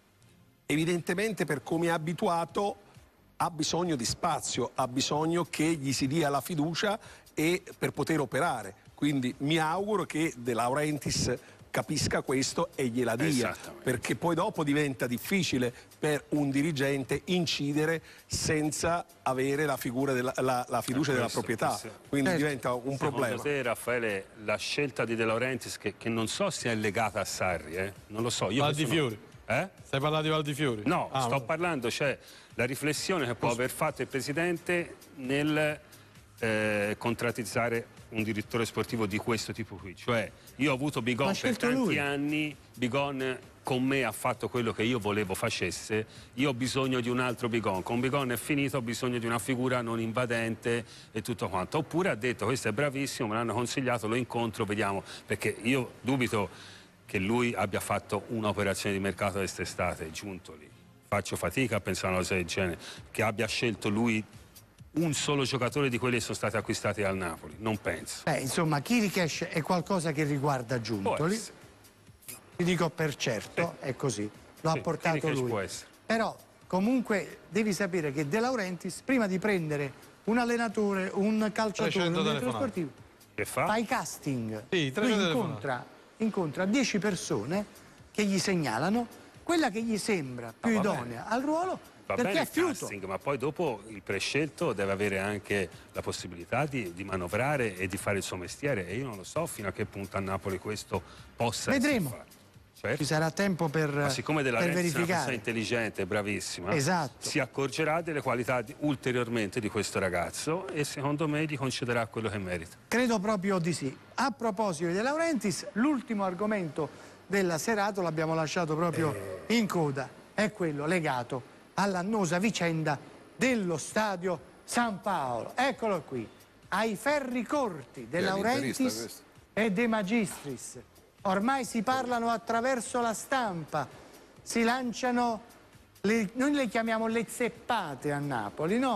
evidentemente per come è abituato ha bisogno di spazio, ha bisogno che gli si dia la fiducia e per poter operare. Quindi mi auguro che De Laurentiis capisca questo e gliela dia, Esattamente. perché poi dopo diventa difficile per un dirigente incidere senza avere la, figura della, la, la fiducia Eh, della questo, proprietà, questo. quindi Certo. diventa un Secondo problema. te, Raffaele, la scelta di De Laurentiis, che, che non so se è legata a Sarri, eh? non lo so. Io Valdi sono- Fiori. Eh? Stai parlando di Valdifiori? No, Ah, sto no. parlando, cioè la riflessione che può aver fatto il Presidente nel eh, contrattizzare un direttore sportivo di questo tipo qui. Cioè, io ho avuto Bigon Ma ha per scelto tanti lui. anni, Bigon con me ha fatto quello che io volevo facesse, io ho bisogno di un altro Bigon, con Bigon è finito, ho bisogno di una figura non invadente e tutto quanto. Oppure ha detto questo è bravissimo, me l'hanno consigliato, lo incontro, vediamo, perché io dubito che lui abbia fatto un'operazione di mercato quest'estate, Giuntoli. Faccio fatica a pensare a una cosa del genere, che abbia scelto lui un solo giocatore di quelli che sono stati acquistati al Napoli, non penso. Beh, insomma, Chirichesh è qualcosa che riguarda Può Giuntoli. essere. Ti dico per certo, è così. Lo Sì, ha portato Chirichesh lui. può essere. Però, comunque, devi sapere che De Laurentiis, prima di prendere un allenatore, un calciatore, un trecento direttore telefonate. sportivo, Che fa? fa i casting. Sì, lui trecento incontra, incontra dieci persone che gli segnalano quella che gli sembra più va idonea al ruolo, Va perché bene è il fiuto. casting, ma poi dopo il prescelto deve avere anche la possibilità di, di manovrare e di fare il suo mestiere, e io non lo so fino a che punto a Napoli questo possa Vedremo. essere fatto. Certo. Ci sarà tempo per, Ma siccome Della per Renzi è una persona verificare. intelligente, bravissima, Esatto. si accorgerà delle qualità di- ulteriormente di questo ragazzo e secondo me gli concederà quello che merita. Credo proprio di sì. A proposito di De Laurentiis, l'ultimo argomento della serata l'abbiamo lasciato proprio in coda, è quello legato all'annosa vicenda dello stadio San Paolo. Eccolo qui, ai ferri corti De È l'interista Laurentiis questo. e De Magistris. Ormai si parlano attraverso la stampa, si lanciano, le, noi le chiamiamo le zeppate a Napoli, no?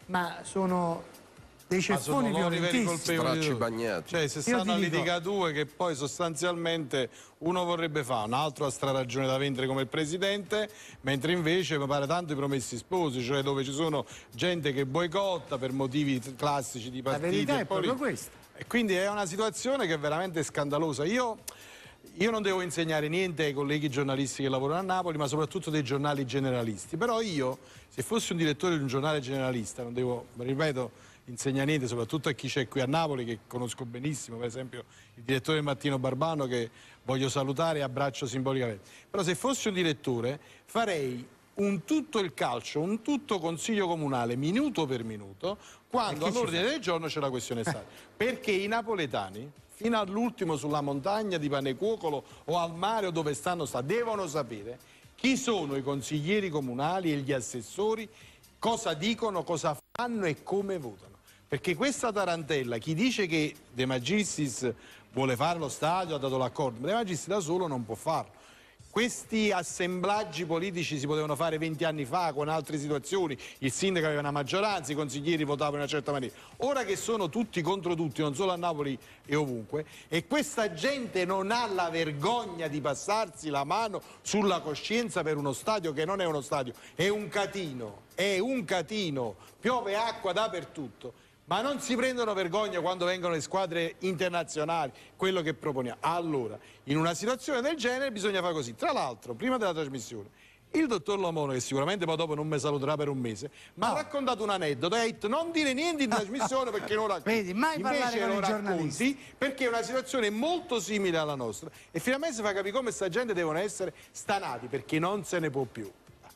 ma sono dei Ma ceffoni sono loro i veri violentissimi. colpevoli. bagnati. Cioè, se Io stanno a ti dico- litigare due, che poi sostanzialmente uno vorrebbe fare, un altro ha straragione da vendere come il presidente, mentre invece mi pare tanto i promessi sposi, cioè dove ci sono gente che boicotta per motivi classici di La partiti. verità e è proprio politici. questa. E quindi è una situazione che è veramente scandalosa. Io, io non devo insegnare niente ai colleghi giornalisti che lavorano a Napoli, ma soprattutto dei giornali generalisti. Però io, se fossi un direttore di un giornale generalista, non devo, ripeto, insegna niente, soprattutto a chi c'è qui a Napoli, che conosco benissimo, per esempio il direttore del Mattino Barbano, che voglio salutare e abbraccio simbolicamente. Però se fossi un direttore farei un tutto il calcio, un tutto consiglio comunale, minuto per minuto, quando all'ordine del giorno c'è la questione stadio. Perché i napoletani, fino all'ultimo sulla montagna di Panecuocolo o al mare o dove stanno sta, devono sapere chi sono i consiglieri comunali e gli assessori, cosa dicono, cosa fanno e come votano. Perché questa tarantella, chi dice che De Magistris vuole fare lo stadio ha dato l'accordo, ma De Magistris da solo non può farlo. Questi assemblaggi politici si potevano fare venti anni fa con altre situazioni, il sindaco aveva una maggioranza, i consiglieri votavano in una certa maniera. Ora che sono tutti contro tutti, non solo a Napoli e ovunque, e questa gente non ha la vergogna di passarsi la mano sulla coscienza per uno stadio che non è uno stadio, è un catino, è un catino, piove acqua dappertutto. Ma non si prendono vergogna quando vengono le squadre internazionali, quello che proponiamo. Allora, in una situazione del genere bisogna fare così. Tra l'altro, prima della trasmissione, il dottor Lomono, che sicuramente poi dopo non mi saluterà per un mese, mi ha raccontato un aneddoto e ha detto non dire niente in trasmissione perché non racconti. Vedi, mai parlare Invece con lo i giornalisti. racconti perché è una situazione molto simile alla nostra e finalmente si fa capire come sta gente devono essere stanati perché non se ne può più.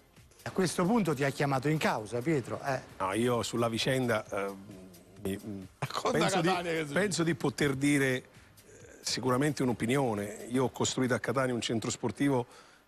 A questo punto ti ha chiamato in causa, Pietro. Eh. No, io sulla vicenda eh, mi, penso, di, Catania che penso di poter dire eh, sicuramente un'opinione. Io ho costruito a Catania un centro sportivo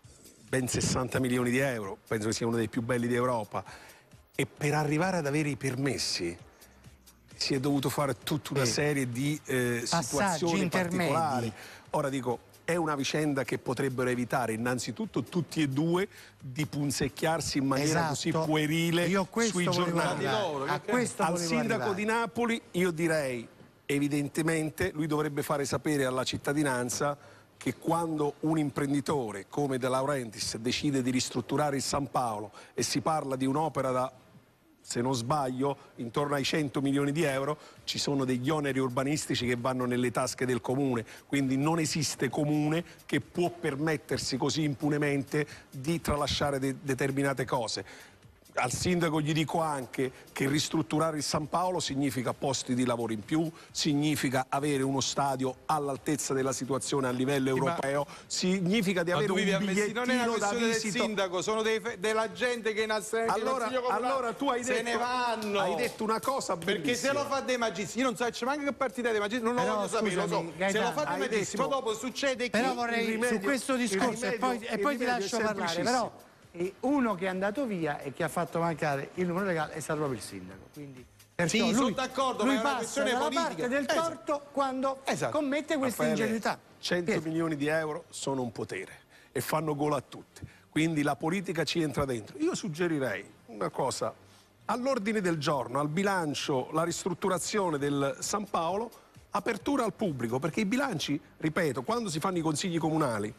ben sessanta milioni di euro, penso che sia uno dei più belli d'Europa, e per arrivare ad avere i permessi si è dovuto fare tutta una Eh. serie di eh, Passaggi situazioni intermedi. particolari. Ora dico, è una vicenda che potrebbero evitare innanzitutto tutti e due di punzecchiarsi in maniera così Esatto. puerile Io a questo sui volevo giornali. arrivare. A questo Al volevo sindaco arrivare. di Napoli io direi evidentemente lui dovrebbe fare sapere alla cittadinanza che quando un imprenditore come De Laurentiis decide di ristrutturare il San Paolo e si parla di un'opera da, se non sbaglio, intorno ai cento milioni di euro, ci sono degli oneri urbanistici che vanno nelle tasche del comune, quindi non esiste comune che può permettersi così impunemente di tralasciare de- determinate cose. Al sindaco gli dico anche che ristrutturare il San Paolo significa posti di lavoro in più, significa avere uno stadio all'altezza della situazione a livello europeo, significa di Ma avere tu un vivi a Messina, bigliettino non è una da questione del visita. sindaco, sono dei fe- della gente che in assenza Allora, allora tu hai se detto, ne vanno. hai detto una cosa perché bellissima. se lo fa De Magistris, io non so, c'è manco che partita De Magistris, non lo Però, voglio sapere, lo so. scusami, Se Gaetano, lo fa De hai Magistris, detto- poi dopo succede che Però il vorrei rimedio- su questo il discorso e poi, rimedio- e il poi ti rimedio è lascio parlare. semplicissimo. Però eh, uno che è andato via e che ha fatto mancare il numero legale è stato proprio il sindaco. Quindi, perciò Sì, lui, sono d'accordo, lui ma è una passa questione dalla politica. parte del Esatto. torto quando Esatto. commette questa Raffaele, ingenuità. cento Pietro. milioni di euro sono un potere e fanno gola a tutti, quindi la politica ci entra dentro. Io suggerirei una cosa, all'ordine del giorno, al bilancio, la ristrutturazione del San Paolo, apertura al pubblico, perché i bilanci, ripeto, quando si fanno i consigli comunali,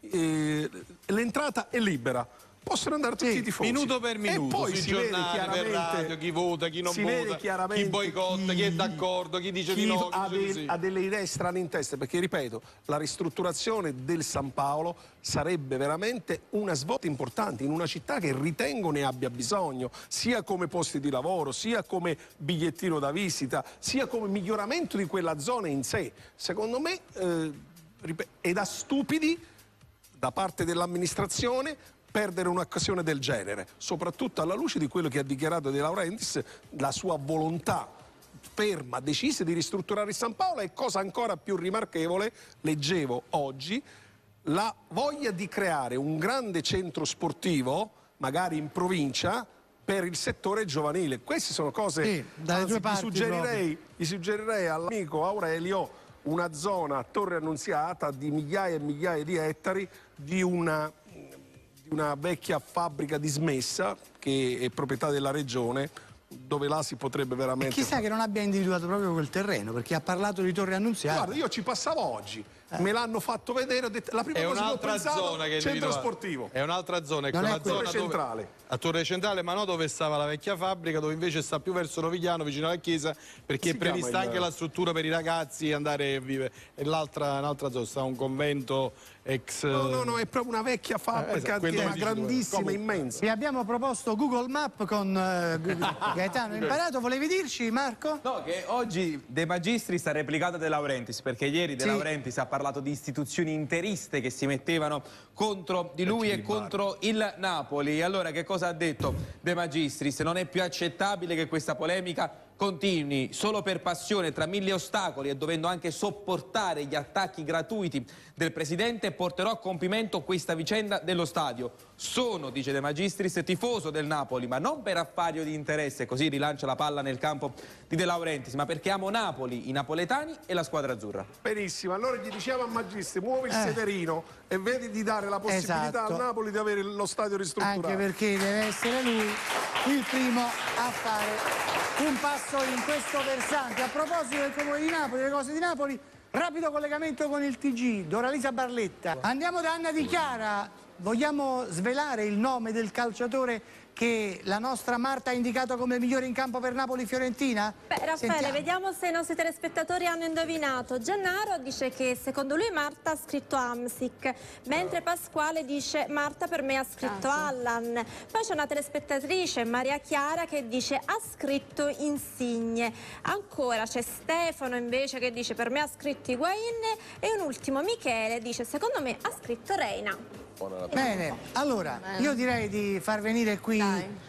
eh, l'entrata è libera. Possono andare tutti i tifosi. Minuto per minuto, e poi sui si vede giornali, per chiaramente radio, chi vota, chi non si vede vota, chiaramente chi boicotta, chi è d'accordo, chi dice chi di no, chi ha, dice di de- sì. ha delle idee strane in testa, perché ripeto, la ristrutturazione del San Paolo sarebbe veramente una svolta importante in una città che ritengo ne abbia bisogno, sia come posti di lavoro, sia come bigliettino da visita, sia come miglioramento di quella zona in sé. Secondo me eh, ripet- è da stupidi da parte dell'amministrazione perdere un'occasione del genere, soprattutto alla luce di quello che ha dichiarato De Laurentiis, la sua volontà ferma, decisa di ristrutturare il San Paolo, e cosa ancora più rimarchevole, leggevo oggi, la voglia di creare un grande centro sportivo, magari in provincia, per il settore giovanile. Queste sono cose, Sì, dalle anzi, due gli parti suggerirei, gli suggerirei all'amico Aurelio una zona a Torre Annunziata di migliaia e migliaia di ettari di una una vecchia fabbrica dismessa che è proprietà della regione, dove là si potrebbe veramente... Chissà che non abbia individuato proprio quel terreno, perché ha parlato di Torre Annunziata. Guarda, io ci passavo oggi, eh. me l'hanno fatto vedere, ho detto, la prima è cosa che ho un'altra pensato, zona che centro individua... sportivo. È un'altra zona, è Non quella è Torre zona dove... Centrale. A Torre Centrale, ma no dove stava la vecchia fabbrica, dove invece sta più verso Rovigliano, vicino alla chiesa, perché Si è prevista chiama il- anche la struttura per i ragazzi andare a vivere. E l'altra, un'altra zona, sta un convento ex... No, no, no, è proprio una vecchia fabbrica, Eh, esatto, quello che è mi dice dove. grandissima, Comunque. immensa. Vi abbiamo proposto Google Map con eh, Google- Gaetano Imparato. Volevi dirci, Marco? No, che oggi De Magistris ha replicato De Laurentiis, perché ieri De Sì. Laurentiis ha parlato di istituzioni interiste che si mettevano contro di lui e contro il Napoli. E allora che cosa ha detto De Magistris? Non è più accettabile che questa polemica continui solo per passione tra mille ostacoli e dovendo anche sopportare gli attacchi gratuiti del presidente. Porterò a compimento questa vicenda dello stadio. Sono, dice De Magistris, tifoso del Napoli, ma non per affari di interesse, così rilancia la palla nel campo di De Laurentiis, ma perché amo Napoli, i napoletani e la squadra azzurra. Benissimo, allora gli diceva a Magistri, muovi il Eh. sederino e vedi di dare la possibilità Esatto. al Napoli di avere lo stadio ristrutturato. Anche perché deve essere lui il primo a fare un passo in questo versante. A proposito del Comune di Napoli, delle cose di Napoli, rapido collegamento con il T G, Doralisa Barletta. Andiamo da Anna Di Chiara. Vogliamo svelare il nome del calciatore che la nostra Marta ha indicato come migliore in campo per Napoli-Fiorentina? Beh, Raffaele, Sentiamo. vediamo se i nostri telespettatori hanno indovinato. Gennaro dice che secondo lui Marta ha scritto Amsic, mentre Pasquale dice Marta per me ha scritto Allan. Poi c'è una telespettatrice, Maria Chiara, che dice ha scritto Insigne. Ancora c'è Stefano invece che dice per me ha scritto Higuain, e un ultimo Michele dice secondo me ha scritto Reina. Bene, allora io direi di far venire qui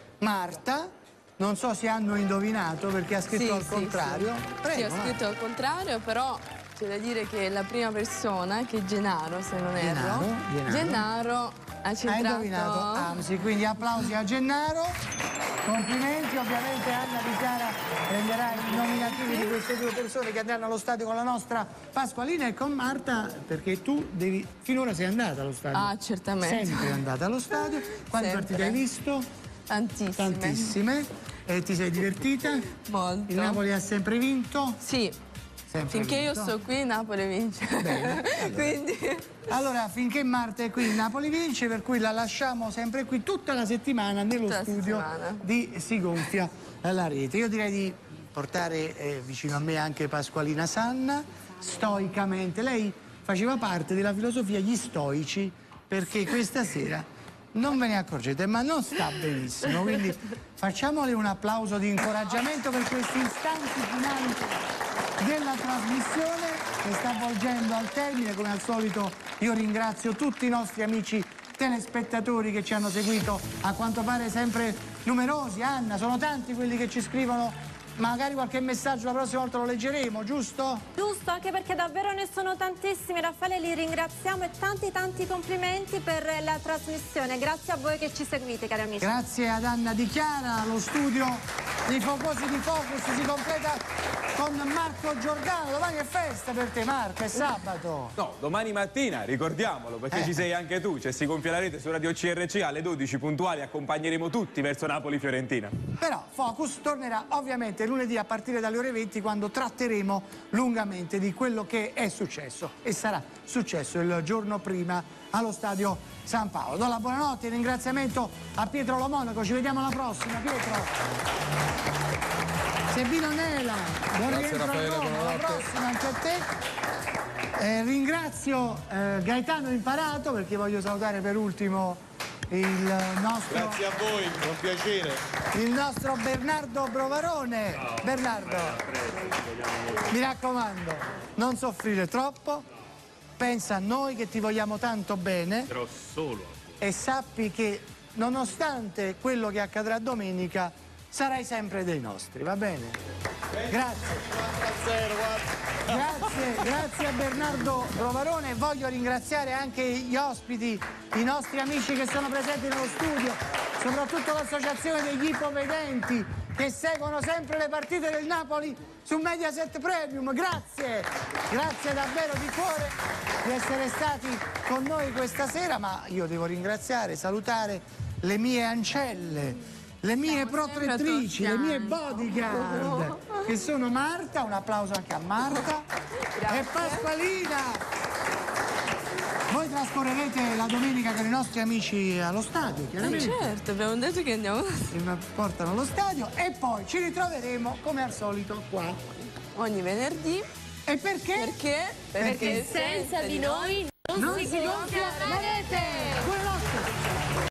Marta. Non so se hanno indovinato perché ha scritto Sì, al sì, contrario. sì. Prego, Sì, ho scritto al contrario, però c'è da dire che la prima persona, che è Gennaro, se non erro, Gennaro, Gennaro. Gennaro ha Ha centrato... indovinato Amsi, quindi applausi a Gennaro. Complimenti, ovviamente Anna Di Chiara prenderà i nominativi di queste due persone che andranno allo stadio con la nostra Pasqualina e con Marta, perché tu devi, finora sei andata allo stadio. Ah, certamente. Sempre andata allo stadio. Quante Sempre. partite hai visto? Tantissime. Tantissime. E ti sei divertita? Molto. Il Napoli ha sempre vinto? Sì. Sempre Finché io vinto. sto qui, Napoli vince. Bene, allora. Quindi... Allora, finché Marta è qui, il Napoli vince, per cui la lasciamo sempre qui tutta la settimana nello Tutta la studio settimana. di Si gonfia la rete. Io direi di portare eh, vicino a me anche Pasqualina Sanna, stoicamente. Lei faceva parte della filosofia gli stoici, perché questa sera non ve ne accorgete, ma non sta benissimo. Quindi facciamole un applauso di incoraggiamento per questi istanti finali della trasmissione che sta volgendo al termine. Come al solito io ringrazio tutti i nostri amici telespettatori che ci hanno seguito, a quanto pare sempre numerosi. Anna, sono tanti quelli che ci scrivono, magari qualche messaggio la prossima volta lo leggeremo, giusto? Giusto, anche perché davvero ne sono tantissimi. Raffaele, li ringraziamo e tanti tanti complimenti per la trasmissione. Grazie a voi che ci seguite, cari amici. Grazie ad Anna Di Chiara. Lo studio dei Focosi di Focus si completa con Marco Giordano. Domani è festa per te, Marco, è sabato. No, domani mattina, ricordiamolo, perché Eh. ci sei anche tu. C'è Si gonfia la rete su Radio C R C alle dodici puntuali. Accompagneremo tutti verso Napoli-Fiorentina. Però Focus tornerà ovviamente lunedì a partire dalle ore venti, quando tratteremo lungamente di quello che è successo e sarà successo il giorno prima allo stadio San Paolo. Do la buonanotte e ringraziamento a Pietro Lo Monaco. Ci vediamo alla prossima, Pietro. Sebino Nela, buon Grazie, rientro a Raffaele, Roma, alla buonanotte. prossima anche a te. Eh, ringrazio eh, Gaetano Imparato, perché voglio salutare per ultimo il nostro, Grazie a voi, è un piacere. il nostro Bernardo Brovarone. Bernardo, mi raccomando, non soffrire troppo, pensa a noi che ti vogliamo tanto bene Però solo. e sappi che nonostante quello che accadrà domenica sarai sempre dei nostri, va bene? Grazie. Grazie, grazie a Bernardo Brovarone. Voglio ringraziare anche gli ospiti, i nostri amici che sono presenti nello studio, soprattutto l'associazione degli ipovedenti che seguono sempre le partite del Napoli su Mediaset Premium. Grazie, grazie davvero di cuore di essere stati con noi questa sera, ma io devo ringraziare, salutare le mie ancelle, le mie protettrici, le mie bodyguard, che sono Marta, un applauso anche a Marta, e Pasqualina. Voi trascorrerete la domenica con i nostri amici allo stadio, chiaramente. Eh certo, abbiamo detto che andiamo. Mi portano allo stadio e poi ci ritroveremo come al solito qua. Ogni venerdì. E perché? Perché? Perché senza di noi non, non si gonfia la